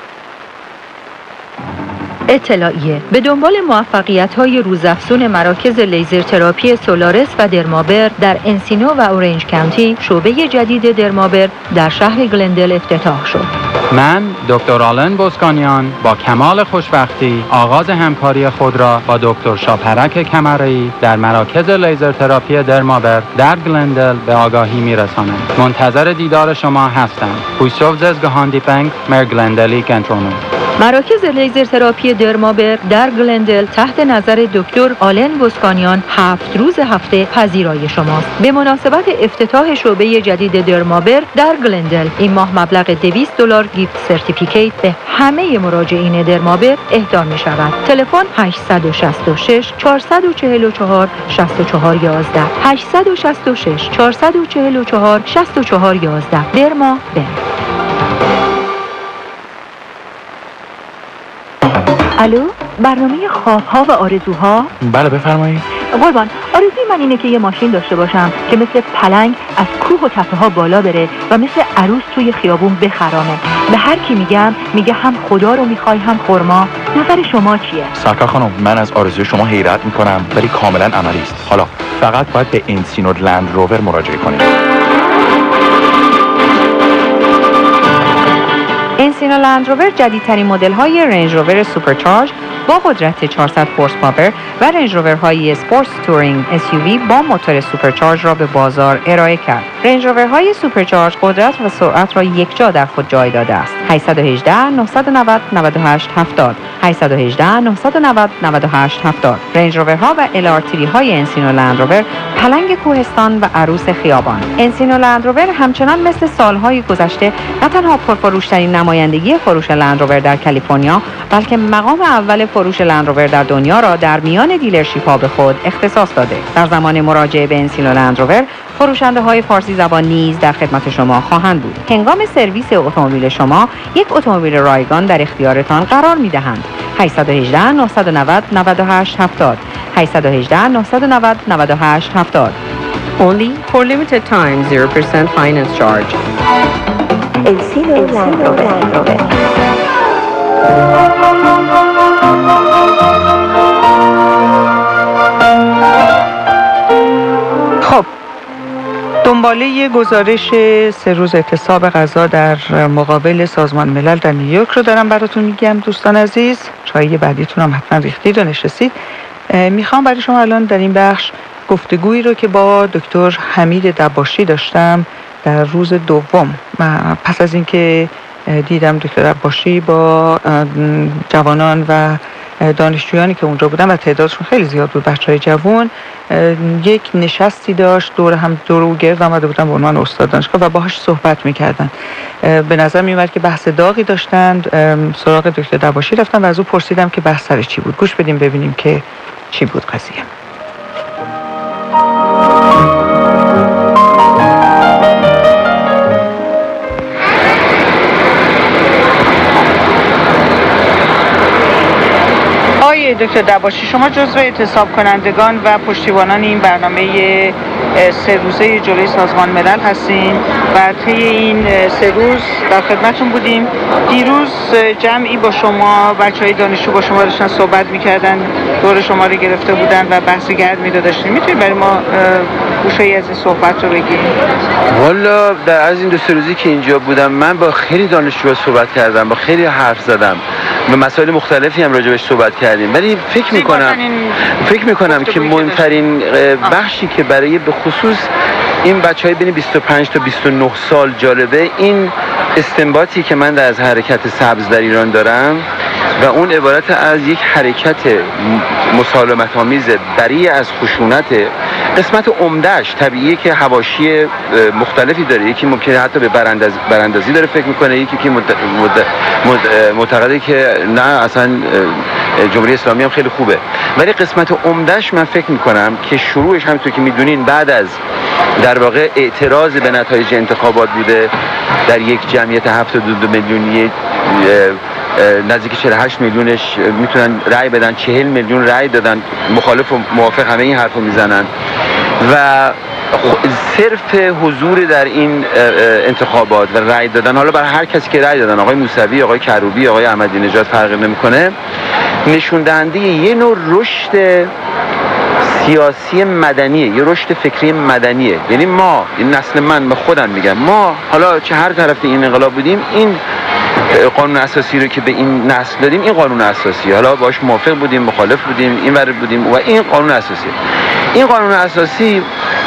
اطلاعیه: به دنبال موفقیت‌های روزافزون مراکز لیزر تراپی سولارس و درمابر در انسینو و اورنج کانتی، شعبه جدید درمابر در شهر گلندل افتتاح شد. من دکتر آلن بوسکانیان با کمال خوشبختی آغاز همکاری خود را با دکتر شاپرک کمرایی در مراکز لیزر تراپی درمابر در گلندل به آگاهی می‌رسانم. منتظر دیدار شما هستم. خوشوب ززگهاندی پنگ مر گلندلی کنترونو. مراکز لیزر تراپی درمابر در گلندل تحت نظر دکتر آلن بوسکانیان هفت روز هفته پذیرای شماست. به مناسبت افتتاح شعبه جدید درمابر در گلندل این ماه مبلغ دویست دلار گیفت سرتیفیکیت به همه مراجعین درمابر اهدا می شود. تلفن هشت شش شش، چهار چهار چهار، شش چهار یک یک هشت شش شش، چهار چهار چهار، شش چهار یک یک درمابر. الو، برنامه خوابها و آرزوها؟ بله بفرمایید. قربان، آرزوی من اینه که یه ماشین داشته باشم که مثل پلنگ از کوه و تپه ها بالا بره و مثل عروس توی خیابون بخرامه. به هر کی میگم میگه هم خدا رو میخوای هم خرما. نظر شما چیه؟ سرکار خانم، من از آرزوی شما حیرت میکنم ولی کاملا عملی است. حالا فقط باید به انسینو لند روور مراجعه کنید. انسینو لند روور جدیدترین مدل های رنج روور سوپرچارج با قدرت چهارصد هورس پاور و رنج روور های اسپورت تورینگ اس یو وی با موتور سوپرچارج را به بازار ارائه کرد. رنج روور های سوپرچارج قدرت و سرعت را یکجا در خود جای داده است. هشت یک هشت، نه نه صفر، نه هشت هفتاد هشت یک هشت، نه نه صفر، نه هشت هفتاد. رنج روورها و ال آر تری های انسینو لند روور پلنگ کوهستان و عروس خیابان. انسینو لند روور همچنان مثل سالهای گذشته نه تنها پرفروشترین نمایندگی فروش لند روور در کالیفرنیا، بلکه مقام اول فروش لند روور در دنیا را در میان دیلرشیپ ها به خود اختصاص داده. در زمان مراجعه به انسینو لند روور، فروشنده های فارسی زبان نیز در خدمت شما خواهند بود. هنگام سرویس اتومبیل شما، یک اتومبیل رایگان در اختیارتان قرار می دهند. هشت یک هشت، نه نه صفر، نه هشت هفتاد هشت یک هشت، نه نه صفر، نه هشت هفتاد. Only for limited time zero percent finance charge. انسینو لند روور. خب، دنباله گزارش سه روز اعتصاب غذا در مقابل سازمان ملل در نیویورک رو دارم براتون میگم دوستان عزیز. چای بعدیتون هم حتما ریختید و نشستید. میخوام برای شما الان در این بخش گفتگویی رو که با دکتر حمید دباشی داشتم در روز دوم، پس از اینکه دیدم دکتر دباشی با جوانان و دانشجویانی که اونجا بودن و تعدادشون خیلی زیاد بود، بچهای جوان، یک نشستی داشت دور هم دور و گرد آمده بودن به عنوان استاد دانشگاه و باهاش صحبت میکردن. به نظر میومد که بحث داغی داشتند. سراغ دکتر دباشی رفتم و از او پرسیدم که بحث سر چی بود. گوش بدیم ببینیم که چی بود قضیه. آقای دکتر دباشی، شما جزو اعتصاب کنندگان و پشتیبانان این برنامه سه روزه جلوی سازمان ملل هستین و طی این سه روز در خدمتتون بودیم. دیروز جمعی با شما، بچهای دانشجو با شما داشتن صحبت میکردن، دور شما رو گرفته بودن و بحث گرمی رو داشتیم. میتونید برای ما گوشه‌ای از این صحبت رو بگید؟ والا در از این دو سه روزی که اینجا بودم من با خیلی دانشجو صحبت کردم، با خیلی حرف زدم، به مسائل مختلفی هم راجع بهش صحبت کردیم، ولی فکر میکنم فکر میکنم که مهمترین بخشی که برای به خصوص این بچهای بین بیست و پنج تا بیست و نه سال جالبه، این استنباطی که من از حرکت سبز در ایران دارم و اون عبارت از یک حرکت مسالمت آمیز بری از خشونت. قسمت عمدهش طبیعیه که حواشی مختلفی داره، یکی ممکنه حتی به برانداز براندازی داره فکر میکنه، یکی که معتقده که نه اصلا جمهوری اسلامی هم خیلی خوبه، ولی قسمت عمدهش من فکر میکنم که شروعش همونطور که میدونین بعد از در واقع اعتراض به نتایج انتخابات بوده در یک جمعیت هفتاد و دو میلیونی، نزدیک چهل و هشت میلیونش میتونن رأی بدن، چهل میلیون رأی دادن، مخالف و موافق همه این حرفو میزنن و صرف حضور در این انتخابات و رأی دادن، حالا برای هر کسی که رأی دادن، آقای موسوی، آقای کروبی، آقای احمدی نژاد فرق نمیکنه، نشون دهنده یه نوع رشد سیاسی مدنیه، یه رشد فکری مدنیه. یعنی ما، این نسل من به خودم میگم، ما حالا چه هر طرف این انقلاب بودیم، این قانون اساسی رو که به این نسل دادیم، این قانون اساسی، حالا باش موافق بودیم، مخالف بودیم، این ور بودیم، و این قانون اساسی، این قانون اساسی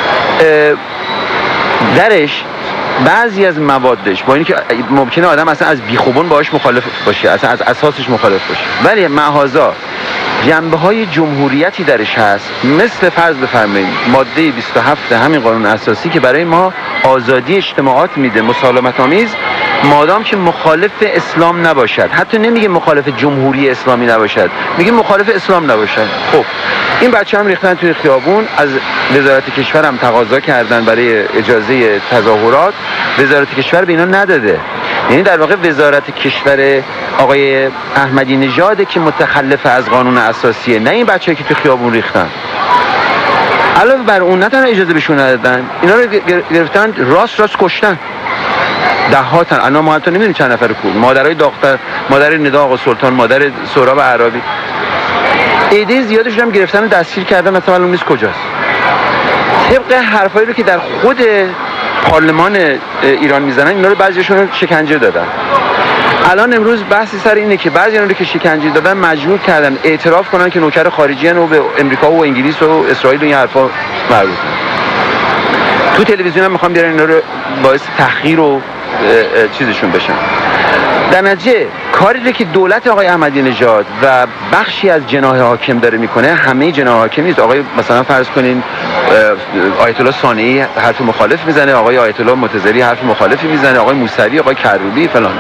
درش بعضی از موادش با اینکه ممکنه آدم اصلا از بیخوبون باش مخالف باشه، اصلا از اساسش مخالف باشه، ولی معاذا جنبه‌های جمهوریتی درش هست، مثل فرض بفرمایید ماده بیست و هفت همین قانون اساسی که برای ما آزادی اجتماعات میده، مسالمت آمیز، مادام که مخالف اسلام نباشد. حتی نمیگه مخالف جمهوری اسلامی نباشد، میگه مخالف اسلام نباشد. خب این بچه هم ریختن توی خیابون، از وزارت کشور هم تقاضا کردن برای اجازه تظاهرات، وزارت کشور به اینا نداده. یعنی در واقع وزارت کشور آقای احمدی نژاد که متخلف از قانون اساسیه، نه این بچه‌ای که توی خیابون ریختن. علاوه بر اون نه تنها اجازه بهشون ندادن، اینا رو گرفتن راست راست کشتن. ده ها تن، الان ما حتی نمیدونیم چند نفر کو، مادرای دختر، مادر ندا آقا سلطان، مادر سهراب عربی، ایده زیادشون هم گرفتن و دستگیر کردن، مثلا معلوم نیست کجاست. طبق حرفایی رو که در خود پارلمان ایران میزنن، اینا رو بعضیشون رو شکنجه دادن. الان امروز بحثی سر اینه که بعضی اینا رو که شکنجه دادن مجبور کردن اعتراف کنن که نوکر خارجی ان و به امریکا و انگلیس و اسرائیل و این حرفا مربوطه. تو تلویزیون هم میخوام بیارن اینا رو باعث تحقیر و چیزشون بشن. در نتیجه کاری که دولت آقای احمدی نژاد و بخشی از جناح حاکم داره میکنه، همه جناح حاکم نیست. آقای مثلا فرض کنین آیت الله صانعی حرف مخالف میزنه، آقای آیت الله متضری حرف مخالفی میزنه، آقای موسوی، آقای کروبی فلان.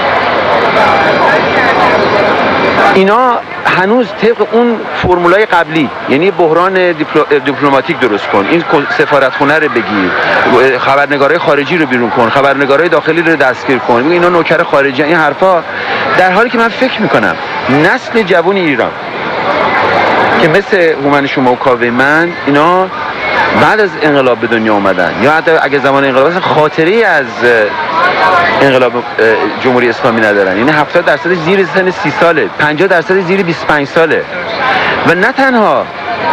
اینا هنوز طبق اون فرمولای قبلی، یعنی بحران دیپلماتیک درست کن، این سفارتخونه رو بگیر، خبرنگارای خارجی رو بیرون کن، خبرنگارای داخلی رو دستگیر کن، اینا نوکر خارجی، این حرفا، در حالی که من فکر میکنم نسل جوان ایران که مثل هومن شما و کاوه من، اینا بعد از انقلاب به دنیا اومدن، یا حتی اگه زمان انقلاب خاطری از انقلاب جمهوری اسلامی ندارن، یعنی هفتاد درصد زیر سن سی ساله، پنجاه درصد زیر بیست و پنج ساله، و نه تنها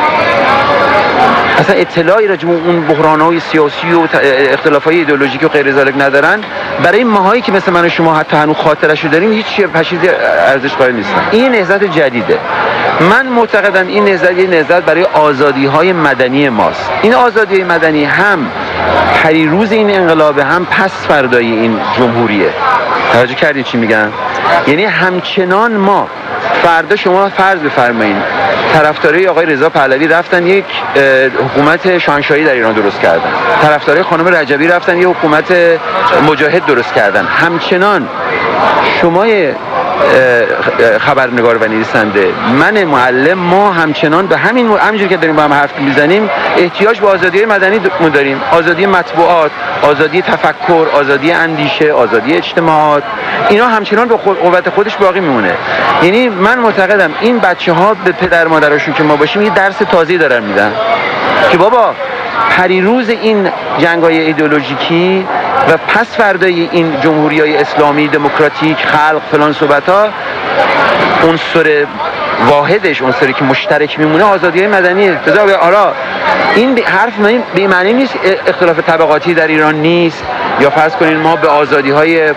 اصلا اطلاعی راجع به اون بحران‌های سیاسی و اختلاف‌های ایدئولوژیک و غیر ذالک ندارن، برای ماهایی که مثل من و شما حتی هنوز خاطرشو داریم هیچ چیز پشیز ارزش قائل نیستن. این نهضت جدیده. من معتقدم این نهضت یه نهضت برای آزادی‌های مدنی ماست. این آزادی‌های مدنی هم پریروز این انقلاب، هم پس فردای این جمهوریه. توجه کردین چی میگم؟ یعنی همچنان ما فردا شما فرض بفرمایید طرفدارای آقای رضا پهلوی رفتن یک حکومت شاهنشاهی در ایران درست کردن، طرفدارای خانم رجبی رفتن یک حکومت مجاهد درست کردن، همچنان شما خبرنگار و نویسنده، من معلم، ما همچنان به همین همینجوری که داریم با هم حرف میزنیم احتیاج به آزادی مدنی داریم، آزادی مطبوعات، آزادی تفکر، آزادی اندیشه، آزادی اجتماعات، اینا همچنان به قوت خودش باقی میمونه. یعنی من معتقدم این بچه‌ها به پدر مادرشون که ما باشیم یه درس تازه‌ای دارن میدن که بابا پریروز این جنگ‌های ایدئولوژیکی و پس فردای این جمهوری‌های اسلامی دموکراتیک خلق فلان صحبت‌ها عنصر واحدش، عنصری که مشترک میمونه آزادی‌های مدنیه. بذار آرا این حرف به معنی نیست اختلاف طبقاتی در ایران نیست، یا فرض کنین ما به آزادی‌های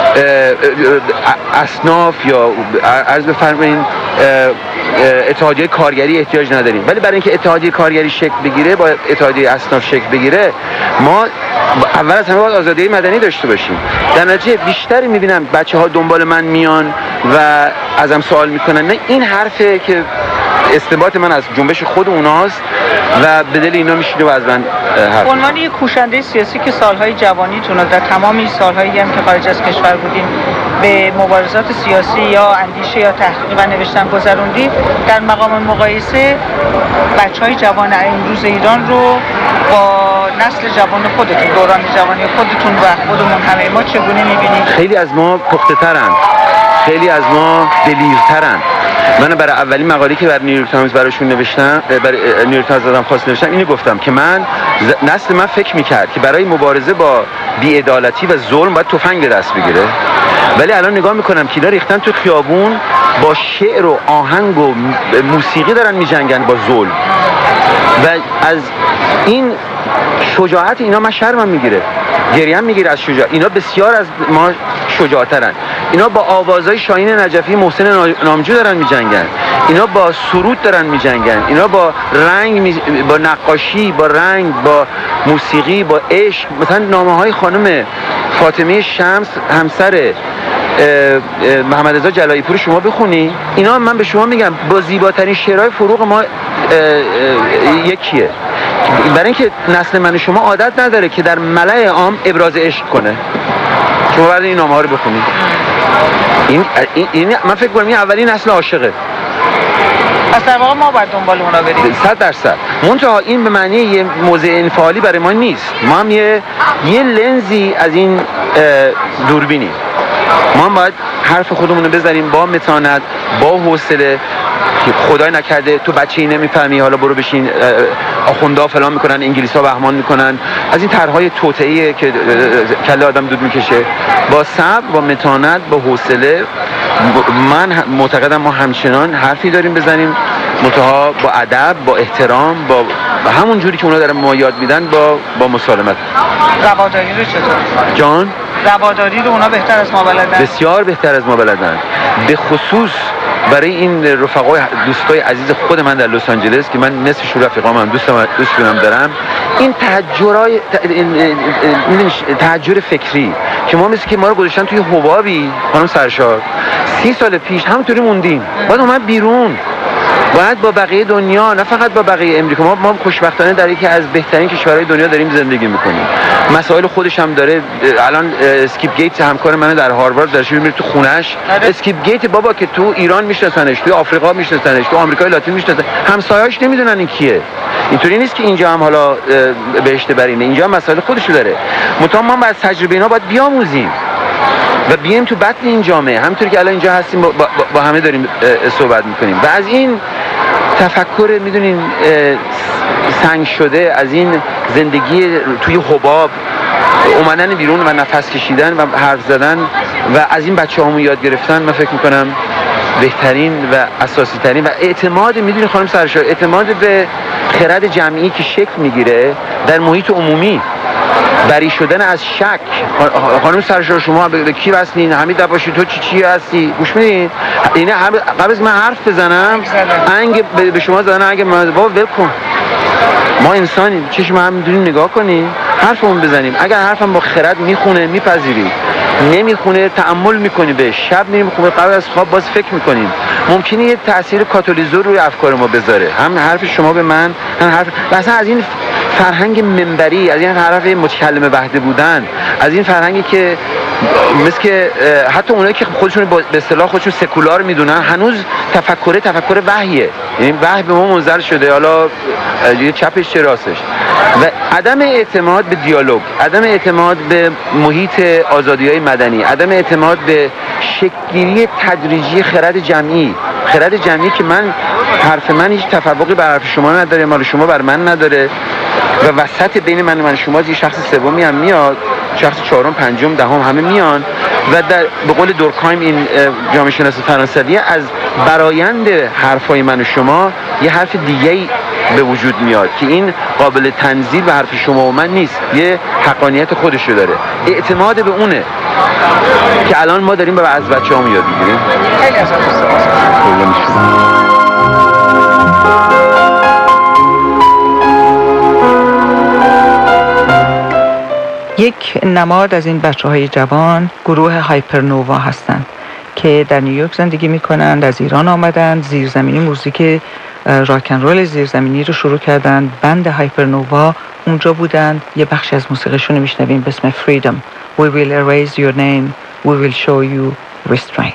اصناف یا عرض بفرمایید اتحادیه کارگری احتیاج نداریم، ولی برای اینکه اتحادیه کارگری شکل بگیره با اتحادیه اصناف شکل بگیره ما اول از همه باید آزادی مدنی داشته باشیم. در نتیجه بیشتری میبینم بچه ها دنبال من میان و ازم سوال میکنن، نه این حرفه که استنباط من از جنبش خود اوناست و به دل اینا میشینه و از من حرف. به عنوان یک کوشنده سیاسی که سالهای جوانیتون در تمام این سالهایی هم که خارج از کشور بودین به مبارزات سیاسی یا اندیشه یا تحقیق و نوشتن گذروندید، در مقام مقایسه بچهای جوان امروز ایران رو با نسل جوان خودتون، دوران جوانی خودتون و خودمون همه ما چگونه میبینید؟ خیلی از ما پخته ترن، خیلی از ما دلیرترن. من برای اولین مقاله که بر نیویورک تایمز براشون نوشتم، برای نیویورک تایمز دادم خواست نوشتم، اینو گفتم که من نسل من فکر میکرد که برای مبارزه با بی‌عدالتی و ظلم باید تفنگ به دست بگیره، ولی الان نگاه میکنم که اینا ریختن تو خیابون با شعر و آهنگ و موسیقی دارن میجنگن با ظلم و از این شجاعت اینا من شرمم میگیره، گریم میگیره از شجاعت. اینا بسیار از ما شجاعترن. اینا با آوازهای شاهین نجفی، محسن نامجو دارن میجنگن، اینا با سرود دارن میجنگن، اینا با رنگ می... با نقاشی، با رنگ، با موسیقی، با عشق. مثلا نامه های خانم فاطمه شمس همسر محمد رضا جلایی پور شما بخونی، اینا من به شما میگم با زیباترین شعرهای فروغ ما یکیه. برای اینکه نسل من شما عادت نداره که در ملأ عام ابراز عشق کنه. شما بعد این نامه ها رو بخونید، این, این من فکر کنم این اولین نسل عاشقه. پس در واقع ما باید دنبال اونا بریم. صد درصد. منتها این به معنی یه موضع انفعالی برای ما نیست. ما هم یه یه لنزی از این دوربینی. ما هم باید حرف خودمون رو بزنیم با متانت، با حوصله، که خدای نکرده تو بچه‌ای نمیفهمی حالا برو بشین آخوندا فلان میکنن، انگلیسا بهمان میکنن، از این طرح‌های توطئه‌ای که کله آدم دود میکشه. با صبر، با متانت، با حوصله، من معتقدم ما همچنان حرفی داریم بزنیم، منتها با ادب، با احترام، با همون جوری که اونا دارن ما یاد میدن، با با مسالمت. رواداری رو چطور؟ جان؟ رواداری رو اونا بهتر از ما بلدن؟ بسیار بهتر از ما بلدن. به خصوص برای این رفقای دوستای عزیز خود من در لس آنجلس که من نصفش رفیقام هم دوستم دوستم دارم، این تحجرای تحجر فکری که ما مثل که ما رو گذاشتن توی حبابی، خانم سرشار سی سال پیش همونطوری موندیم، بعد اومد بیرون، باید با بقیه دنیا، نه فقط با بقیه امریکا، ما ما خوشبختانه در یکی از بهترین کشورهای دنیا داریم زندگی میکنیم. مسائل خودش هم داره. الان اسکیپ گیت همکار منه در هاروارد، درش میره تو خونش. اسکیپ گیت بابا که تو ایران میشناسنش، تو آفریقا میشناسنش، تو آمریکای لاتین میشناسن، همسایه‌اش نمیدونن این کیه. اینطوری نیست که اینجا هم حالا بهشت برینه، اینجا هم مسائل خودشو داره. مطمئن ما از تجربه اینا باید بیاموزیم و بیایم تو بطن این جامعه، همونطوری که الان اینجا هستیم با, با, با همه داریم صحبت میکنیم و از این تفکر میدونین سنگ شده، از این زندگی توی حباب اومدن بیرون و نفس کشیدن و حرف زدن و از این بچه همون یاد گرفتن، من فکر میکنم بهترین و اساسی ترین و اعتماد، میدونی خانم سرشار، اعتماد به خرد جمعی که شکل میگیره در محیط عمومی، بری شدن از شک. خانم سرشار شما به کی هستین؟ حمید عباسی تو چی چی هستی؟ گوش میدین؟ اینه قبل از من حرف بزنم انگ به شما زدن، اگه من بابا ول کن، ما انسانیم، چشم هم میدونیم نگاه کنیم، حرفمون بزنیم. اگر حرفم با خرد میخونه میپذیری، نمیخونه تأمل میکنی، به شب میریم خونه قبل از خواب باز فکر میکنیم. ممکنه یه تاثیر کاتالیزور روی افکار ما بذاره. هم حرف شما به من، هم حرف مثلا از این فرهنگ منبری، از این حرف متکلم وحده بودن، از این فرهنگی که مثل که حتی اونایی که خودشون به اصطلاح خودشون سکولار میدونن هنوز تفکر تفکر وحیه، یعنی وحی به ما منزل شده، حالا یه چپش چه راستش. و عدم اعتماد به دیالوگ، عدم اعتماد به محیط آزادی‌های مدنی، عدم اعتماد به شکل‌گیری تدریجی خرد جمعی، خرد جمعی که من حرف من هیچ تفوقی بر حرف شما نداره، مال شما بر من نداره و وسط بین من و من شما یه شخص سومی هم میاد، شخص چهارم، پنجم، دهم همه میان و در به قول دورکهایم این جامعه شناس فرانسوی از برایند حرفای من و شما یه حرف دیگه‌ای به وجود میاد که این قابل تنزیل به حرف شما و من نیست، یه حقانیت خودشو داره. اعتماد به اونه که الان ما داریم به از بچه‌هامون یاد میگیریم. خیلی از یک نماد از این بچه های جوان گروه هایپرنووا هستند که در نیویورک زندگی میکنند، از ایران آمدند، زیرزمینی موزیک راکن رول زیرزمینی رو شروع کردند. بند هایپرنووا اونجا بودند. یه بخشی از موسیقیشون رو میشنویم به اسم Freedom. We will erase your name, we will show you restraint.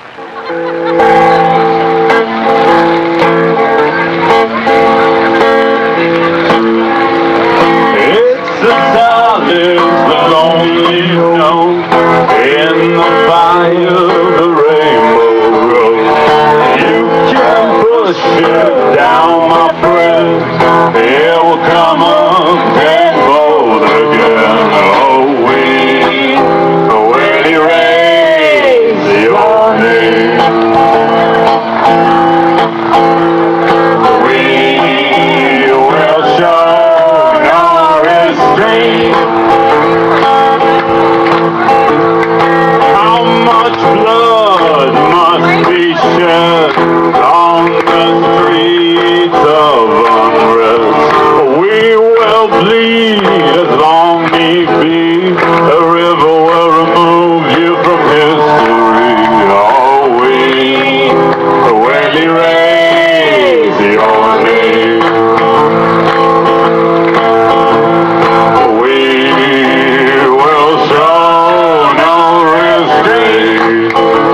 Down my friends, it will come up tenfold again. Oh, we will erase your name. We will show no restraint. How much blood must be shed on the streets of unrest? We will bleed as long need be. A river will remove you from history. Oh, we will erase your name. We will show no restraint.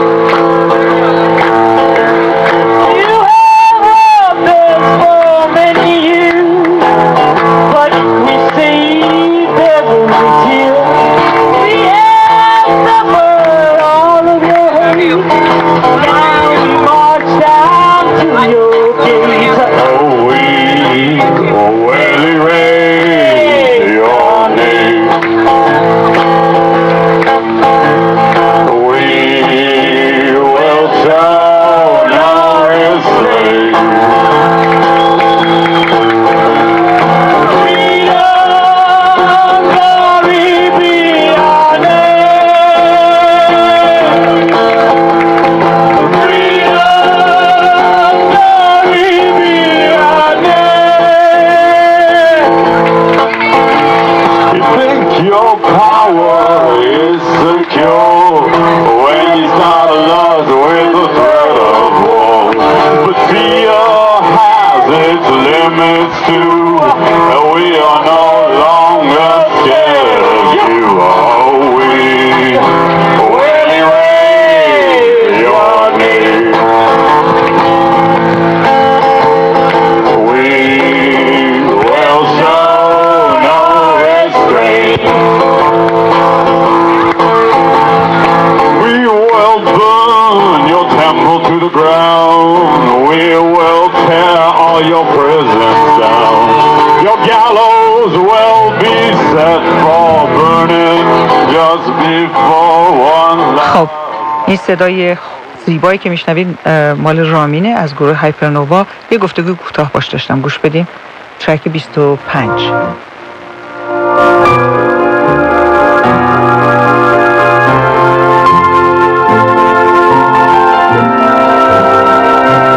خب این صدای زیبایی که میشنوید مال رامینه از گروه هایپرنووا. یه گفتگو کوتاه باش داشتم، گوش بدیم. ترک بیست و پنج.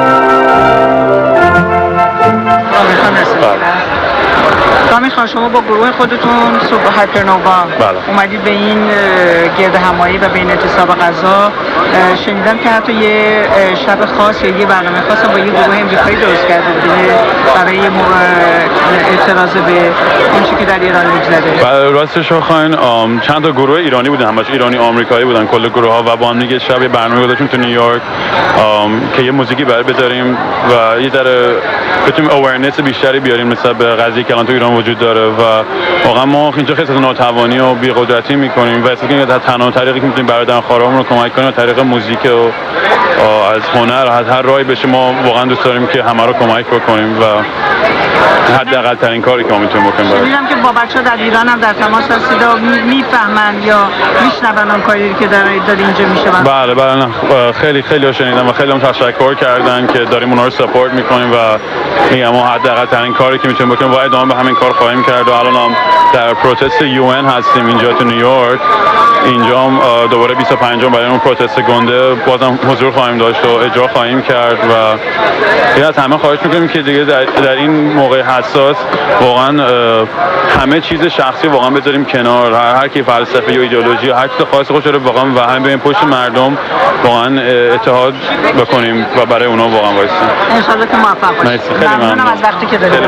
رامین خان شما با گروه خودتون صبح هایپرنووا بله. اومدید به این گرد همایی و به این اعتصاب غذا. شنیدم که حتی یه شب خاص یا یه برنامه خاص با یه گروه امریکایی درست کردید برای اعتراض به اون چیزی که در ایران میگذره. بله راستش رو بخواین چند تا گروه ایرانی بودن، همش ایرانی آمریکایی بودن کل گروه ها و با هم دیگه شب یه برنامه گذاشتیم تو نیویورک که یه موزیکی برای بذاریم و یه ذره بتونیم اورننس بیشتری بیاریم مثلا به قضیه که الان تو ایران وجود داره و واقعا ما اینجا خیلی ناتوانی و بی‌قدرتی می‌کنیم و اصلا اینکه تنها طریقی که می‌تونیم برادران خواهرامون رو کمک کنیم طریق موزیک و از هنر از هر راهی بشه. ما واقعا دوست داریم که همه رو کمک بکنیم و حداقل ترین کاری که ما می‌تونیم بکنیم. شنیدم که با بچه‌ها در ایران هم در تماس هستید و میفهمن یا میشنون اون کاری که داره اینجا میشه. بله بله نه خیلی خیلی ها شنیدم و خیلی هم تشکر کردن که داریم اونها رو سپورت می‌کنیم و میگم ما حداقل ترین کاری که می‌تونیم بکنیم و ادامه به همین کار خواهیم کرد و الان هم در پروتست یو ان هستیم اینجا تو نیویورک. اینجا هم دوباره بیست و پنجم برای اون پروتست گنده بازم حضور خواهیم داشت و اجرا خواهیم کرد و دیگه از همه خواهش میکنیم که دیگه در, در این موقع حساس واقعا همه چیز شخصی واقعا بذاریم کنار. هر, هر کی فلسفه یا ایدئولوژی یا هر چیز خاص خودش رو واقعا و هم بریم پشت مردم واقعا اتحاد بکنیم و برای اونها واقعا وایسیم. ان شاءالله که موفق باشید. خیلی ممنونم از وقتی که دارید.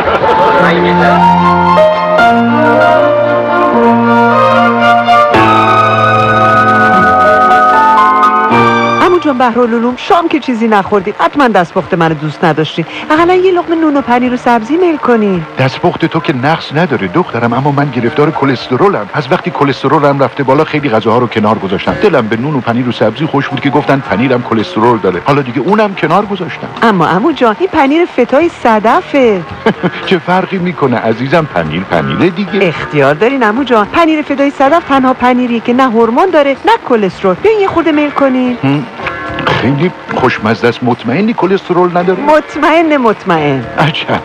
چون بهرالعلوم شام که چیزی نخوردید حتما دستپخت من دوست نداشتید. اقلا یه لقمه نون و پنیر و سبزی میل کنید. دستپخت تو که نقص نداره دخترم، اما من گرفتار کلسترولم. از وقتی کلسترولم رفته بالا خیلی غذاها رو کنار گذاشتم. دلم به نون و پنیر و سبزی خوش بود که گفتن پنیرم کلسترول داره. حالا دیگه اونم کنار گذاشتم. اما عمو جان این پنیر فتای صدفه. چه فرقی میکنه عزیزم؟ پنیر پنیره دیگه. اختیار دارین عمو جان. پنیر فدای صدف تنها پنیریه که نه هورمون داره نه کلسترول. بیاین یه خورده میل کنید. خیلی خوشمزه است. مطمئنی کلسترول نداره؟ مطمئن مطمئن. عجب.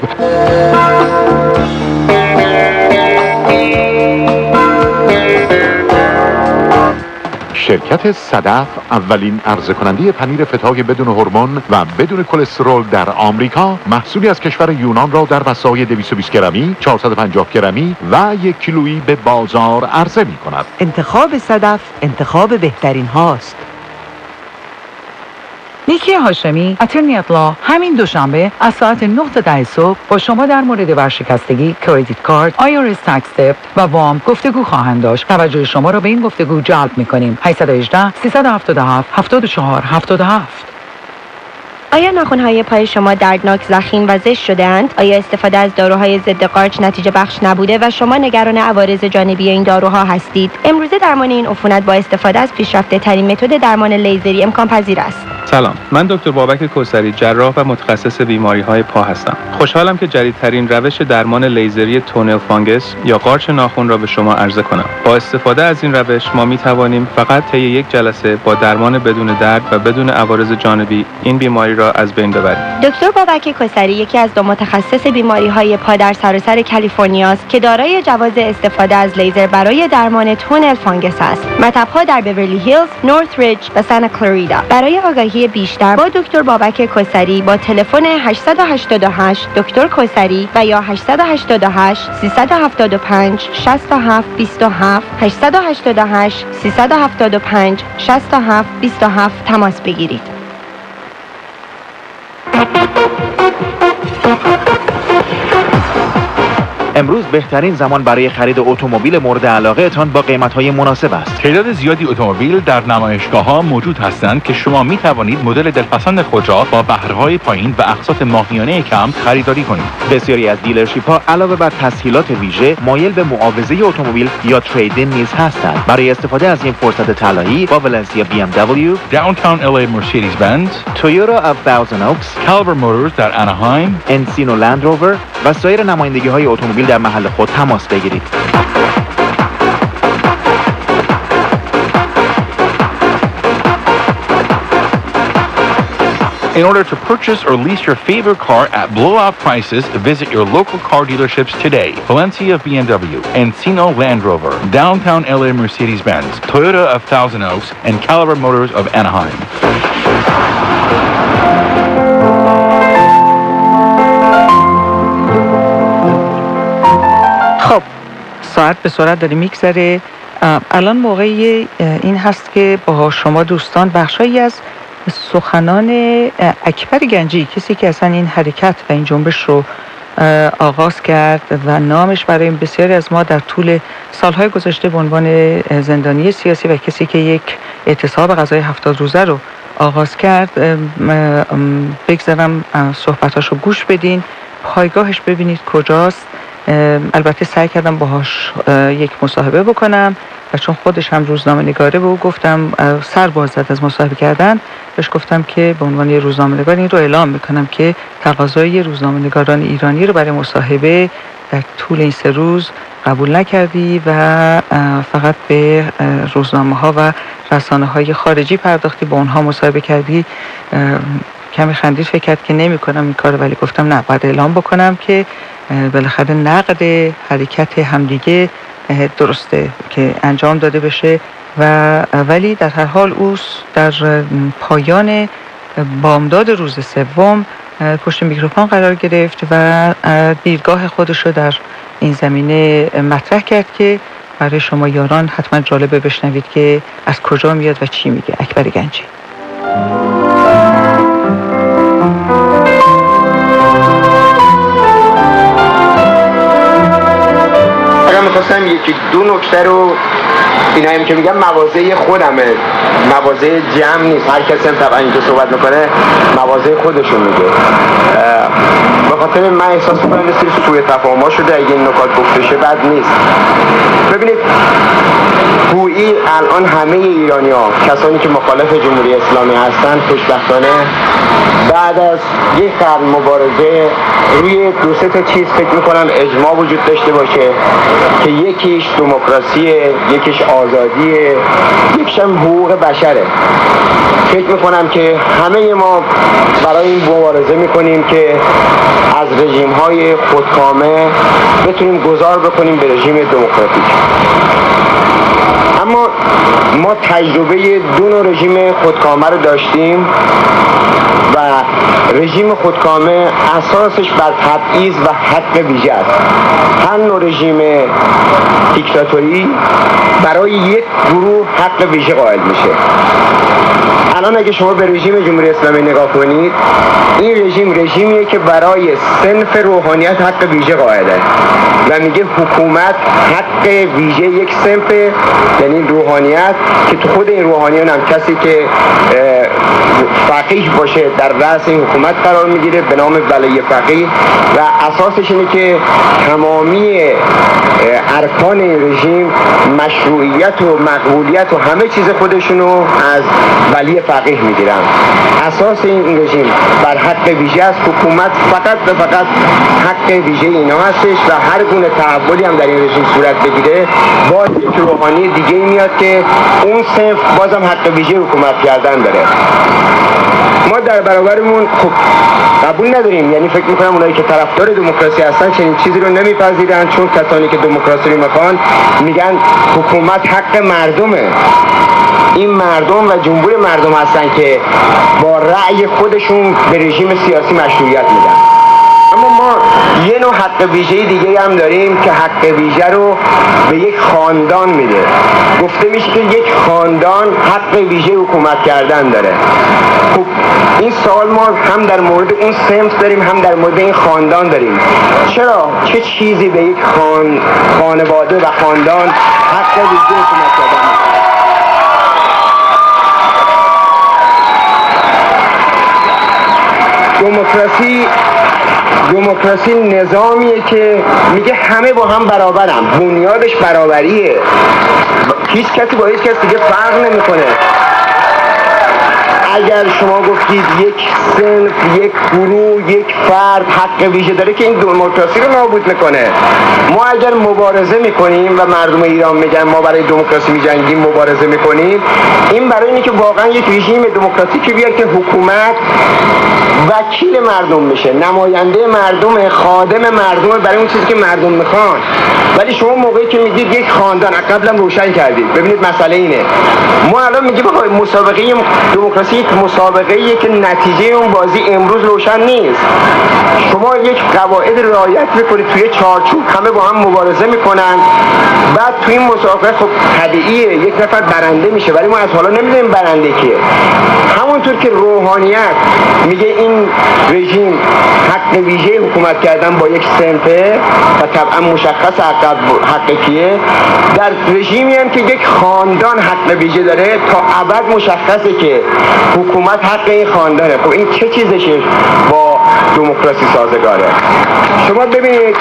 شرکت صدف اولین عرضه کننده پنیر فتای بدون هورمون و بدون کلسترول در آمریکا، محصولی از کشور یونان را در وسای دویست و بیست گرمی، چهارصد و پنجاه گرمی و یک کیلویی به بازار عرضه می کند. انتخاب صدف انتخاب بهترین هاست. نیکی هاشمی اترنی اطلاع همین دوشنبه از ساعت نه تا ده صبح با شما در مورد ورشکستگی، کردیت کارت، آی آر اس تکس تفت و وام گفتگو خواهند داشت. توجه شما را به این گفتگو جلب می‌کنیم. هشت یک هشت سه هفت هفت هفت چهار هفت هفت. آیا ناخن‌های پای شما دردناک، ضخیم و زشت شده‌اند؟ آیا استفاده از داروهای ضد قارچ نتیجه بخش نبوده و شما نگران عوارض جانبی این داروها هستید؟ امروزه درمان این عفونت با استفاده از پیشرفته ترین متد درمان لیزری امکان پذیر است. سلام، من دکتر بابک کوثری، جراح و متخصص بیماری‌های پا هستم. خوشحالم که جدیدترین روش درمان لیزری تونل فانگس یا قارچ ناخن را به شما عرضه کنم. با استفاده از این روش ما می‌توانیم فقط طی یک جلسه با درمان بدون درد و بدون عوارض جانبی این بیماری را از بین ببریم. دکتر بابک کوثری یکی از دو متخصص بیماری‌های پا در سراسر کالیفرنیا است که دارای جواز استفاده از لیزر برای درمان تونل فانگس است. مطب‌ها در بیورلی هیلز، نورث ریج و سانتا کلاریدا. برای آگاهی بیشتر با دکتر بابک کوثری با تلفن هشت هشت هشت دکتر کوثری و یا هشت هشت هشت سه هفت پنج شش هفت دو هفت هشت هشت هشت سه هفت پنج شش هفت دو هفت تماس بگیرید. امروز بهترین زمان برای خرید اتومبیل مورد علاقه تان با قیمت‌های مناسب است. تعداد زیادی اتومبیل در نمایشگاه‌ها موجود هستند که شما می توانید مدل دلپسند خود را با بهره‌های پایین و اقساط ماهیانه کم خریداری کنید. بسیاری از دیلرشیپ‌ها علاوه بر تسهیلات ویژه مایل به معاوضه اتومبیل یا تریدین نیز هستند. برای استفاده از این فرصت طلایی با ولنسیا بی ام دبلیو، داونتاون ال ای مرسیدس بنز، تویوتا اف thousand oaks، کالیبر موتورز در اناهایم، انسینو لند روور و سایر نمایندگی‌های اتومبیل در محل خود تماس بگیرید. In order to purchase or lease your favorite car at blowout prices, visit your local car dealerships today. Valencia B M W, Encino Land Rover, Downtown L A Mercedes-Benz, Toyota of Thousand Oaks, and Caliber Motors of Anaheim. خب ساعت به سرعت داره میگذره. الان موقعی این هست که با شما دوستان بخشایی از سخنان اکبر گنجی، کسی که اصلا این حرکت و این جنبش رو آغاز کرد و نامش برای بسیاری از ما در طول سالهای گذشته به عنوان زندانی سیاسی و کسی که یک اعتصاب غذای هفتاد روزه رو آغاز کرد، بگذارم صحبتاش رو گوش بدین، پایگاهش ببینید کجاست. البته سعی کردم باهاش یک مصاحبه بکنم و چون خودش هم روزنامه نگاره به او گفتم سر باز زد از مصاحبه کردن، بهش گفتم که به عنوان روزنامه نگار این رو اعلام میکنم که تقاضای روزنامه نگاران ایرانی رو برای مصاحبه در طول این سه روز قبول نکردی و فقط به روزنامه ها و رسانه های خارجی پرداختی، با اونها مصاحبه کردی. کمی خندید، فکر کرد که نمی کنم این کار، ولی گفتم نه، باید اعلام بکنم که بالاخره نقد حرکت همدیگه درسته که انجام داده بشه و ولی در هر حال او در پایان بامداد روز سوم پشت میکروفون قرار گرفت و دیدگاه خودش رو در این زمینه مطرح کرد که برای شما یاران حتما جالبه بشنوید که از کجا میاد و چی میگه. اکبر گنجی. میخواستم یکی دو نکته رو، اینا هم که میگم مواضع خودمه، مواضع جمع نیست، هر کسی هم طبعا اینجا صحبت میکنه مواضع خودشون میگه. به خاطر من احساس میکنم یه سری سوء تفاهم‌ها شده، اگه این نکات گفته شه بد نیست. ببینید گویی الان همه ایرانی ها، کسانی که مخالف جمهوری اسلامی هستن، خوشبختانه بعد از یک قرن مبارزه روی دو سه تا چیز فکر میکنم اجماع وجود داشته باشه که یکیش دموکراسیه، یکیش آزادیه، یکیش هم حقوق بشره. فکر میکنم که همه ما برای این مبارزه میکنیم که از رژیم های خودکامه بتونیم گذار بکنیم به رژیم دموکراتیک. اما ما تجربه دو نوع رژیم خودکامه رو داشتیم و رژیم خودکامه اساسش بر تبعیض و حق ویژه است. هر نوع رژیم دیکتاتوری برای یک گروه حق ویژه قائل میشه. الان اگه شما به رژیم جمهوری اسلامی نگاه کنید، این رژیم رژیمیه که برای صنف روحانیت حق ویژه قائله و میگه حکومت حق ویژه یک صنف، یعنی روحانیت، که تو خود این روحانیان هم کسی که فقیه باشه در رأس این حکومت قرار میگیره به نام ولی فقیه و اساسش اینه که تمامی ارکان این رژیم مشروعیت و مقبولیت و همه چیز خودشونو از ولی فقیه میگیرن. اساس این رژیم بر حق ویژه است. حکومت فقط به فقط حق ویژه اینا هستش و هر گونه تحولی هم در این رژیم صورت بگیره باز یک روحانی دیگه میاد که اون صنف بازم حق ویژه حکومت کردن داره. ما در برابرمون خب قبول نداریم، یعنی فکر میکنم اونایی که طرفدار دموکراسی هستن چنین چیزی رو نمیپذیرن، چون کسانی که دموکراسی رو میخوان میگن حکومت حق مردمه. این مردم و جمهور مردم هستن که با رأی خودشون به رژیم سیاسی مشروعیت میدن. اما ما یه نوع حق ویژه دیگه هم داریم که حق ویژه رو به یک خاندان میده. گفته میشه که یک خاندان حق ویژه حکومت کردن داره. خب این سوال ما هم در مورد اون صنف داریم هم در مورد این خاندان داریم. چرا چه چیزی به یک خان... خانواده و خاندان حق ویژه حکومت کردن میده؟ دموکراسی دموکراسی نظامیه که میگه همه با هم برابرن، بنیادش برابریه، هیچ کسی با هیچ کس دیگه فرق نمیکنه. اگر شما گفتید یک صنف، یک گروه، یک فرد حق ویژه داره که این دموکراسی رو نابود میکنه. ما اگر مبارزه میکنیم و مردم ایران میگن ما برای دموکراسی میجنگیم، مبارزه میکنیم، این برای اینه که واقعا یک رژیم دموکراتیکی بیاد که حکومت وکیل مردم میشه، نماینده مردم، خادم مردم برای اون چیزی که مردم میخوان. ولی شما موقعی که میگید یک خاندان، قبلا روشن کردید، ببینید مسئله اینه، ما الان میگیم آقا مسابقه دموکراسی یک مسابقه ای که نتیجه اون بازی امروز روشن نیست. شما یک قواعد رعایت میکنید توی چارچوب، همه با هم مبارزه میکنن، بعد توی این مسابقه خب طبیعیه یک نفر برنده میشه، ولی ما از حالا نمیدونیم برنده کیه. همونطور که روحانیت میگه این رژیم حق ویژه حکومت کردن با یک صنفه و طبعا مشخص حق حق کیه، در رژیمی هم که یک خاندان حق ویژه داره تا ابد مشخصه که حکومت حق این خاندانه. خب این چه چیزشه با دموکراسی سازگاره؟ شما ببینید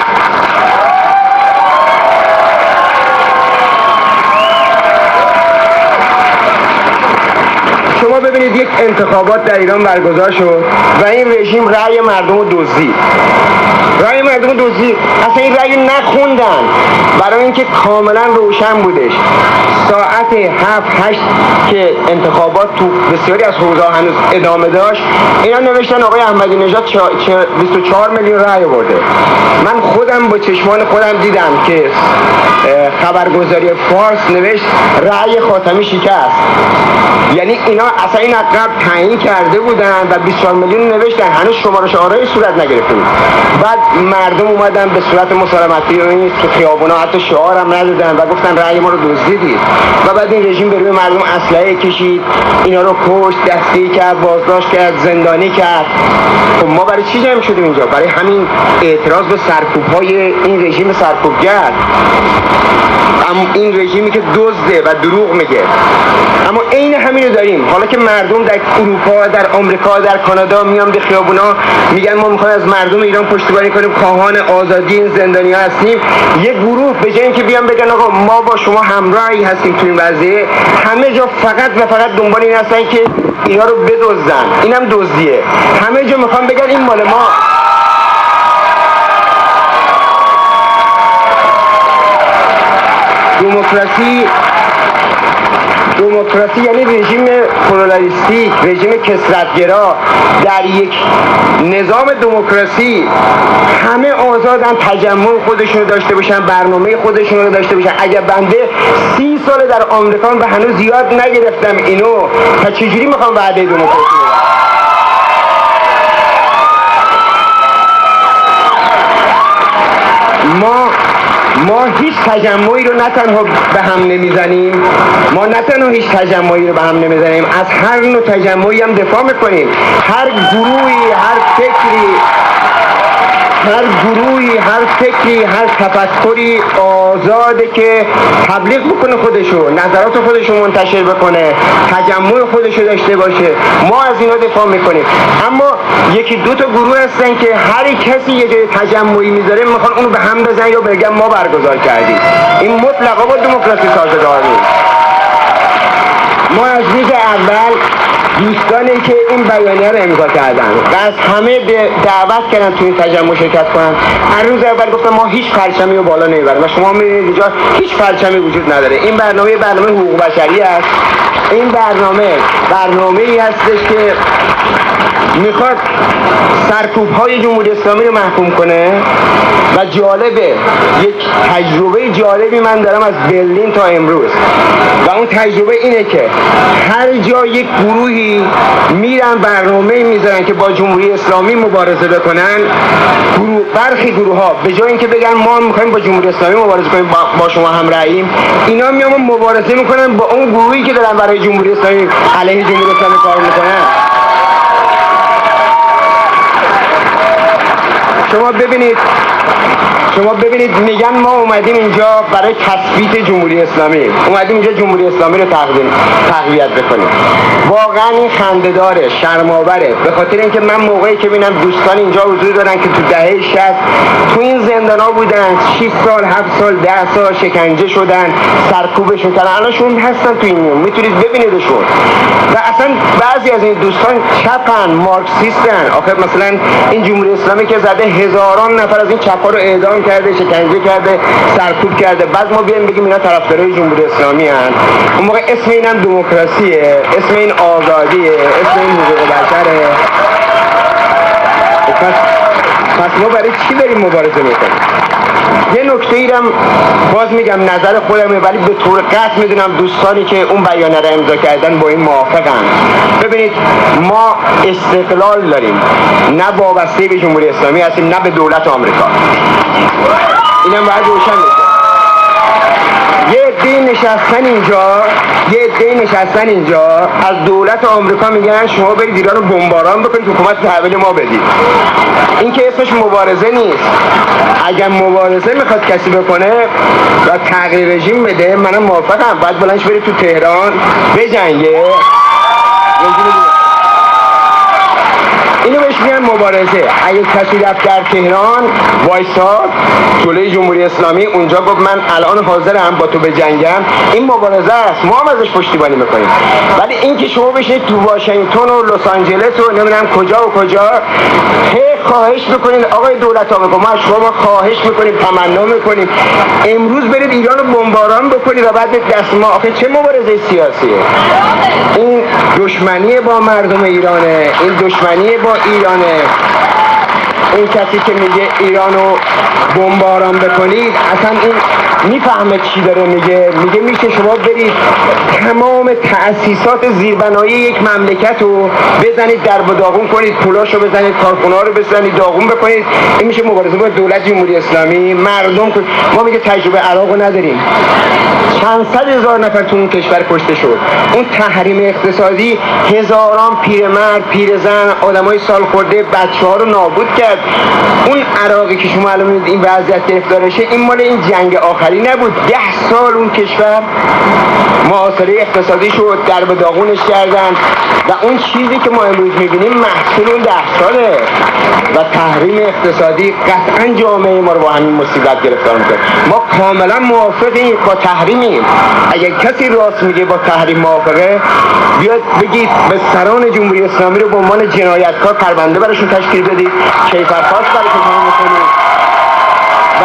شما ببینید یک انتخابات در ایران برگزار شد و این رژیم رأی مردم رو دزدید. رأی مردم رو دزدید، اصلا این رأی نخوندن برای اینکه کاملا روشن بودش. ساعت هفت هشت که انتخابات تو بسیاری از حوزه‌ها هنوز ادامه داشت، اینا نوشتن آقای احمدی نژاد بیست و چهار میلیون رأی برده. من خودم با چشمان خودم دیدم که خبرگزاری فارس نوشت رأی خاتمی شکست. یعنی اینا اصلا این عقب تعیین کرده بودن و بیست و چهار میلیون نوشتن، هنوز شماره شعارهای صورت نگرفته بود. بعد مردم اومدن به صورت مسالمتی تو خیابونا، حتی شعار هم ندادن و گفتن رأی ما رو دزدیدید. و بعد این رژیم به روی مردم اسلحه کشید، اینا رو کشت، دستگیر کرد، بازداشت کرد، زندانی کرد. خب ما برای چی جمع شدیم اینجا؟ برای همین اعتراض به سرکوب‌های این رژیم سرکوبگر، این رژیمی که دزده و دروغ میگه. اما عین همین رو داریم. حالا که مردم در اروپا، در آمریکا، در کانادا میان به خیابونا میگن ما میخوایم از مردم ایران پشتیبانی کنیم، خواهان آزادی این زندانی‌ها هستیم، یه گروه به جای اینکه بیان بگن آقا ما با شما همراهی هستیم تو این وضعیه، همه جا فقط و فقط دنبال این هستن که اینا رو بدزدن. اینم دزدیه. همه جا میخوان بگن این مال ما. دموکراسی دموکراسی یعنی رژیم پلورالیستیک، رژیم کثرت‌گرا. در یک نظام دموکراسی همه آزادن تجمع خودشونو داشته باشن، برنامه خودشونو داشته باشن. اگر بنده سی سال در آمریکا و هنوز زیاد نگرفتم اینو، تا چجوری میخوام وعده دموکراسی بدم؟ ما ما هیچ تجمعی رو نه تنها به هم نمیزنیم، ما نه تنها هیچ تجمعی رو به هم نمیزنیم، از هر نوع تجمعی هم دفاع میکنیم. هر گروهی، هر فکری، هر گروهی، هر فکری، هر تفکری آزاده که تبلیغ بکنه خودشو، نظرات خودشو منتشر بکنه، تجمع خودشو داشته باشه. ما از اینا دفاع میکنیم. اما یکی دو تا گروه هستن که هر کسی یه جای تجمعی میذاره میخوان اونو به هم بزنن یا بگن ما برگزار کردیم. این مطلقا با دموکراسی سازگار نیست. ما از روز اول دوستانی که این بیانیه رو امضا کردن و از همه دعوت کردن تو این تجمع شرکت کنن، هر روز اول گفتم ما هیچ پرچمی رو بالا نمیبریم و شما میبینید اینجا هیچ پرچمی وجود نداره. این برنامه برنامه حقوق بشری است. این برنامه برنامه‌ای هستش که میخواد سرکوب‌های جمهوری اسلامی رو محکوم کنه و جالبه، یک تجربه جالبی من دارم از برلین تا امروز و اون تجربه اینه که هر جا یک گروهی میرن برنامه میذارن که با جمهوری اسلامی مبارزه بکنن، گروه برخی گروه ها به جای اینکه بگن ما میخوایم با جمهوری اسلامی مبارزه کنیم، با, با شما همراهیم، اینا میان مبارزه میکنن با اون گروهی که دارن برای جمهوری اسلامی علیه جمهوری اسلامی کار میکنن. شما ببینید شما ببینید میگن ما اومدیم اینجا برای تثبیت جمهوری اسلامی، اومدیم اینجا جمهوری اسلامی رو تقدیم تقویت بکنیم. واقعا این خنده‌داره، شرم‌آوره، به خاطر اینکه من موقعی که ببینم دوستان اینجا حضور دارن که تو دهه شصت تو این زندانا بودن، شش سال، هفت سال، ده سال شکنجه شدن، سرکوبشون کردن، الانشون هستن تو این میون، میتونید ببینیدشون. و اصلا بعضی از این دوستان چپن، مارکسیستن. آخه مثلا این جمهوری اسلامی که زده هزاران نفر از این چپا رو اعدام کرده، شکنجه کرده، سرکوب کرده، بعد ما بیایم بگیم اینا طرفدارای جمهوری اسلامی ان. اون موقع اسم اینم دموکراسیه، اسم این آزادیه، اسم این حقوق بشره. پس پس ما برای چی بریم مبارزه میکنیم؟ یه نکته ایرم باز میگم نظر خودمه، ولی به طور قطع میدونم دوستانی که اون بیانیه رو امضا کردن با این موافقن. ببینید ما استقلال داریم، نه وابسته به جمهوری اسلامی هستیم نه به دولت آمریکا. اینم باید روشن بشه. یه عده نشستن اینجا یه عده نشستن اینجا از دولت آمریکا میگن شما برید ایران رو بمباران بکنید حکومت تحویل ما بدید. این که اسمش مبارزه نیست. اگر مبارزه میخواد کسی بکنه و تغییر رژیم بده، منم موافقم، باید بلندش برید تو تهران بجنگه. اینو بهش میگن مبارزه. اگه کسی رفت در تهران وایساد جلوی جمهوری اسلامی اونجا گفت من الان حاضرم با تو بجنگم، این مبارزه است، ما هم ازش پشتیبانی میکنیم. ولی اینکه شما بشینید تو واشنگتن و لس آنجلس و نمیدونم کجا و کجا هی خواهش میکنید آقای دولت آمریکا، ما از شما خواهش میکنیم، تمنا میکنیم امروز برید ایران رو بمباران بکنید و بعد به دست ما. آخه چه مبارزه سیاسیه این؟ دشمنی با مردم ایرانه، این دشمنی با ایرانه. این کسی که میگه ایرانو بمباران بکنید اصلا این میفهمه چی داره میگه. میگه میشه شما برید تمام تأسیسات زیربنایی یک مملکت رو بزنید در و داغون کنید، پولاشو بزنید، کارخونه‌ها رو بزنید داغون بکنید. این میشه مبارزه با دولت جمهوری اسلامی. مردم کنید. ما میگه تجربه عراقو نداریم، چند صد هزار نفر تو اون کشور کشته شد. اون تحریم اقتصادی هزاران پیرمرد، پیرزن، آدمای سال خورده، بچه‌ها رو نابود کرد. اون عراقی که شما الان می‌بینید این وضعیت گرفتارشه، این مال این جنگ آخری نبود. ده سال اون کشور محاصره اقتصادی شد، در به داغونش کردن و اون چیزی که ما امروز می‌بینیم محصول اون ده ساله. و تحریم اقتصادی قطعاً جامعه ما رو با همین مصیبت گرفتار می‌کنه. ما کاملاً موافقیم با تحریمیم. اگر کسی راست میگه با تحریم موافقه، بیاد بگید به سران جمهوری اسلامی رو به عنوان جنایتکار پرونده براشون تشکیل بدید، کیفرخواست براشون بکنید و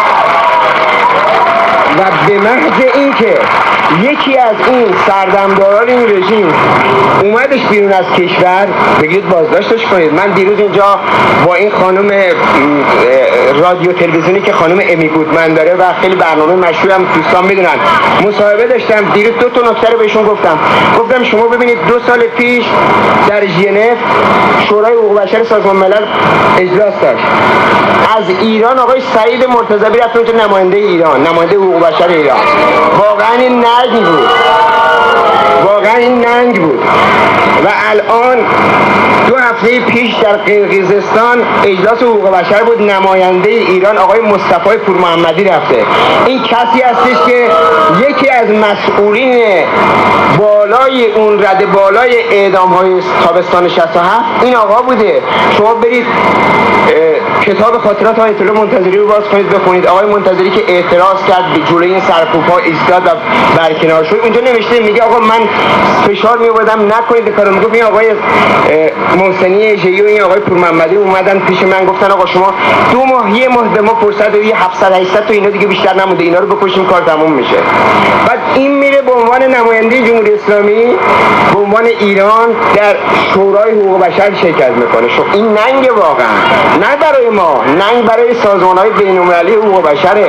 و به محض اینکه یکی از این سردمداران این رژیم اومدش بیرون از کشور بگید بازداشتش کنید. من دیروز اینجا با این خانم رادیو تلویزیونی که خانم امی گودمن داره و خیلی برنامه مشهور هم دوستان میدونن مصاحبه داشتم. دیروز دو تا نکته رو بهشون گفتم. گفتم شما ببینید دو سال پیش در ژنو شورای حقوق بشر سازمان ملل اجلاس داشت. از ایران آقای سعید مرتضوی رفت اونجا نماینده ایران، نماینده حقوق بشر ایران. واقعا این ننگ بود، واقعا این ننگ بود. و الان دو هفته پیش در قرقیزستان اجلاس حقوق بشر بود، نماینده ایران آقای مصطفی پور محمدی رفته. این کسی هستش که یکی از مسئولین بالای اون رده بالای اعدام های تابستان شصت و هفت این آقا بوده. شما برید کتاب خاطرات آیت الله منتظری رو باز کنید بخونید. آقای منتظری که اعتراض کرد به جلوی این سرکوب‌ها ایستاد و برکنار شد، اونجا نوشته میگه آقا من فشار می‌آوردم نکنید کارو. میگفت این آقای محسنی ژی و این آقای پور محمدی اومدن پیش من گفتن آقا شما دو ماه یه ماه به ما فرصت بدید، هفتصد هشتصد تا اینا دیگه بیشتر نمونده، اینا رو بکشیم کار تموم میشه. بعد این میره به عنوان نماینده جمهوری اسلامی به عنوان ایران در شورای حقوق بشر شرکت میکنه. شو این ننگ واقعا، نه برای ما، ننگ برای سازمان‌های بین‌المللی حقوق بشره.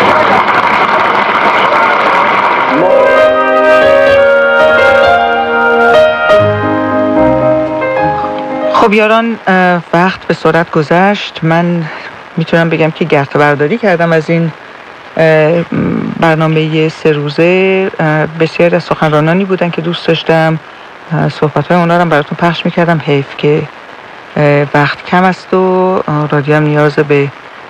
خب یاران، وقت به سرعت گذشت. من میتونم بگم که گرته برداری کردم از این برنامه سه روزه. بسیار از سخنرانانی بودن که دوست داشتم صحبت‌های اونا رو براتون پخش میکردم. حیف که وقت کم است و رادیو هم نیاز به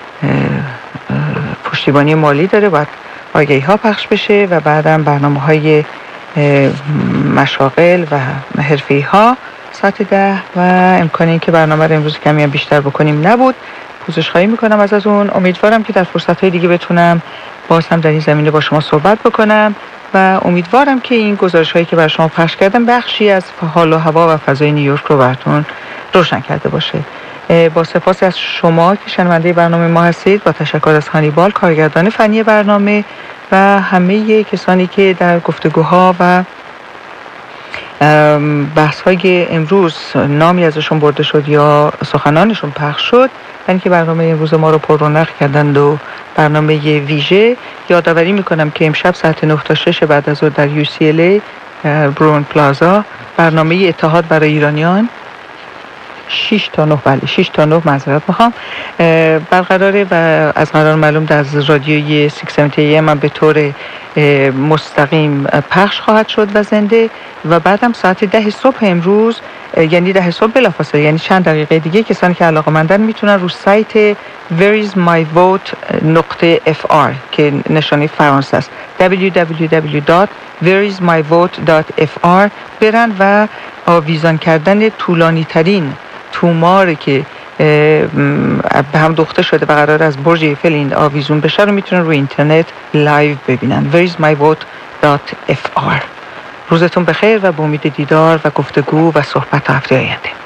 پشتیبانی مالی داره، باید آگهی ها پخش بشه و بعدم برنامه های مشاغل و حرفی ها ساعت ده و امکان این که برنامه رو امروز کمی هم بیشتر بکنیم نبود. پوزش خواهی میکنم از از اون. امیدوارم که در فرصت های دیگه بتونم باز هم در این زمینه با شما صحبت بکنم و امیدوارم که این گزارش هایی که بر شما پخش کردم بخشی از حال و هوا و فضای نیویورک رو براتون روشن کرده باشه. با سپاس از شما که شنونده برنامه ما هستید، با تشکر از هانیبال کارگردان فنی برنامه و همه کسانی که در گفتگوها و بحث های امروز نامی ازشون برده شد یا سخنانشون پخش شد، یعنی که برنامه امروز ما رو پر رونق کردند و برنامه ویژه. یادآوری میکنم که امشب ساعت نه تا شش بعد از ظهر در یو سی ال ای برون پلازا برنامه اتحاد برای ایرانیان شش تا نه بله شش تا نه معذرت میخوام برقراره و از قرار معلوم در از رادیوی ششصد و هفتاد ای ام به طور مستقیم پخش خواهد شد و زنده، و بعدم ساعت ده صبح امروز، یعنی ده صبح بلافاصله، یعنی چند دقیقه دیگه، کسانی که علاقه‌مندن میتونن رو سایت where is my vote نقطه اف آر که نشانی فرانسه است دبلیو دبلیو دبلیو دات where is my vote دات اف آر برن و آویزان کردن طولانی ترین توماری که به هم دوخته شده و قرار از برج ایفل این آویزون بشه رو میتونن روی اینترنت لایو ببینن. where is my vote دات اف آر. روزتون بخیر و با امید دیدار و گفتگو و صحبت هفته آینده.